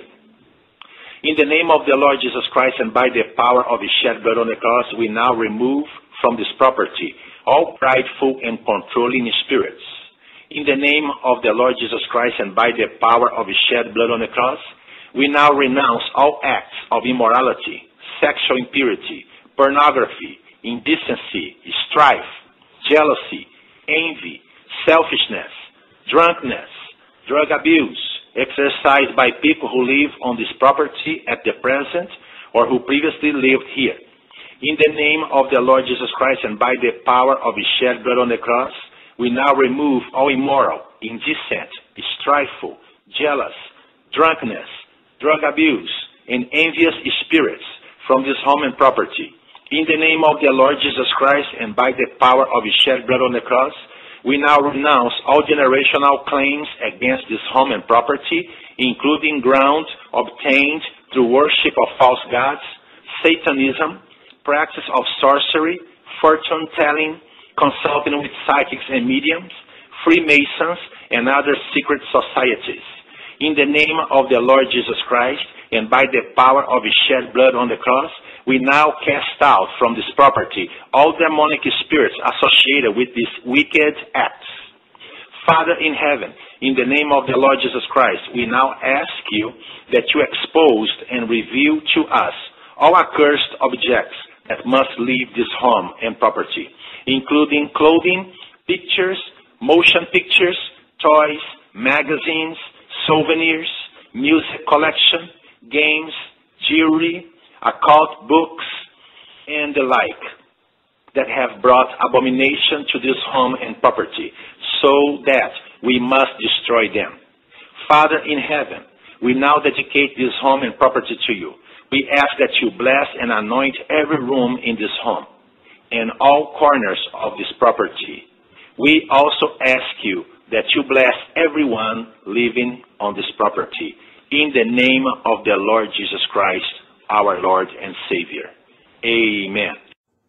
In the name of the Lord Jesus Christ and by the power of His shed blood on the cross, we now remove from this property all prideful and controlling spirits. In the name of the Lord Jesus Christ and by the power of His shed blood on the cross, we now renounce all acts of immorality, sexual impurity, pornography, indecency, strife, jealousy, envy, selfishness, drunkenness, drug abuse, exercised by people who live on this property at the present or who previously lived here. In the name of the Lord Jesus Christ and by the power of His shed blood on the cross, we now remove all immoral, indecent, strifeful, jealous, drunkenness, drug abuse, and envious spirits from this home and property. In the name of the Lord Jesus Christ and by the power of His shed blood on the cross, we now renounce all generational claims against this home and property, including ground obtained through worship of false gods, Satanism, practice of sorcery, fortune-telling, consulting with psychics and mediums, Freemasons, and other secret societies. In the name of the Lord Jesus Christ and by the power of His shed blood on the cross, we now cast out from this property all demonic spirits associated with these wicked acts. Father in heaven, in the name of the Lord Jesus Christ, we now ask you that you expose and reveal to us all accursed objects that must leave this home and property, including clothing, pictures, motion pictures, toys, magazines, souvenirs, music collection, games, jewelry, occult books, and the like that have brought abomination to this home and property, so that we must destroy them. Father in heaven, we now dedicate this home and property to you. We ask that you bless and anoint every room in this home and all corners of this property. We also ask you that you bless everyone living on this property. In the name of the Lord Jesus Christ, our Lord and Savior. Amen.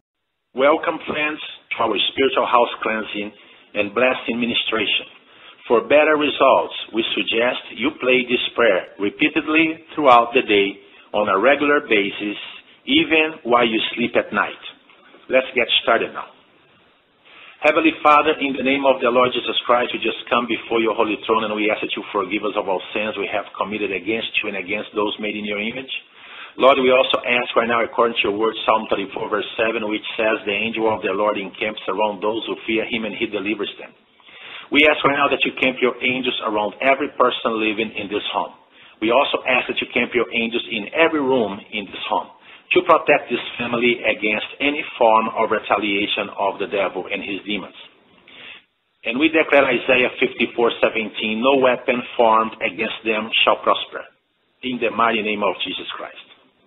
Welcome, friends, to our spiritual house cleansing and blessing ministration. For better results, we suggest you play this prayer repeatedly throughout the day on a regular basis, even while you sleep at night. Let's get started now. Heavenly Father, in the name of the Lord Jesus Christ, we just come before your holy throne and we ask that you forgive us of all sins we have committed against you and against those made in your image. Lord, we also ask right now, according to your word, Psalm 34, verse 7, which says, the angel of the Lord encamps around those who fear him and he delivers them. We ask right now that you camp your angels around every person living in this home. We also ask that you camp your angels in every room in this home to protect this family against any form of retaliation of the devil and his demons. And we declare Isaiah 54:17, no weapon formed against them shall prosper, in the mighty name of Jesus Christ.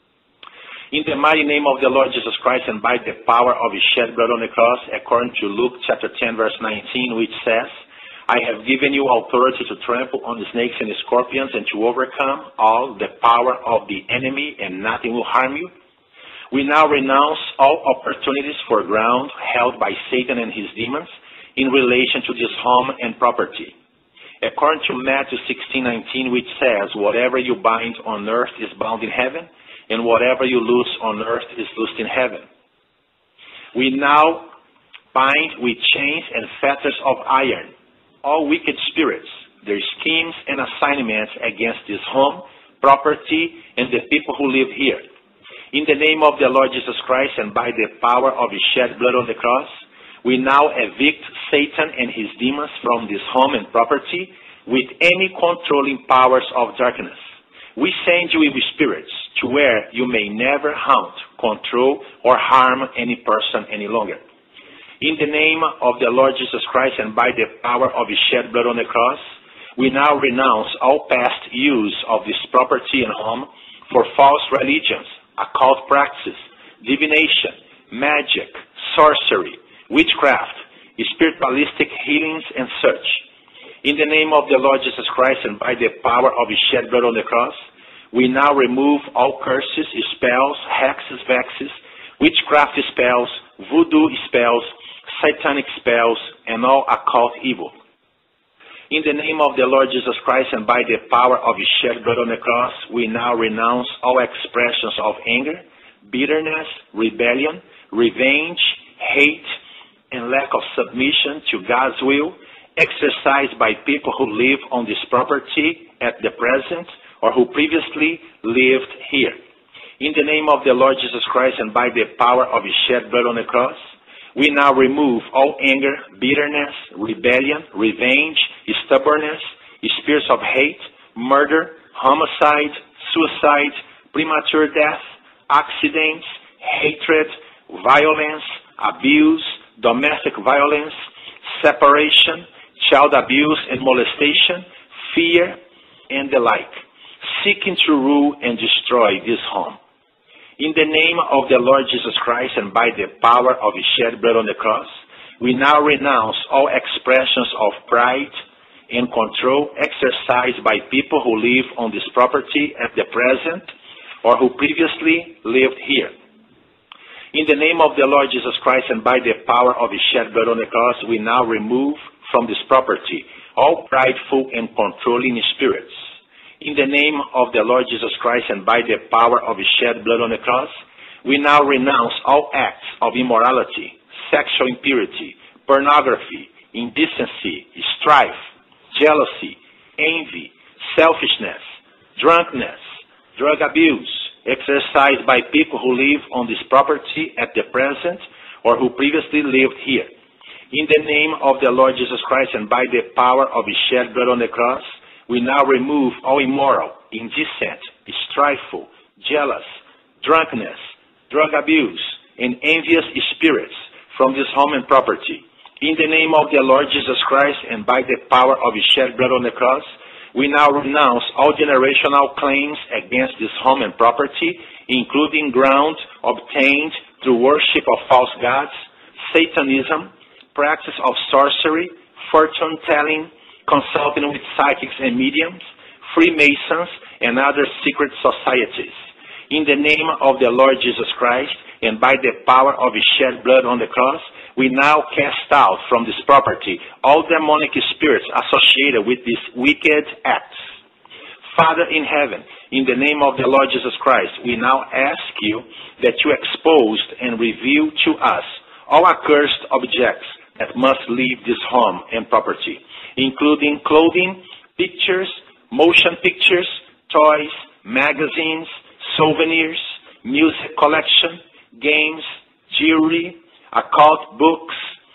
In the mighty name of the Lord Jesus Christ and by the power of his shed blood on the cross, according to Luke chapter 10, verse 19, which says, I have given you authority to trample on the snakes and the scorpions and to overcome all the power of the enemy, and nothing will harm you. We now renounce all opportunities for ground held by Satan and his demons in relation to this home and property. According to Matthew 16:19, which says, whatever you bind on earth is bound in heaven, and whatever you loose on earth is loosed in heaven. We now bind with chains and fetters of iron all wicked spirits, their schemes and assignments against this home, property, and the people who live here. In the name of the Lord Jesus Christ and by the power of his shed blood on the cross, we now evict Satan and his demons from this home and property with any controlling powers of darkness. We send you evil spirits to where you may never haunt, control, or harm any person any longer. In the name of the Lord Jesus Christ and by the power of His shed blood on the cross, we now renounce all past use of this property and home for false religions, occult practices, divination, magic, sorcery, witchcraft, spiritualistic healings, and such. In the name of the Lord Jesus Christ and by the power of His shed blood on the cross, we now remove all curses, spells, hexes, vexes, witchcraft spells, voodoo spells, satanic spells, and all occult evil. In the name of the Lord Jesus Christ and by the power of His shed blood on the cross, we now renounce all expressions of anger, bitterness, rebellion, revenge, hate, and lack of submission to God's will, exercised by people who live on this property at the present or who previously lived here. In the name of the Lord Jesus Christ and by the power of His shed blood on the cross, we now remove all anger, bitterness, rebellion, revenge, stubbornness, spirits of hate, murder, homicide, suicide, premature death, accidents, hatred, violence, abuse, domestic violence, separation, child abuse and molestation, fear, and the like, seeking to rule and destroy this home. In the name of the Lord Jesus Christ and by the power of His shed blood on the cross, we now renounce all expressions of pride and control exercised by people who live on this property at the present or who previously lived here. In the name of the Lord Jesus Christ and by the power of His shed blood on the cross, we now remove from this property all prideful and controlling spirits. In the name of the Lord Jesus Christ and by the power of His shed blood on the cross, we now renounce all acts of immorality, sexual impurity, pornography, indecency, strife, jealousy, envy, selfishness, drunkenness, drug abuse, exercised by people who live on this property at the present or who previously lived here. In the name of the Lord Jesus Christ and by the power of His shed blood on the cross, we now remove all immoral, indecent, strifeful, jealous, drunkenness, drug abuse, and envious spirits from this home and property. In the name of the Lord Jesus Christ and by the power of His shed blood on the cross, we now renounce all generational claims against this home and property, including ground obtained through worship of false gods, Satanism, practice of sorcery, fortune-telling, consulting with psychics and mediums, Freemasons, and other secret societies. In the name of the Lord Jesus Christ and by the power of His shed blood on the cross, we now cast out from this property all demonic spirits associated with these wicked acts. Father in heaven, in the name of the Lord Jesus Christ, we now ask You that You expose and reveal to us all accursed objects that must leave this home and property, including clothing, pictures, motion pictures, toys, magazines, souvenirs, music collection, games, jewelry, occult books,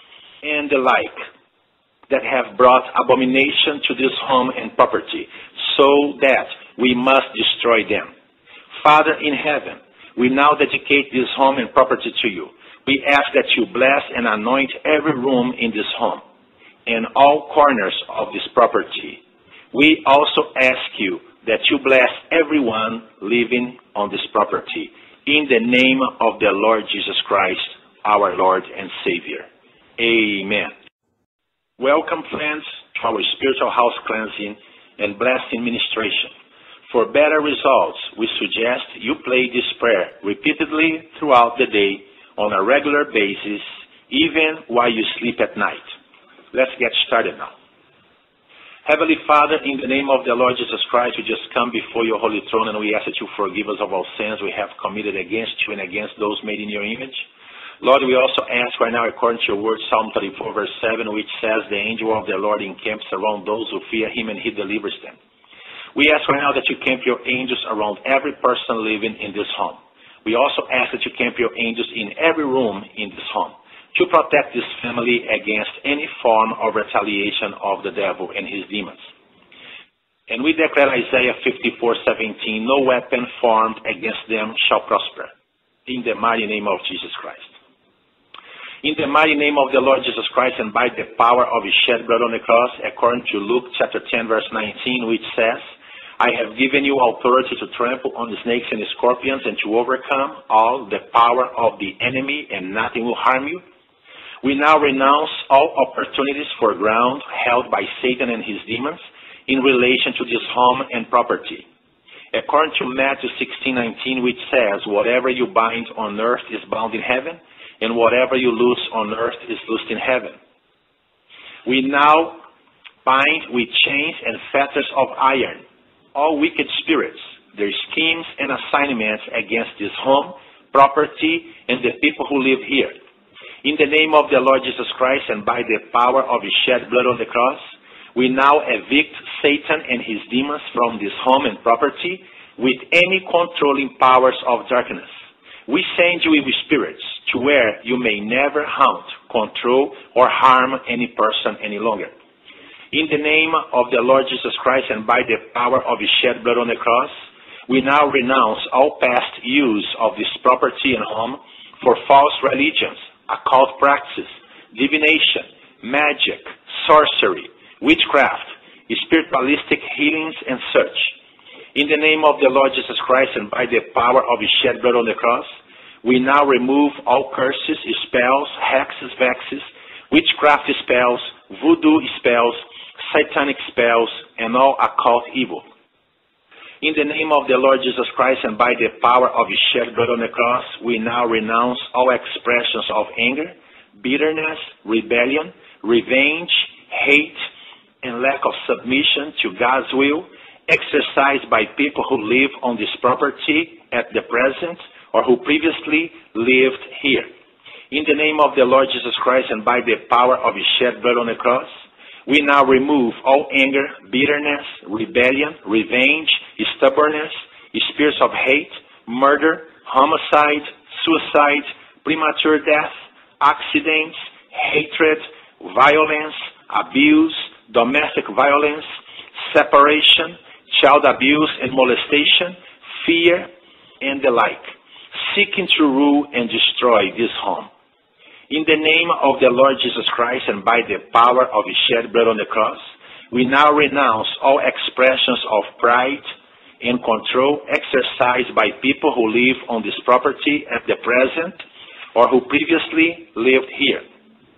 and the like, that have brought abomination to this home and property, so that we must destroy them. Father in heaven, we now dedicate this home and property to You. We ask that You bless and anoint every room in this home and all corners of this property. We also ask You that You bless everyone living on this property. In the name of the Lord Jesus Christ, our Lord and Savior. Amen. Welcome, friends, to our spiritual house cleansing and blessing ministration. For better results, we suggest you play this prayer repeatedly throughout the day on a regular basis, even while you sleep at night. Let's get started now. Heavenly Father, in the name of the Lord Jesus Christ, we just come before Your holy throne and we ask that You forgive us of all sins we have committed against You and against those made in Your image. Lord, we also ask right now, according to Your word, Psalm 34, verse 7, which says, the angel of the Lord encamps around those who fear Him and He delivers them. We ask right now that You camp Your angels around every person living in this home. We also ask that You camp Your angels in every room in this home to protect this family against any form of retaliation of the devil and his demons. And we declare Isaiah 54:17, no weapon formed against them shall prosper, in the mighty name of Jesus Christ. In the mighty name of the Lord Jesus Christ and by the power of his shed blood on the cross, according to Luke chapter 10, verse 19, which says, I have given you authority to trample on the snakes and the scorpions and to overcome all the power of the enemy, and nothing will harm you. We now renounce all opportunities for ground held by Satan and his demons in relation to this home and property. According to Matthew 16:19, which says, whatever you bind on earth is bound in heaven, and whatever you loose on earth is loosed in heaven. We now bind with chains and fetters of iron all wicked spirits, their schemes and assignments against this home, property, and the people who live here. In the name of the Lord Jesus Christ and by the power of his shed blood on the cross, we now evict Satan and his demons from this home and property with any controlling powers of darkness. We send you evil spirits to where you may never haunt, control, or harm any person any longer. In the name of the Lord Jesus Christ and by the power of his shed blood on the cross, we now renounce all past use of this property and home for false religions, occult practices, divination, magic, sorcery, witchcraft, spiritualistic healings, and such. In the name of the Lord Jesus Christ and by the power of his shed blood on the cross, we now remove all curses, spells, hexes, vexes, witchcraft spells, voodoo spells, satanic spells, and all occult evil. In the name of the Lord Jesus Christ and by the power of his shed blood on the cross, we now renounce all expressions of anger, bitterness, rebellion, revenge, hate, and lack of submission to God's will, exercised by people who live on this property at the present or who previously lived here. In the name of the Lord Jesus Christ and by the power of his shed blood on the cross, we now remove all anger, bitterness, rebellion, revenge, stubbornness, spirits of hate, murder, homicide, suicide, premature death, accidents, hatred, violence, abuse, domestic violence, separation, child abuse and molestation, fear, and the like, seeking to rule and destroy this home. In the name of the Lord Jesus Christ and by the power of his shed blood on the cross, we now renounce all expressions of pride and control exercised by people who live on this property at the present or who previously lived here.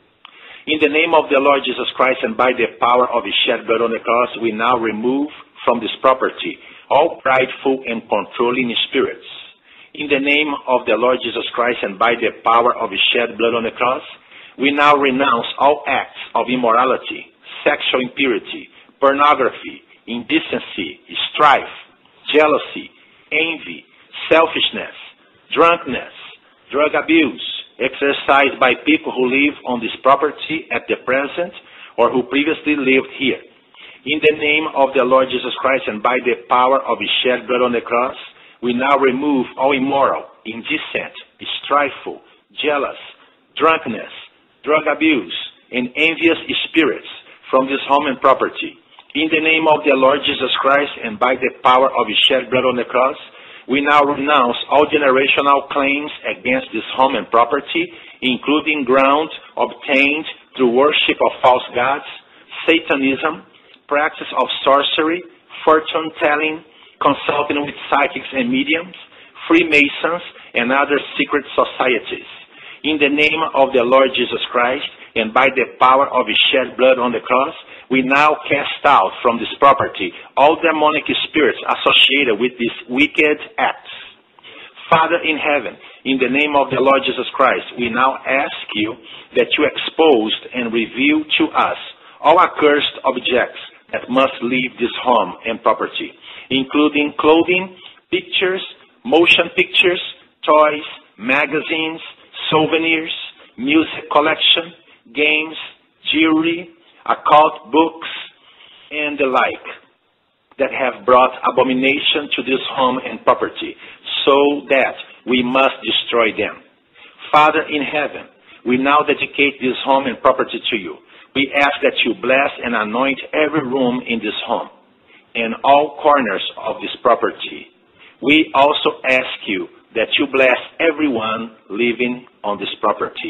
In the name of the Lord Jesus Christ and by the power of his shed blood on the cross, we now remove from this property all prideful and controlling spirits. In the name of the Lord Jesus Christ and by the power of his shed blood on the cross, we now renounce all acts of immorality, sexual impurity, pornography, indecency, strife, jealousy, envy, selfishness, drunkenness, drug abuse, exercised by people who live on this property at the present or who previously lived here. In the name of the Lord Jesus Christ and by the power of his shed blood on the cross, we now remove all immoral, indecent, strifeful, jealous, drunkenness, drug abuse, and envious spirits from this home and property. In the name of the Lord Jesus Christ and by the power of his shed blood on the cross, we now renounce all generational claims against this home and property, including ground obtained through worship of false gods, Satanism, practice of sorcery, fortune-telling, consulting with psychics and mediums, Freemasons, and other secret societies. In the name of the Lord Jesus Christ, and by the power of his shed blood on the cross, we now cast out from this property all demonic spirits associated with these wicked acts. Father in heaven, in the name of the Lord Jesus Christ, we now ask you that you expose and reveal to us all accursed objects that must leave this home and property, including clothing, pictures, motion pictures, toys, magazines, souvenirs, music collection, games, jewelry, occult books, and the like, that have brought abomination to this home and property, so that we must destroy them. Father in heaven, we now dedicate this home and property to you. We ask that you bless and anoint every room in this home and all corners of this property. We also ask you that you bless everyone living on this property.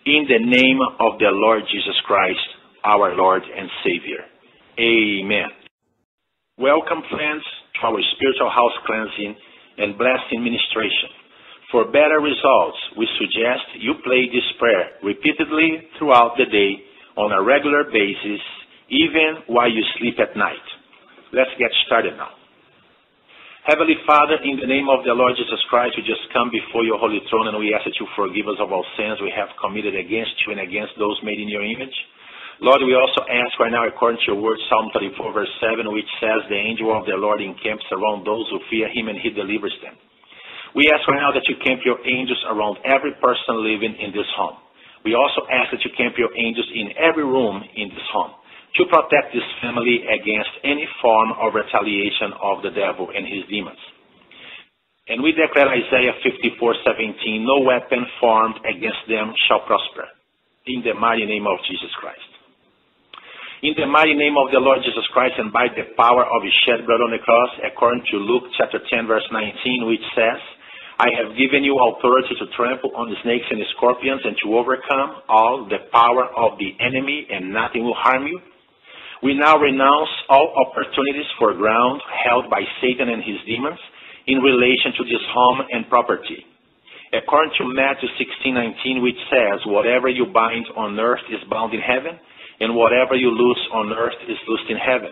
in the name of the Lord Jesus Christ, our Lord and Savior. Amen. Welcome, friends, to our spiritual house cleansing and blessing ministration. For better results, we suggest you play this prayer repeatedly throughout the day on a regular basis, even while you sleep at night. Let's get started now. Heavenly Father, in the name of the Lord Jesus Christ, we just come before your holy throne and we ask that you forgive us of all sins we have committed against you and against those made in your image. Lord, we also ask right now, according to your word, Psalm 34, verse 7, which says, the angel of the Lord encamps around those who fear him and he delivers them. We ask right now that you camp your angels around every person living in this home. We also ask that you camp your angels in every room in this home to protect this family against any form of retaliation of the devil and his demons. And we declare Isaiah 54:17, no weapon formed against them shall prosper, in the mighty name of Jesus Christ. In the mighty name of the Lord Jesus Christ and by the power of his shed blood on the cross, according to Luke chapter 10, verse 19, which says, I have given you authority to trample on the snakes and the scorpions and to overcome all the power of the enemy, and nothing will harm you. We now renounce all opportunities for ground held by Satan and his demons in relation to this home and property. According to Matthew 16:19, which says, whatever you bind on earth is bound in heaven, and whatever you loose on earth is loosed in heaven.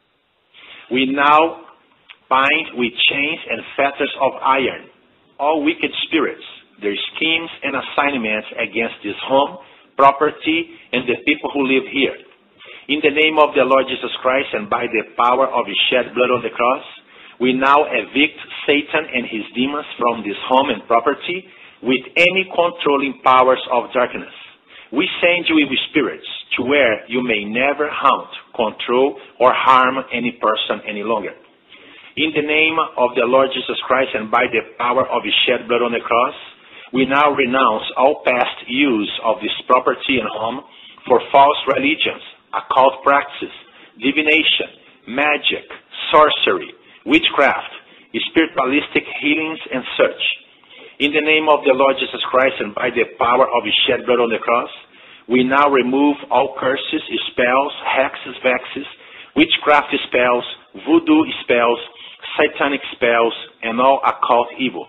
We now bind with chains and fetters of iron all wicked spirits, their schemes and assignments against this home, property, and the people who live here. In the name of the Lord Jesus Christ and by the power of his shed blood on the cross, we now evict Satan and his demons from this home and property with any controlling powers of darkness. We send you evil spirits to where you may never haunt, control, or harm any person any longer. In the name of the Lord Jesus Christ and by the power of his shed blood on the cross, we now renounce all past use of this property and home for false religions, occult practices, divination, magic, sorcery, witchcraft, spiritualistic healings, and such. In the name of the Lord Jesus Christ and by the power of his shed blood on the cross, we now remove all curses, spells, hexes, vexes, witchcraft spells, voodoo spells, satanic spells, and all occult evil.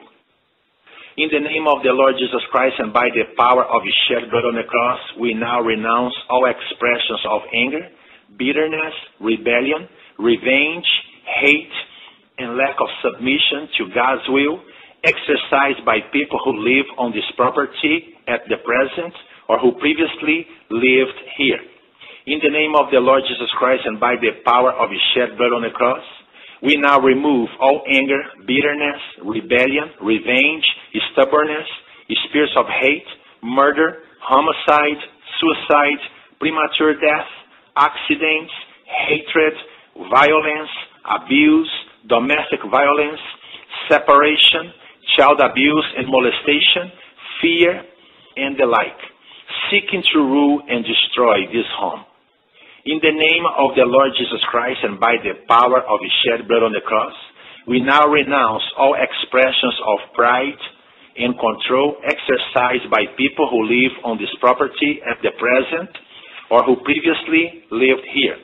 In the name of the Lord Jesus Christ and by the power of his shed blood on the cross, we now renounce all expressions of anger, bitterness, rebellion, revenge, hate, and lack of submission to God's will, exercised by people who live on this property at the present or who previously lived here. In the name of the Lord Jesus Christ and by the power of his shed blood on the cross, we now remove all anger, bitterness, rebellion, revenge, stubbornness, spirits of hate, murder, homicide, suicide, premature death, accidents, hatred, violence, abuse, domestic violence, separation, child abuse and molestation, fear, and the like, seeking to rule and destroy this home. In the name of the Lord Jesus Christ and by the power of his shed blood on the cross, we now renounce all expressions of pride and control exercised by people who live on this property at the present or who previously lived here.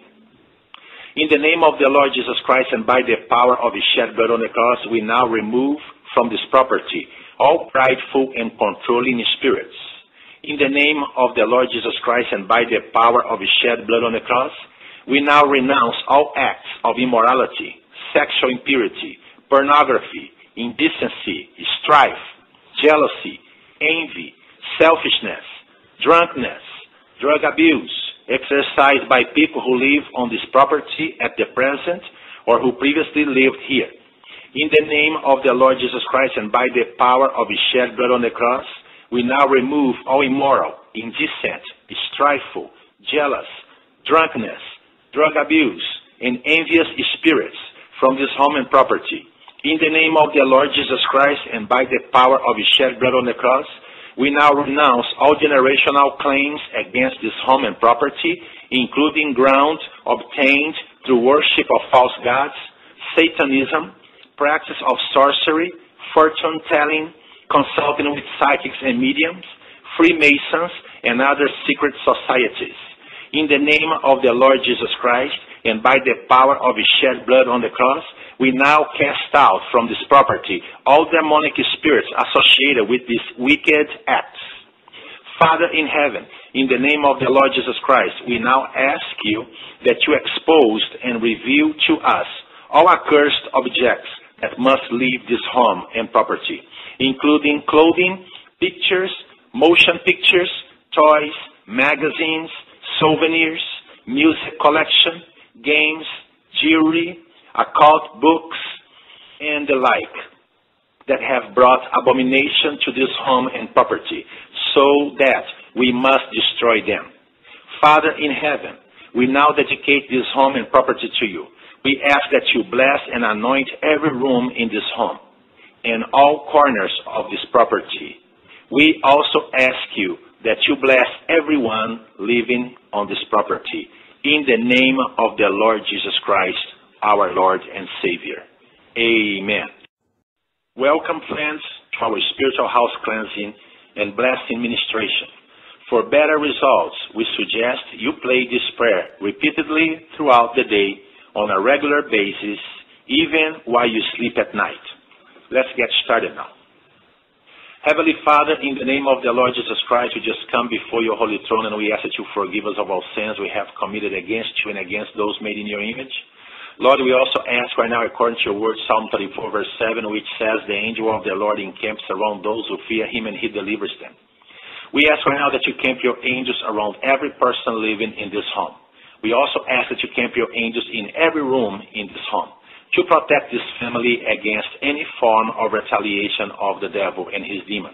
In the name of the Lord Jesus Christ and by the power of his shed blood on the cross, we now remove from this property all prideful and controlling spirits. In the name of the Lord Jesus Christ and by the power of his shed blood on the cross, we now renounce all acts of immorality, sexual impurity, pornography, indecency, strife, jealousy, envy, selfishness, drunkenness, drug abuse, exercised by people who live on this property at the present or who previously lived here. In the name of the Lord Jesus Christ and by the power of his shed blood on the cross, we now remove all immoral, indecent, strifeful, jealous, drunkenness, drug abuse, and envious spirits from this home and property. In the name of the Lord Jesus Christ and by the power of his shed blood on the cross, we now renounce all generational claims against this home and property, including ground obtained through worship of false gods, Satanism, practice of sorcery, fortune-telling, consulting with psychics and mediums, Freemasons, and other secret societies. In the name of the Lord Jesus Christ, and by the power of His shed blood on the cross, we now cast out from this property all demonic spirits associated with these wicked acts. Father in heaven, in the name of the Lord Jesus Christ, we now ask you that you expose and reveal to us all accursed objects that must leave this home and property, including clothing, pictures, motion pictures, toys, magazines, souvenirs, music collection, games, jewelry, occult books, and the like, that have brought abomination to this home and property, so that we must destroy them. Father in heaven, we now dedicate this home and property to you. We ask that you bless and anoint every room in this home and all corners of this property. We also ask you that you bless everyone living on this property. In the name of the Lord Jesus Christ, our Lord and Savior. Amen. Welcome, friends, to our spiritual house cleansing and blessing ministration. For better results, we suggest you play this prayer repeatedly throughout the day on a regular basis, even while you sleep at night. Let's get started now. Heavenly Father, in the name of the Lord Jesus Christ, we just come before your holy throne and we ask that you forgive us of all sins we have committed against you and against those made in your image. Lord, we also ask right now, according to your word, Psalm 34, verse 7, which says, the angel of the Lord encamps around those who fear him and he delivers them. We ask right now that you camp your angels around every person living in this home. We also ask that you camp your angels in every room in this home to protect this family against any form of retaliation of the devil and his demons.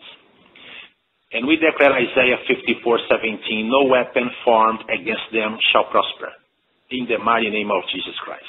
And we declare Isaiah 54:17, no weapon formed against them shall prosper, in the mighty name of Jesus Christ.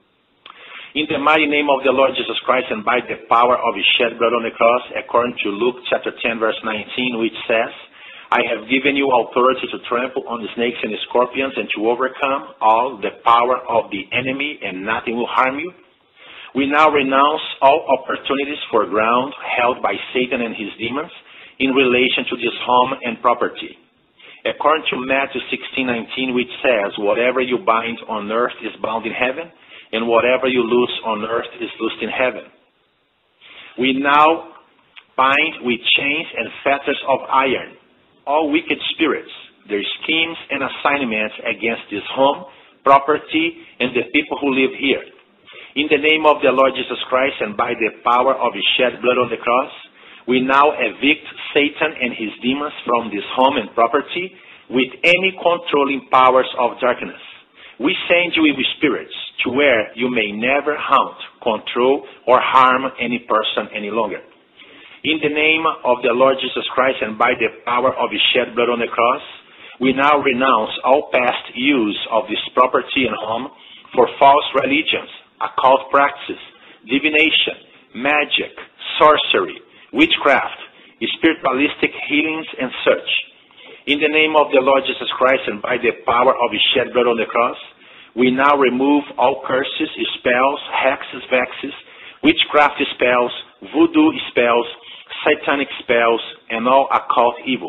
In the mighty name of the Lord Jesus Christ and by the power of his shed blood on the cross, according to Luke chapter 10, verse 19, which says, I have given you authority to trample on the snakes and the scorpions and to overcome all the power of the enemy, and nothing will harm you. We now renounce all opportunities for ground held by Satan and his demons in relation to this home and property. According to Matthew 16:19, which says, whatever you bind on earth is bound in heaven, and whatever you loose on earth is loosed in heaven. We now bind with chains and fetters of iron all wicked spirits, their schemes and assignments against this home, property, and the people who live here. In the name of the Lord Jesus Christ and by the power of his shed blood on the cross, we now evict Satan and his demons from this home and property with any controlling powers of darkness. We send you evil spirits to where you may never haunt, control, or harm any person any longer. In the name of the Lord Jesus Christ and by the power of his shed blood on the cross, we now renounce all past use of this property and home for false religions, occult practices, divination, magic, sorcery, witchcraft, spiritualistic healings, and such. In the name of the Lord Jesus Christ and by the power of his shed blood on the cross, we now remove all curses, spells, hexes, vexes, witchcraft spells, voodoo spells, satanic spells, and all occult evil.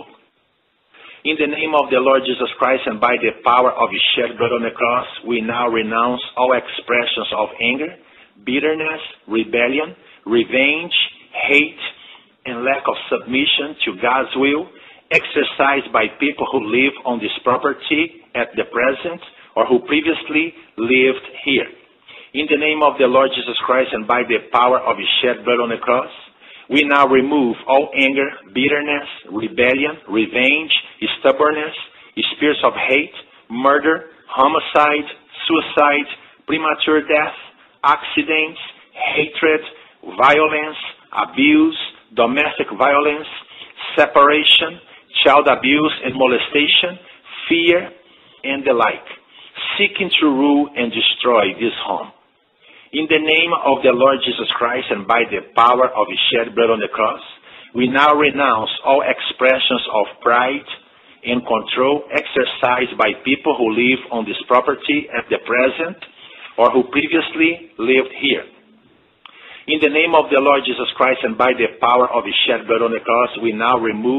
In the name of the Lord Jesus Christ and by the power of his shed blood on the cross, we now renounce all expressions of anger, bitterness, rebellion, revenge, hate, and lack of submission to God's will, exercised by people who live on this property at the present or who previously lived here. In the name of the Lord Jesus Christ and by the power of his shed blood on the cross, we now remove all anger, bitterness, rebellion, revenge, stubbornness, spirits of hate, murder, homicide, suicide, premature death, accidents, hatred, violence, abuse, domestic violence, separation, child abuse and molestation, fear, and the like, seeking to rule and destroy this home. In the name of the Lord Jesus Christ and by the power of his shed blood on the cross, we now renounce all expressions of pride and control exercised by people who live on this property at the present or who previously lived here. In the name of the Lord Jesus Christ and by the power of his shed blood on the cross, we now remove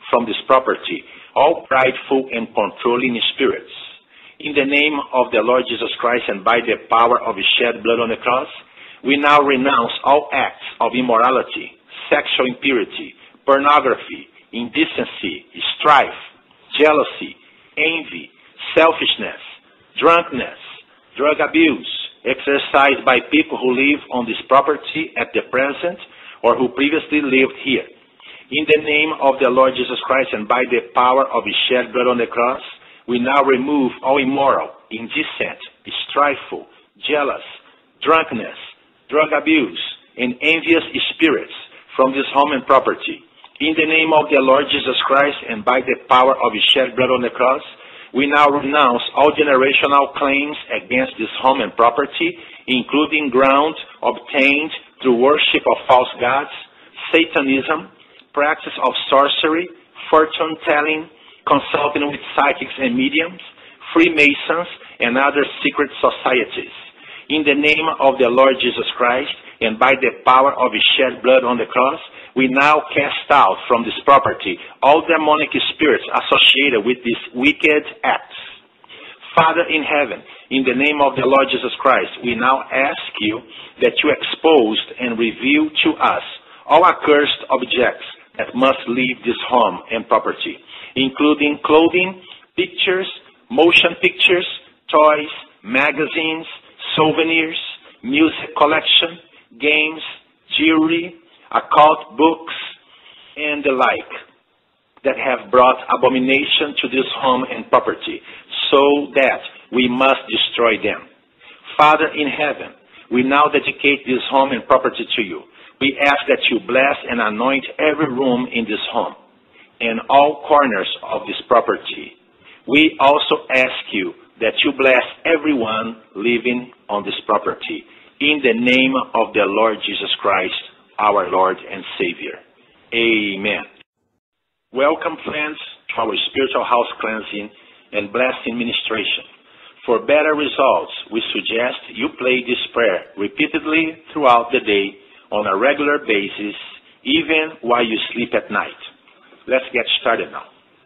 from this property all prideful and controlling spirits. In the name of the Lord Jesus Christ and by the power of his shed blood on the cross, we now renounce all acts of immorality, sexual impurity, pornography, indecency, strife, jealousy, envy, selfishness, drunkenness, drug abuse, exercised by people who live on this property at the present or who previously lived here. In the name of the Lord Jesus Christ and by the power of his shed blood on the cross, we now remove all immoral, indecent, strifeful, jealous, drunkenness, drug abuse, and envious spirits from this home and property. In the name of the Lord Jesus Christ and by the power of his shed blood on the cross, we now renounce all generational claims against this home and property, including ground obtained through worship of false gods, Satanism, practice of sorcery, fortune-telling, consulting with psychics and mediums, Freemasons, and other secret societies. In the name of the Lord Jesus Christ and by the power of his shed blood on the cross, we now cast out from this property all demonic spirits associated with these wicked acts. Father in heaven, in the name of the Lord Jesus Christ, we now ask you that you expose and reveal to us all accursed objects that must leave this home and property, including clothing, pictures, motion pictures, toys, magazines, souvenirs, music collection, games, jewelry, occult books, and the like that have brought abomination to this home and property, so that we must destroy them. Father in heaven, we now dedicate this home and property to you. We ask that you bless and anoint every room in this home and all corners of this property. We also ask you that you bless everyone living on this property. In the name of the Lord Jesus Christ, our Lord and Savior. Amen. Welcome, friends, to our spiritual house cleansing and blessing ministration. For better results, we suggest you play this prayer repeatedly throughout the day on a regular basis, even while you sleep at night. Let's get started now.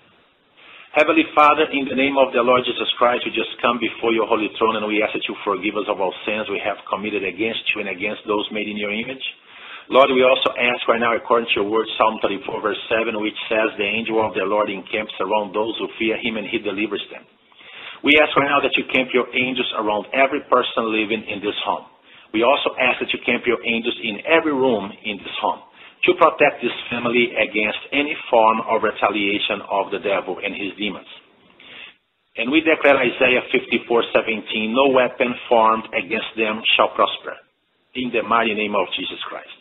Heavenly Father, in the name of the Lord Jesus Christ, we just come before your holy throne and we ask that you forgive us of all sins we have committed against you and against those made in your image. Lord, we also ask right now, according to your word, Psalm 34, verse 7, which says, the angel of the Lord encamps around those who fear him and he delivers them. We ask right now that you camp your angels around every person living in this home. We also ask that you camp your angels in every room in this home to protect this family against any form of retaliation of the devil and his demons. And we declare Isaiah 54:17, no weapon formed against them shall prosper, in the mighty name of Jesus Christ.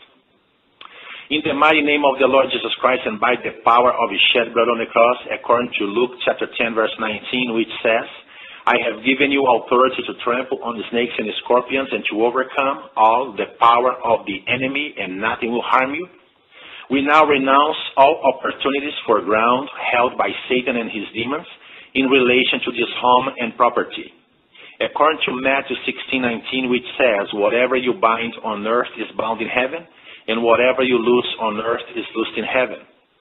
In the mighty name of the Lord Jesus Christ and by the power of his shed blood on the cross, according to Luke chapter 10, verse 19, which says, I have given you authority to trample on the snakes and the scorpions and to overcome all the power of the enemy, and nothing will harm you. We now renounce all opportunities for ground held by Satan and his demons in relation to this home and property. According to Matthew 16:19, which says, whatever you bind on earth is bound in heaven, and whatever you loose on earth is loosed in heaven.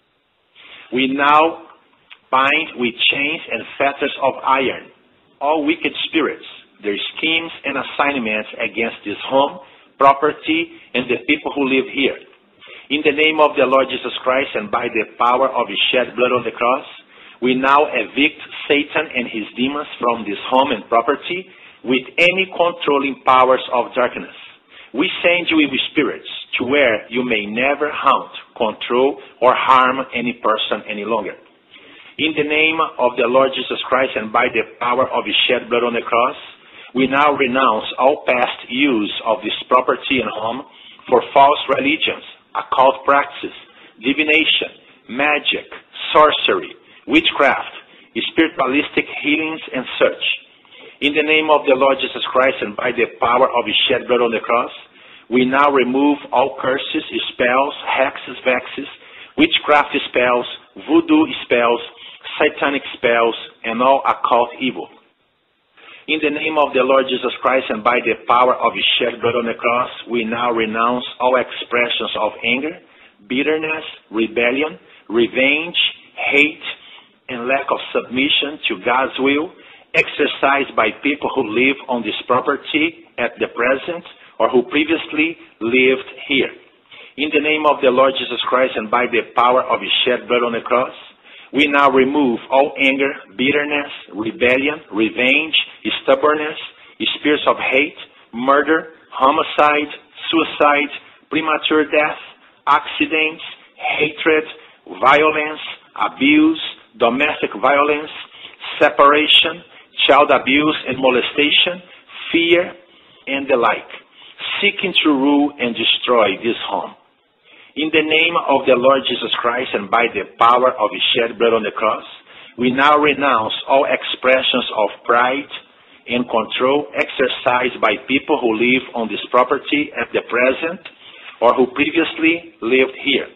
We now bind with chains and fetters of iron all wicked spirits, their schemes and assignments against this home, property, and the people who live here. In the name of the Lord Jesus Christ and by the power of his shed blood on the cross, we now evict Satan and his demons from this home and property with any controlling powers of darkness. We send you evil spirits to where you may never haunt, control, or harm any person any longer. In the name of the Lord Jesus Christ and by the power of his shed blood on the cross, we now renounce all past use of this property and home for false religions, occult practices, divination, magic, sorcery, witchcraft, spiritualistic healings, and such. In the name of the Lord Jesus Christ and by the power of his shed blood on the cross, we now remove all curses, spells, hexes, vexes, witchcraft spells, voodoo spells, satanic spells, and all occult evil. In the name of the Lord Jesus Christ and by the power of his shed blood on the cross, we now renounce all expressions of anger, bitterness, rebellion, revenge, hate, and lack of submission to God's will exercised by people who live on this property at the present or who previously lived here. In the name of the Lord Jesus Christ and by the power of His shed blood on the cross, we now remove all anger, bitterness, rebellion, revenge, stubbornness, spirits of hate, murder, homicide, suicide, premature death, accidents, hatred, violence, abuse, domestic violence, separation, child abuse and molestation, fear, and the like, seeking to rule and destroy this home. In the name of the Lord Jesus Christ and by the power of His shed blood on the cross, we now renounce all expressions of pride and control exercised by people who live on this property at the present or who previously lived here.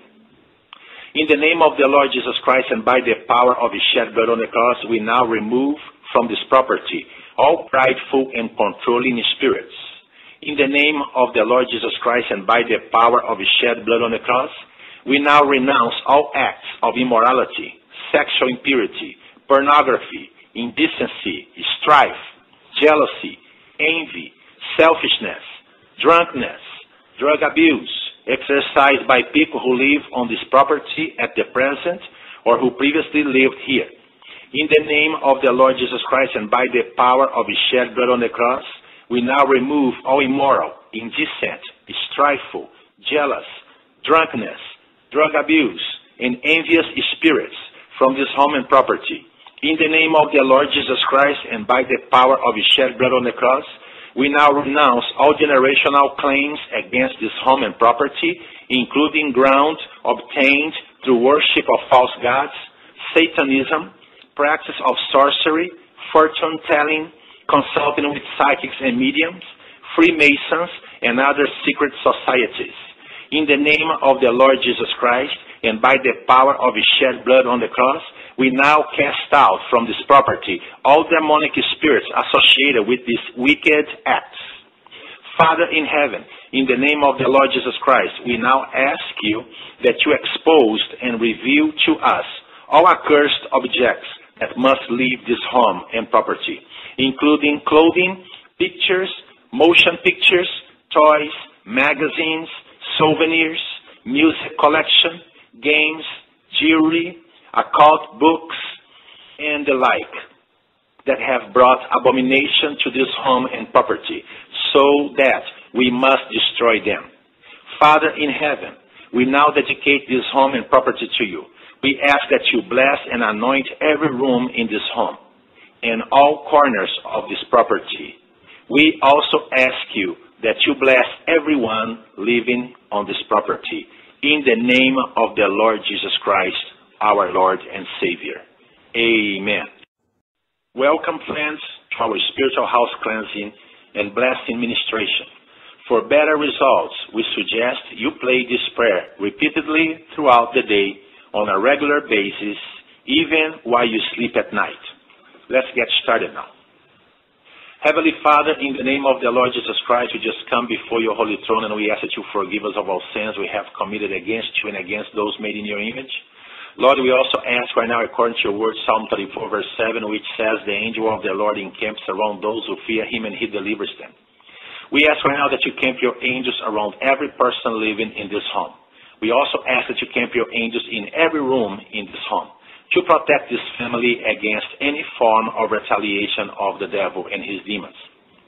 In the name of the Lord Jesus Christ and by the power of His shed blood on the cross, we now remove from this property all prideful and controlling spirits. In the name of the Lord Jesus Christ and by the power of His shed blood on the cross, we now renounce all acts of immorality, sexual impurity, pornography, indecency, strife, jealousy, envy, selfishness, drunkenness, drug abuse, exercised by people who live on this property at the present or who previously lived here. In the name of the Lord Jesus Christ and by the power of His shed blood on the cross, we now remove all immoral, indecent, strifeful, jealous, drunkenness, drug abuse, and envious spirits from this home and property. In the name of the Lord Jesus Christ and by the power of His shed blood on the cross, we now renounce all generational claims against this home and property, including ground obtained through worship of false gods, Satanism, practice of sorcery, fortune-telling, consulting with psychics and mediums, Freemasons, and other secret societies. In the name of the Lord Jesus Christ and by the power of His shed blood on the cross, we now cast out from this property all demonic spirits associated with these wicked acts. Father in heaven, in the name of the Lord Jesus Christ, we now ask you that you expose and reveal to us all accursed objects that must leave this home and property, including clothing, pictures, motion pictures, toys, magazines, souvenirs, music collection, games, jewelry, occult books, and the like, that have brought abomination to this home and property, so that we must destroy them. Father in heaven, we now dedicate this home and property to you. We ask that you bless and anoint every room in this home and all corners of this property. We also ask you that you bless everyone living on this property. In the name of the Lord Jesus Christ, our Lord and Savior. Amen. Welcome, friends, to our spiritual house cleansing and blessing ministration. For better results, we suggest you play this prayer repeatedly throughout the day on a regular basis, even while you sleep at night. Let's get started now. Heavenly Father, in the name of the Lord Jesus Christ, we just come before your holy throne and we ask that you forgive us of all sins we have committed against you and against those made in your image. Lord, we also ask right now, according to your word, Psalm 34, verse 7, which says, the angel of the Lord encamps around those who fear him and he delivers them. We ask right now that you camp your angels around every person living in this home. We also ask that you camp your angels in every room in this home to protect this family against any form of retaliation of the devil and his demons.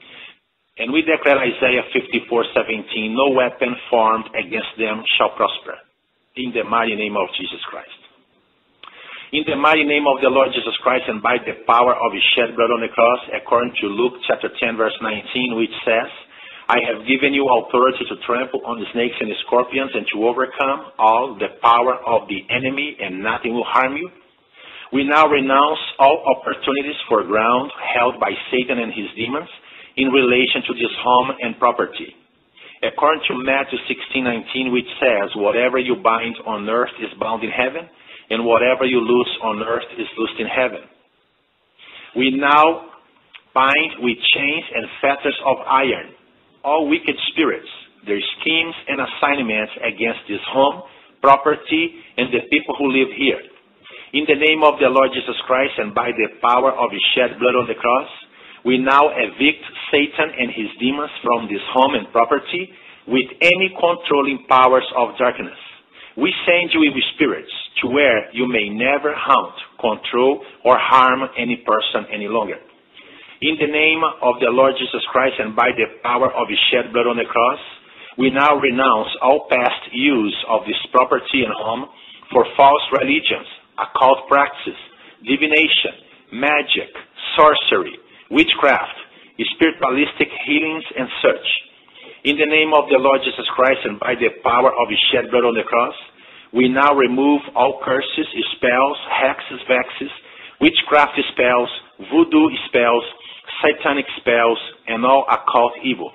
And we declare Isaiah 54:17, no weapon formed against them shall prosper, in the mighty name of Jesus Christ. In the mighty name of the Lord Jesus Christ and by the power of his shed blood on the cross, according to Luke chapter 10, verse 19, which says, I have given you authority to trample on the snakes and the scorpions and to overcome all the power of the enemy, and nothing will harm you. We now renounce all opportunities for ground held by Satan and his demons in relation to this home and property. According to Matthew 16:19, which says, whatever you bind on earth is bound in heaven, and whatever you loose on earth is loosed in heaven. We now bind with chains and fetters of iron all wicked spirits, their schemes and assignments against this home, property, and the people who live here. In the name of the Lord Jesus Christ and by the power of his shed blood on the cross, we now evict Satan and his demons from this home and property with any controlling powers of darkness. We send you evil spirits to where you may never haunt, control, or harm any person any longer. In the name of the Lord Jesus Christ and by the power of his shed blood on the cross, we now renounce all past use of this property and home for false religions, occult practices, divination, magic, sorcery, witchcraft, spiritualistic healings, and such. In the name of the Lord Jesus Christ and by the power of his shed blood on the cross, we now remove all curses, spells, hexes, vexes, witchcraft spells, voodoo spells, satanic spells, and all occult evil.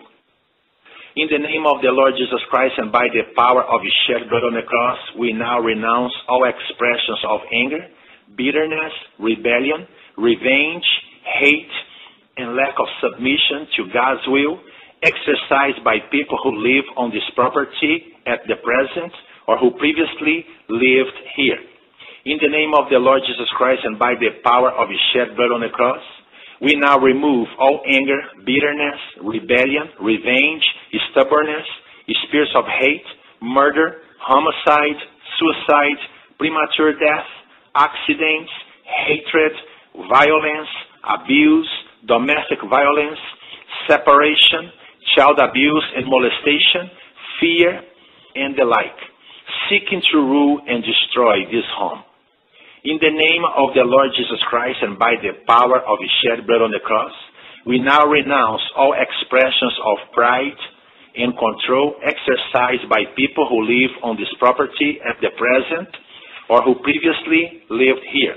In the name of the Lord Jesus Christ and by the power of his shed blood on the cross, we now renounce all expressions of anger, bitterness, rebellion, revenge, hate, and lack of submission to God's will, exercised by people who live on this property at the present or who previously lived here. In the name of the Lord Jesus Christ and by the power of his shed blood on the cross, we now remove all anger, bitterness, rebellion, revenge, stubbornness, spirits of hate, murder, homicide, suicide, premature death, accidents, hatred, violence, abuse, domestic violence, separation, child abuse and molestation, fear, and the like, seeking to rule and destroy this home. In the name of the Lord Jesus Christ and by the power of his shed blood on the cross, we now renounce all expressions of pride and control exercised by people who live on this property at the present or who previously lived here.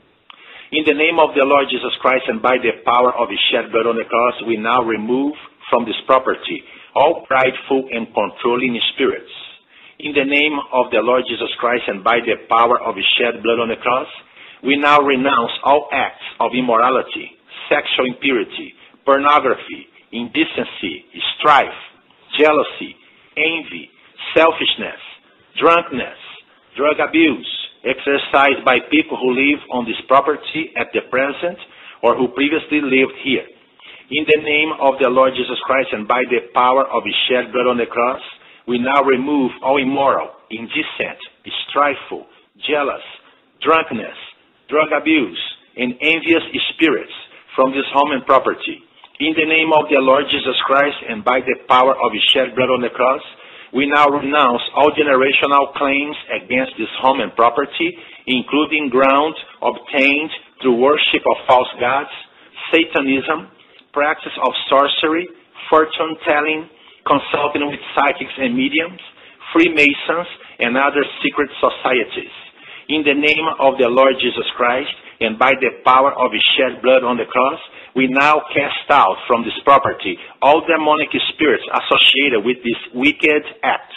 In the name of the Lord Jesus Christ and by the power of his shed blood on the cross, we now remove from this property all prideful and controlling spirits. In the name of the Lord Jesus Christ and by the power of his shed blood on the cross, we now renounce all acts of immorality, sexual impurity, pornography, indecency, strife, jealousy, envy, selfishness, drunkenness, drug abuse, exercised by people who live on this property at the present or who previously lived here. In the name of the Lord Jesus Christ and by the power of his shed blood on the cross, we now remove all immoral, indecent, strifeful, jealous, drunkenness, drug abuse, and envious spirits from this home and property. In the name of the Lord Jesus Christ and by the power of his shed blood on the cross, we now renounce all generational claims against this home and property, including ground obtained through worship of false gods, Satanism, practice of sorcery, fortune-telling, consulting with psychics and mediums, Freemasons, and other secret societies. In the name of the Lord Jesus Christ, and by the power of his shed blood on the cross, we now cast out from this property all demonic spirits associated with these wicked acts.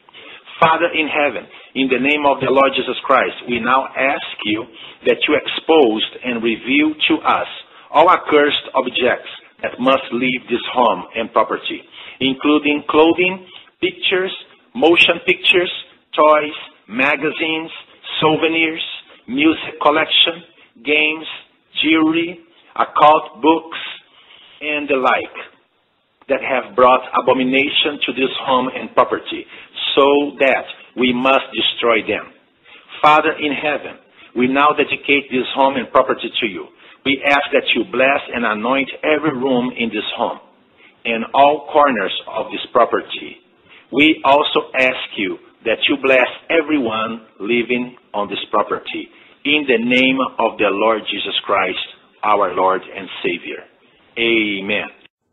Father in heaven, in the name of the Lord Jesus Christ, we now ask you that you expose and reveal to us all accursed objects that must leave this home and property, including clothing, pictures, motion pictures, toys, magazines, souvenirs, music collection, games, jewelry, occult books, and the like that have brought abomination to this home and property, so that we must destroy them. Father in heaven, we now dedicate this home and property to you. We ask that you bless and anoint every room in this home and all corners of this property. We also ask you that you bless everyone living on this property. In the name of the Lord Jesus Christ, our Lord and Savior. Amen.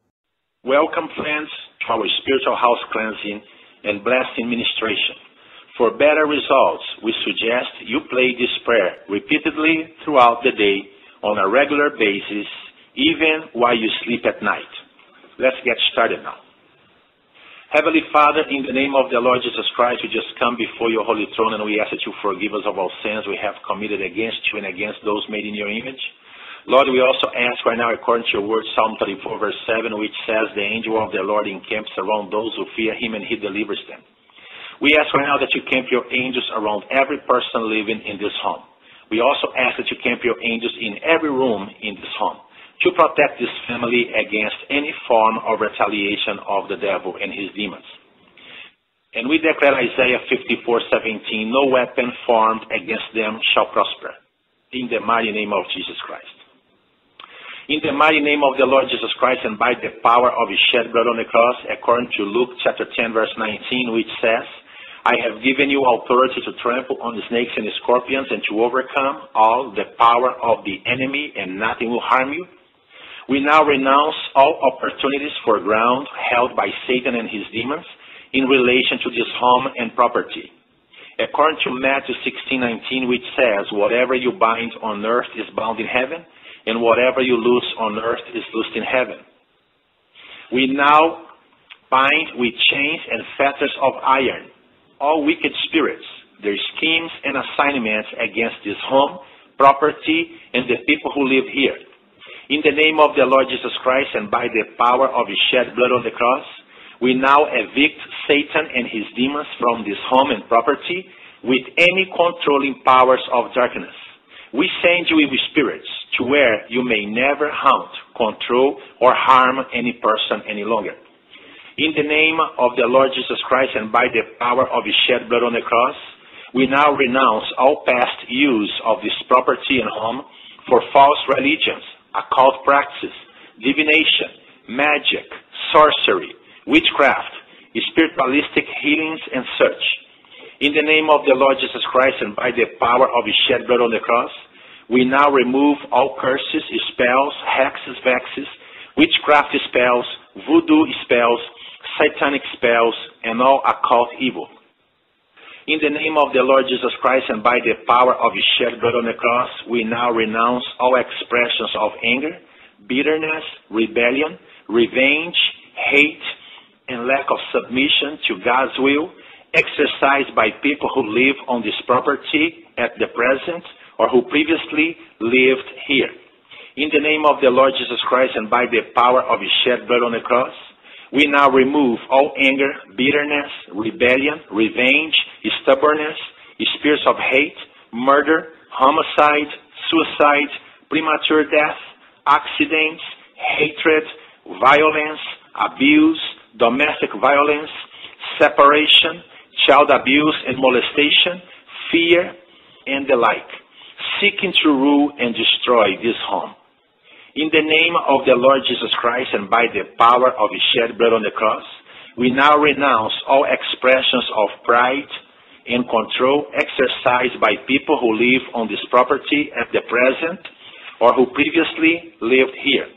Welcome, friends, to our spiritual house cleansing and blessing ministration. For better results, we suggest you play this prayer repeatedly throughout the day on a regular basis, even while you sleep at night. Let's get started now. Heavenly Father, in the name of the Lord Jesus Christ, we just come before your holy throne and we ask that you forgive us of all sins we have committed against you and against those made in your image. Lord, we also ask right now, according to your word, Psalm 34, verse 7, which says, the angel of the Lord encamps around those who fear him and he delivers them. We ask right now that you camp your angels around every person living in this home. We also ask that you camp your angels in every room in this home to protect this family against any form of retaliation of the devil and his demons. And we declare Isaiah 54:17, no weapon formed against them shall prosper, in the mighty name of Jesus Christ. In the mighty name of the Lord Jesus Christ and by the power of his shed blood on the cross, according to Luke chapter 10, verse 19, which says, I have given you authority to trample on the snakes and the scorpions and to overcome all the power of the enemy, and nothing will harm you. We now renounce all opportunities for ground held by Satan and his demons in relation to this home and property. According to Matthew 16:19, which says, whatever you bind on earth is bound in heaven, and whatever you loose on earth is loosed in heaven. We now bind with chains and fetters of iron all wicked spirits, their schemes and assignments against this home, property, and the people who live here. In the name of the Lord Jesus Christ and by the power of his shed blood on the cross, we now evict Satan and his demons from this home and property with any controlling powers of darkness. We send you evil spirits to where you may never haunt, control, or harm any person any longer. In the name of the Lord Jesus Christ and by the power of his shed blood on the cross, we now renounce all past use of this property and home for false religions, occult practices, divination, magic, sorcery, witchcraft, spiritualistic healings, and such. In the name of the Lord Jesus Christ and by the power of his shed blood on the cross, we now remove all curses, spells, hexes, vexes, witchcraft spells, voodoo spells, satanic spells, and all occult evil. In the name of the Lord Jesus Christ and by the power of his shed blood on the cross, we now renounce all expressions of anger, bitterness, rebellion, revenge, hate, and lack of submission to God's will, exercised by people who live on this property at the present or who previously lived here. In the name of the Lord Jesus Christ and by the power of his shed blood on the cross, we now remove all anger, bitterness, rebellion, revenge, stubbornness, spirits of hate, murder, homicide, suicide, premature death, accidents, hatred, violence, abuse, domestic violence, separation, child abuse and molestation, fear, and the like, seeking to rule and destroy this home. In the name of the Lord Jesus Christ and by the power of his shed blood on the cross, we now renounce all expressions of pride and control exercised by people who live on this property at the present or who previously lived here.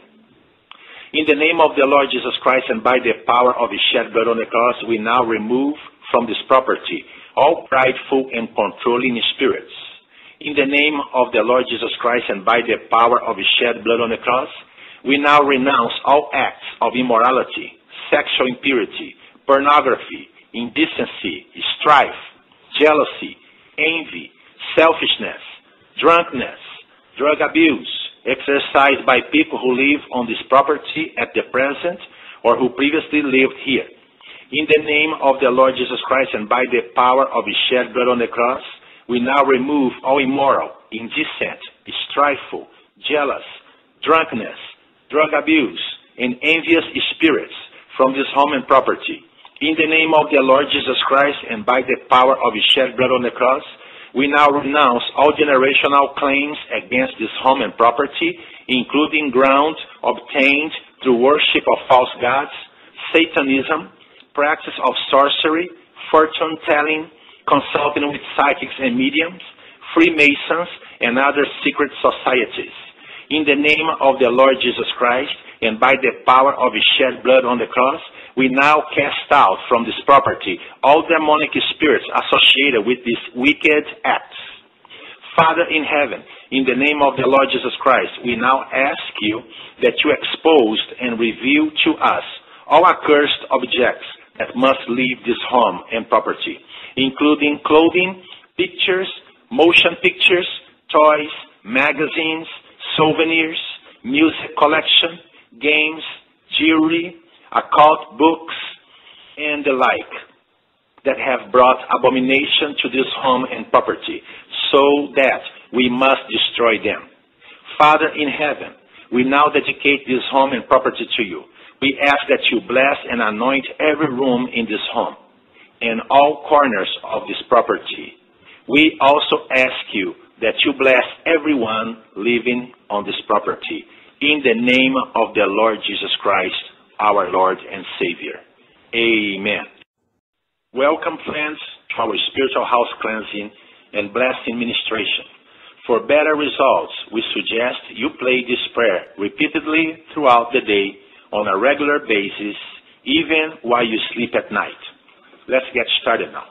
In the name of the Lord Jesus Christ and by the power of his shed blood on the cross, we now remove from this property all prideful and controlling spirits. In the name of the Lord Jesus Christ and by the power of his shed blood on the cross, we now renounce all acts of immorality, sexual impurity, pornography, indecency, strife, jealousy, envy, selfishness, drunkenness, drug abuse, exercised by people who live on this property at the present or who previously lived here. In the name of the Lord Jesus Christ and by the power of his shed blood on the cross, we now remove all immoral, indecent, strifeful, jealous, drunkenness, drug abuse, and envious spirits from this home and property. In the name of the Lord Jesus Christ and by the power of his shed blood on the cross, we now renounce all generational claims against this home and property, including ground obtained through worship of false gods, Satanism, practice of sorcery, fortune-telling, consulting with psychics and mediums, Freemasons, and other secret societies. In the name of the Lord Jesus Christ and by the power of his shed blood on the cross, we now cast out from this property all demonic spirits associated with these wicked acts. Father in heaven, in the name of the Lord Jesus Christ, we now ask you that you expose and reveal to us all accursed objects that must leave this home and property, including clothing, pictures, motion pictures, toys, magazines, souvenirs, music collection, games, jewelry, occult books, and the like, that have brought abomination to this home and property, so that we must destroy them. Father in heaven, we now dedicate this home and property to you. We ask that you bless and anoint every room in this home and all corners of this property. We also ask you that you bless everyone living on this property. In the name of the Lord Jesus Christ, our Lord and Savior. Amen. Welcome, friends, to our spiritual house cleansing and blessing ministration. For better results, we suggest you play this prayer repeatedly throughout the day on a regular basis, even while you sleep at night. Let's get started now.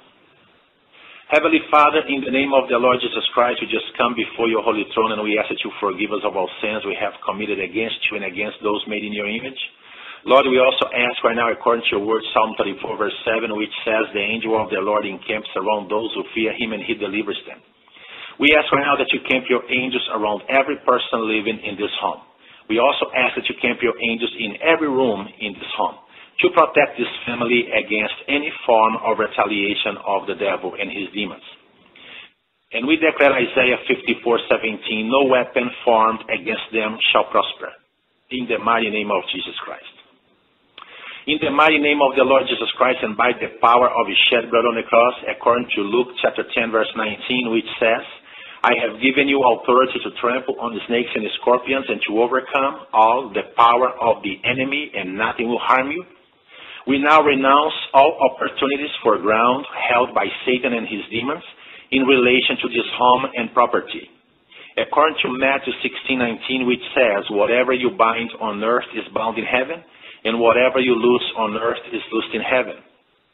Heavenly Father, in the name of the Lord Jesus Christ, we just come before your holy throne and we ask that you forgive us of all sins we have committed against you and against those made in your image. Lord, we also ask right now, according to your word, Psalm 34, verse 7, which says, the angel of the Lord encamps around those who fear him and he delivers them. We ask right now that you camp your angels around every person living in this home. We also ask that you camp your angels in every room in this home to protect this family against any form of retaliation of the devil and his demons. And we declare Isaiah 54:17, no weapon formed against them shall prosper, in the mighty name of Jesus Christ. In the mighty name of the Lord Jesus Christ and by the power of his shed blood on the cross, according to Luke chapter 10, verse 19, which says, I have given you authority to trample on the snakes and the scorpions and to overcome all the power of the enemy, and nothing will harm you. We now renounce all opportunities for ground held by Satan and his demons in relation to this home and property. According to Matthew 16:19, which says, whatever you bind on earth is bound in heaven, and whatever you loose on earth is loosed in heaven.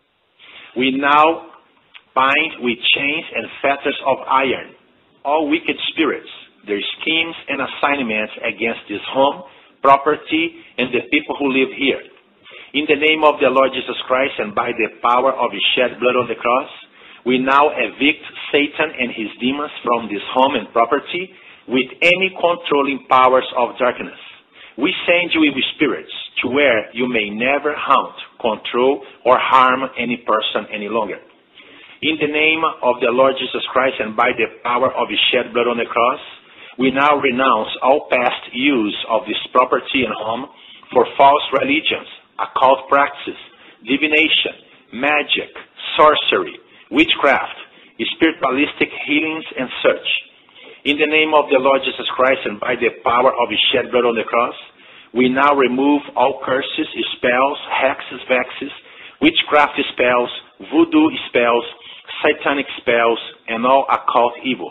We now bind with chains and fetters of iron all wicked spirits, their schemes and assignments against this home, property, and the people who live here. In the name of the Lord Jesus Christ and by the power of his shed blood on the cross, we now evict Satan and his demons from this home and property with any controlling powers of darkness. We send you evil spirits to where you may never haunt, control, or harm any person any longer. In the name of the Lord Jesus Christ and by the power of his shed blood on the cross, we now renounce all past use of this property and home for false religions, occult practices, divination, magic, sorcery, witchcraft, spiritualistic healings, and such. In the name of the Lord Jesus Christ and by the power of his shed blood on the cross, we now remove all curses, spells, hexes, vexes, witchcraft spells, voodoo spells, satanic spells, and all occult evil.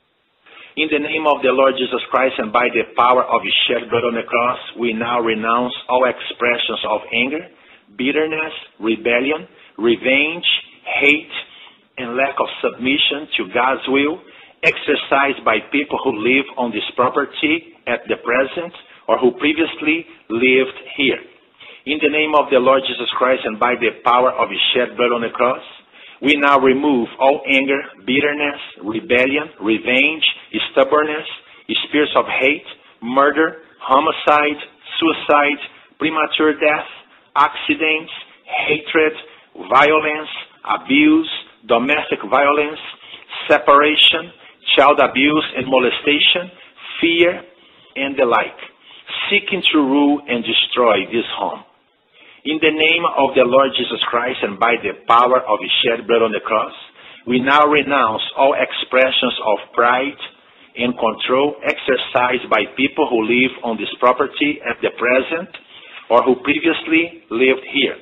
In the name of the Lord Jesus Christ and by the power of his shed blood on the cross, we now renounce all expressions of anger, bitterness, rebellion, revenge, hate, and lack of submission to God's will, exercised by people who live on this property at the present or who previously lived here. In the name of the Lord Jesus Christ and by the power of his shed blood on the cross, we now remove all anger, bitterness, rebellion, revenge, stubbornness, spirits of hate, murder, homicide, suicide, premature death, accidents, hatred, violence, abuse, domestic violence, separation, child abuse and molestation, fear, and the like, seeking to rule and destroy this home. In the name of the Lord Jesus Christ and by the power of his shed blood on the cross, we now renounce all expressions of pride and control exercised by people who live on this property at the present or who previously lived here.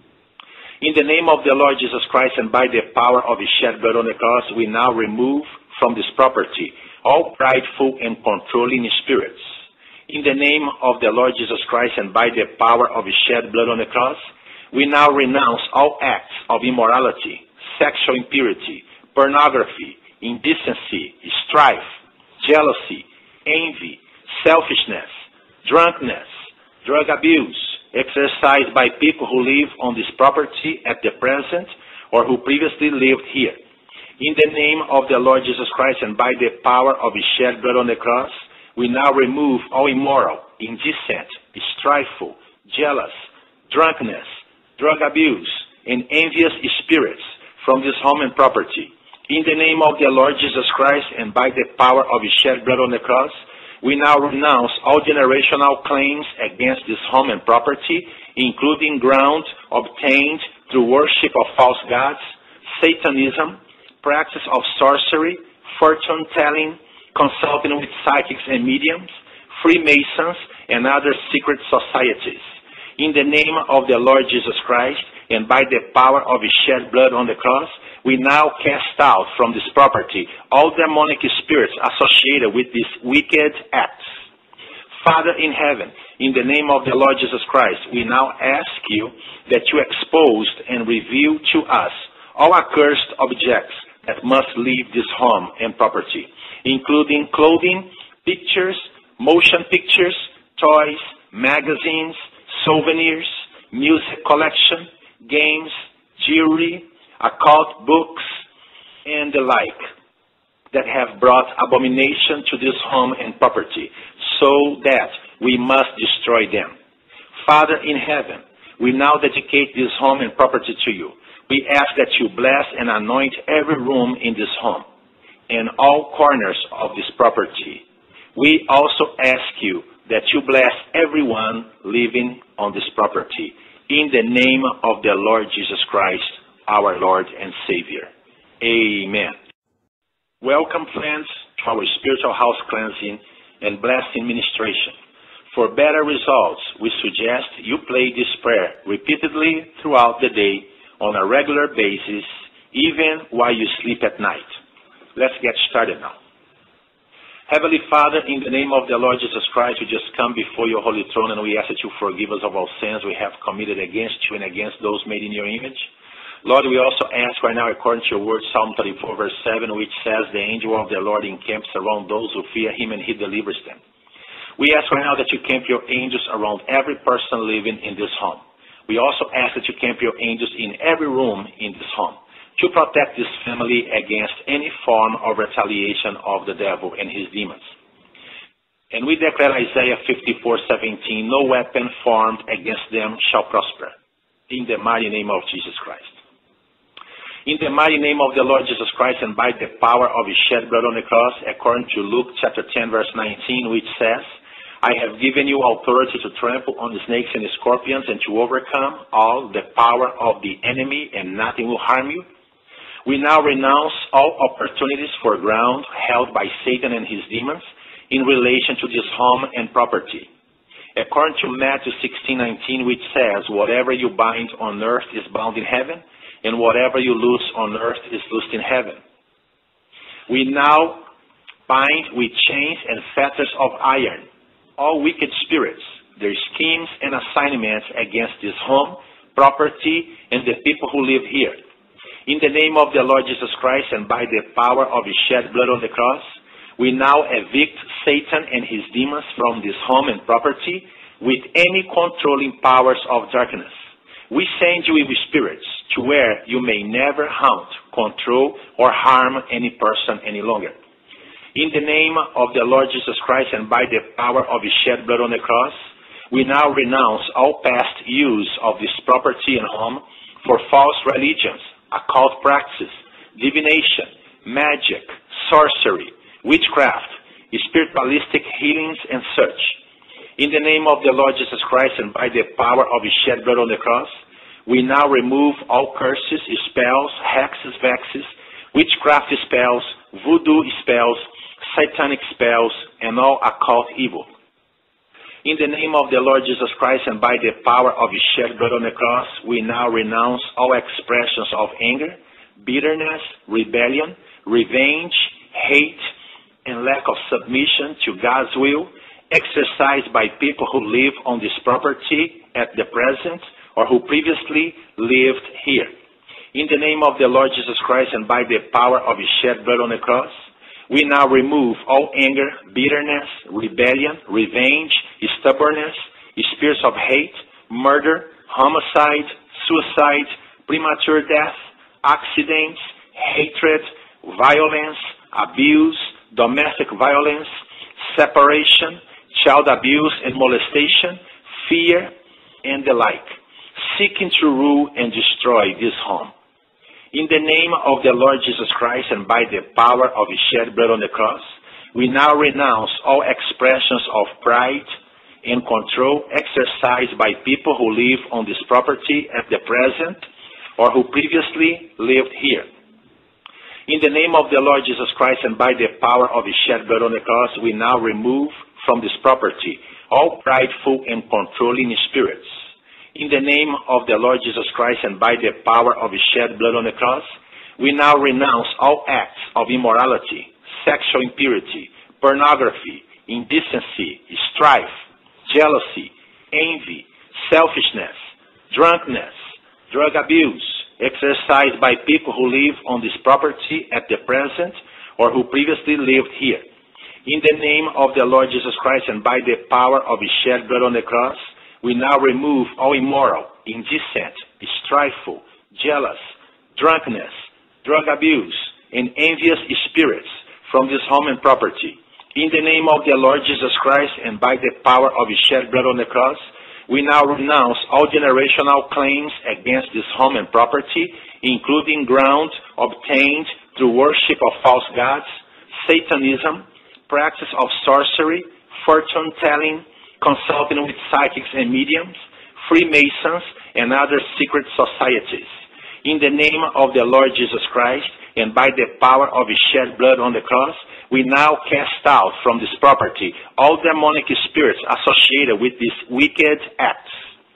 In the name of the Lord Jesus Christ and by the power of his shed blood on the cross, we now remove from this property all prideful and controlling spirits. In the name of the Lord Jesus Christ and by the power of his shed blood on the cross, we now renounce all acts of immorality, sexual impurity, pornography, indecency, strife, jealousy, envy, selfishness, drunkenness, drug abuse, exercised by people who live on this property at the present or who previously lived here. In the name of the Lord Jesus Christ and by the power of his shed blood on the cross, we now remove all immoral, indecent, strifeful, jealous, drunkenness, drug abuse, and envious spirits from this home and property, In the name of the Lord Jesus Christ and by the power of His shed blood on the cross, we now renounce all generational claims against this home and property, including ground obtained through worship of false gods, Satanism, practice of sorcery, fortune-telling, consulting with psychics and mediums, Freemasons, and other secret societies. In the name of the Lord Jesus Christ and by the power of His shed blood on the cross, we now cast out from this property all demonic spirits associated with these wicked acts. Father in heaven, in the name of the Lord Jesus Christ, we now ask you that you expose and reveal to us all accursed objects that must leave this home and property, including clothing, pictures, motion pictures, toys, magazines, souvenirs, music collection, games, jewelry, occult books, and the like that have brought abomination to this home and property, so that we must destroy them. Father in heaven, we now dedicate this home and property to you. We ask that you bless and anoint every room in this home and all corners of this property. We also ask you that you bless everyone living on this property. In the name of the Lord Jesus Christ, our Lord and Savior. Amen. Welcome, friends, to our spiritual house cleansing and blessing ministration. For better results, we suggest you play this prayer repeatedly throughout the day on a regular basis, even while you sleep at night. Let's get started now. Heavenly Father, in the name of the Lord Jesus Christ, we just come before your holy throne and we ask that you forgive us of all sins we have committed against you and against those made in your image. Lord, we also ask right now, according to your word, Psalm 34, verse 7, which says, the angel of the Lord encamps around those who fear him and he delivers them. We ask right now that you camp your angels around every person living in this home. We also ask that you camp your angels in every room in this home to protect this family against any form of retaliation of the devil and his demons. And we declare Isaiah 54:17, no weapon formed against them shall prosper, in the mighty name of Jesus Christ. In the mighty name of the Lord Jesus Christ and by the power of his shed blood on the cross, according to Luke chapter 10, verse 19, which says, I have given you authority to trample on the snakes and the scorpions and to overcome all the power of the enemy, and nothing will harm you. We now renounce all opportunities for ground held by Satan and his demons in relation to this home and property. According to Matthew 16:19, which says, whatever you bind on earth is bound in heaven, and whatever you loose on earth is loosed in heaven. We now bind with chains and fetters of iron all wicked spirits, their schemes and assignments against this home, property, and the people who live here. In the name of the Lord Jesus Christ and by the power of his shed blood on the cross, we now evict Satan and his demons from this home and property with any controlling powers of darkness. We send you evil spirits to where you may never haunt, control, or harm any person any longer. In the name of the Lord Jesus Christ and by the power of his shed blood on the cross, we now renounce all past use of this property and home for false religions, occult practices, divination, magic, sorcery, witchcraft, spiritualistic healings, and such. In the name of the Lord Jesus Christ and by the power of his shed blood on the cross, we now remove all curses, spells, hexes, vexes, witchcraft spells, voodoo spells, satanic spells, and all occult evil. In the name of the Lord Jesus Christ and by the power of his shed blood on the cross, we now renounce all expressions of anger, bitterness, rebellion, revenge, hate, and lack of submission to God's will, exercised by people who live on this property at the present or who previously lived here. In the name of the Lord Jesus Christ and by the power of his shed blood on the cross, we now remove all anger, bitterness, rebellion, revenge, stubbornness, spirits of hate, murder, homicide, suicide, premature death, accidents, hatred, violence, abuse, domestic violence, separation, child abuse and molestation, fear, and the like, seeking to rule and destroy this home. In the name of the Lord Jesus Christ and by the power of His shed blood on the cross, we now renounce all expressions of pride and control exercised by people who live on this property at the present or who previously lived here. In the name of the Lord Jesus Christ and by the power of His shed blood on the cross, we now remove from this property all prideful and controlling spirits. In the name of the Lord Jesus Christ and by the power of His shed blood on the cross, we now renounce all acts of immorality, sexual impurity, pornography, indecency, strife, jealousy, envy, selfishness, drunkenness, drug abuse, exercised by people who live on this property at the present or who previously lived here. In the name of the Lord Jesus Christ and by the power of His shed blood on the cross, we now remove all immoral, indecent, strifeful, jealous, drunkenness, drug abuse, and envious spirits from this home and property. In the name of the Lord Jesus Christ and by the power of His shed blood on the cross, we now renounce all generational claims against this home and property, including ground obtained through worship of false gods, Satanism, practice of sorcery, fortune-telling, consulting with psychics and mediums, Freemasons, and other secret societies. In the name of the Lord Jesus Christ and by the power of His shed blood on the cross, we now cast out from this property all demonic spirits associated with these wicked acts.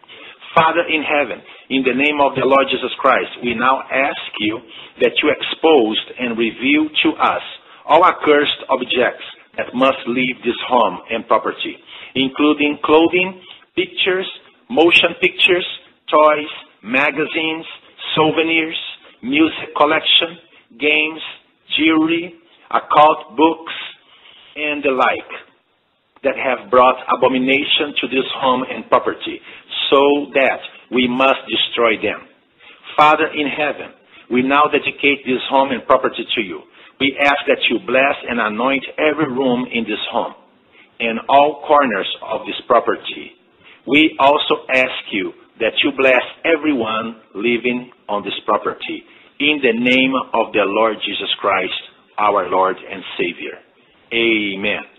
Father in heaven, in the name of the Lord Jesus Christ, we now ask you that you expose and reveal to us all accursed objects that must leave this home and property, including clothing, pictures, motion pictures, toys, magazines, souvenirs, music collection, games, jewelry, occult books, and the like that have brought abomination to this home and property, so that we must destroy them. Father in heaven, we now dedicate this home and property to you. We ask that you bless and anoint every room in this home and all corners of this property. We also ask you that you bless everyone living on this property. In the name of the Lord Jesus Christ, our Lord and Savior. Amen.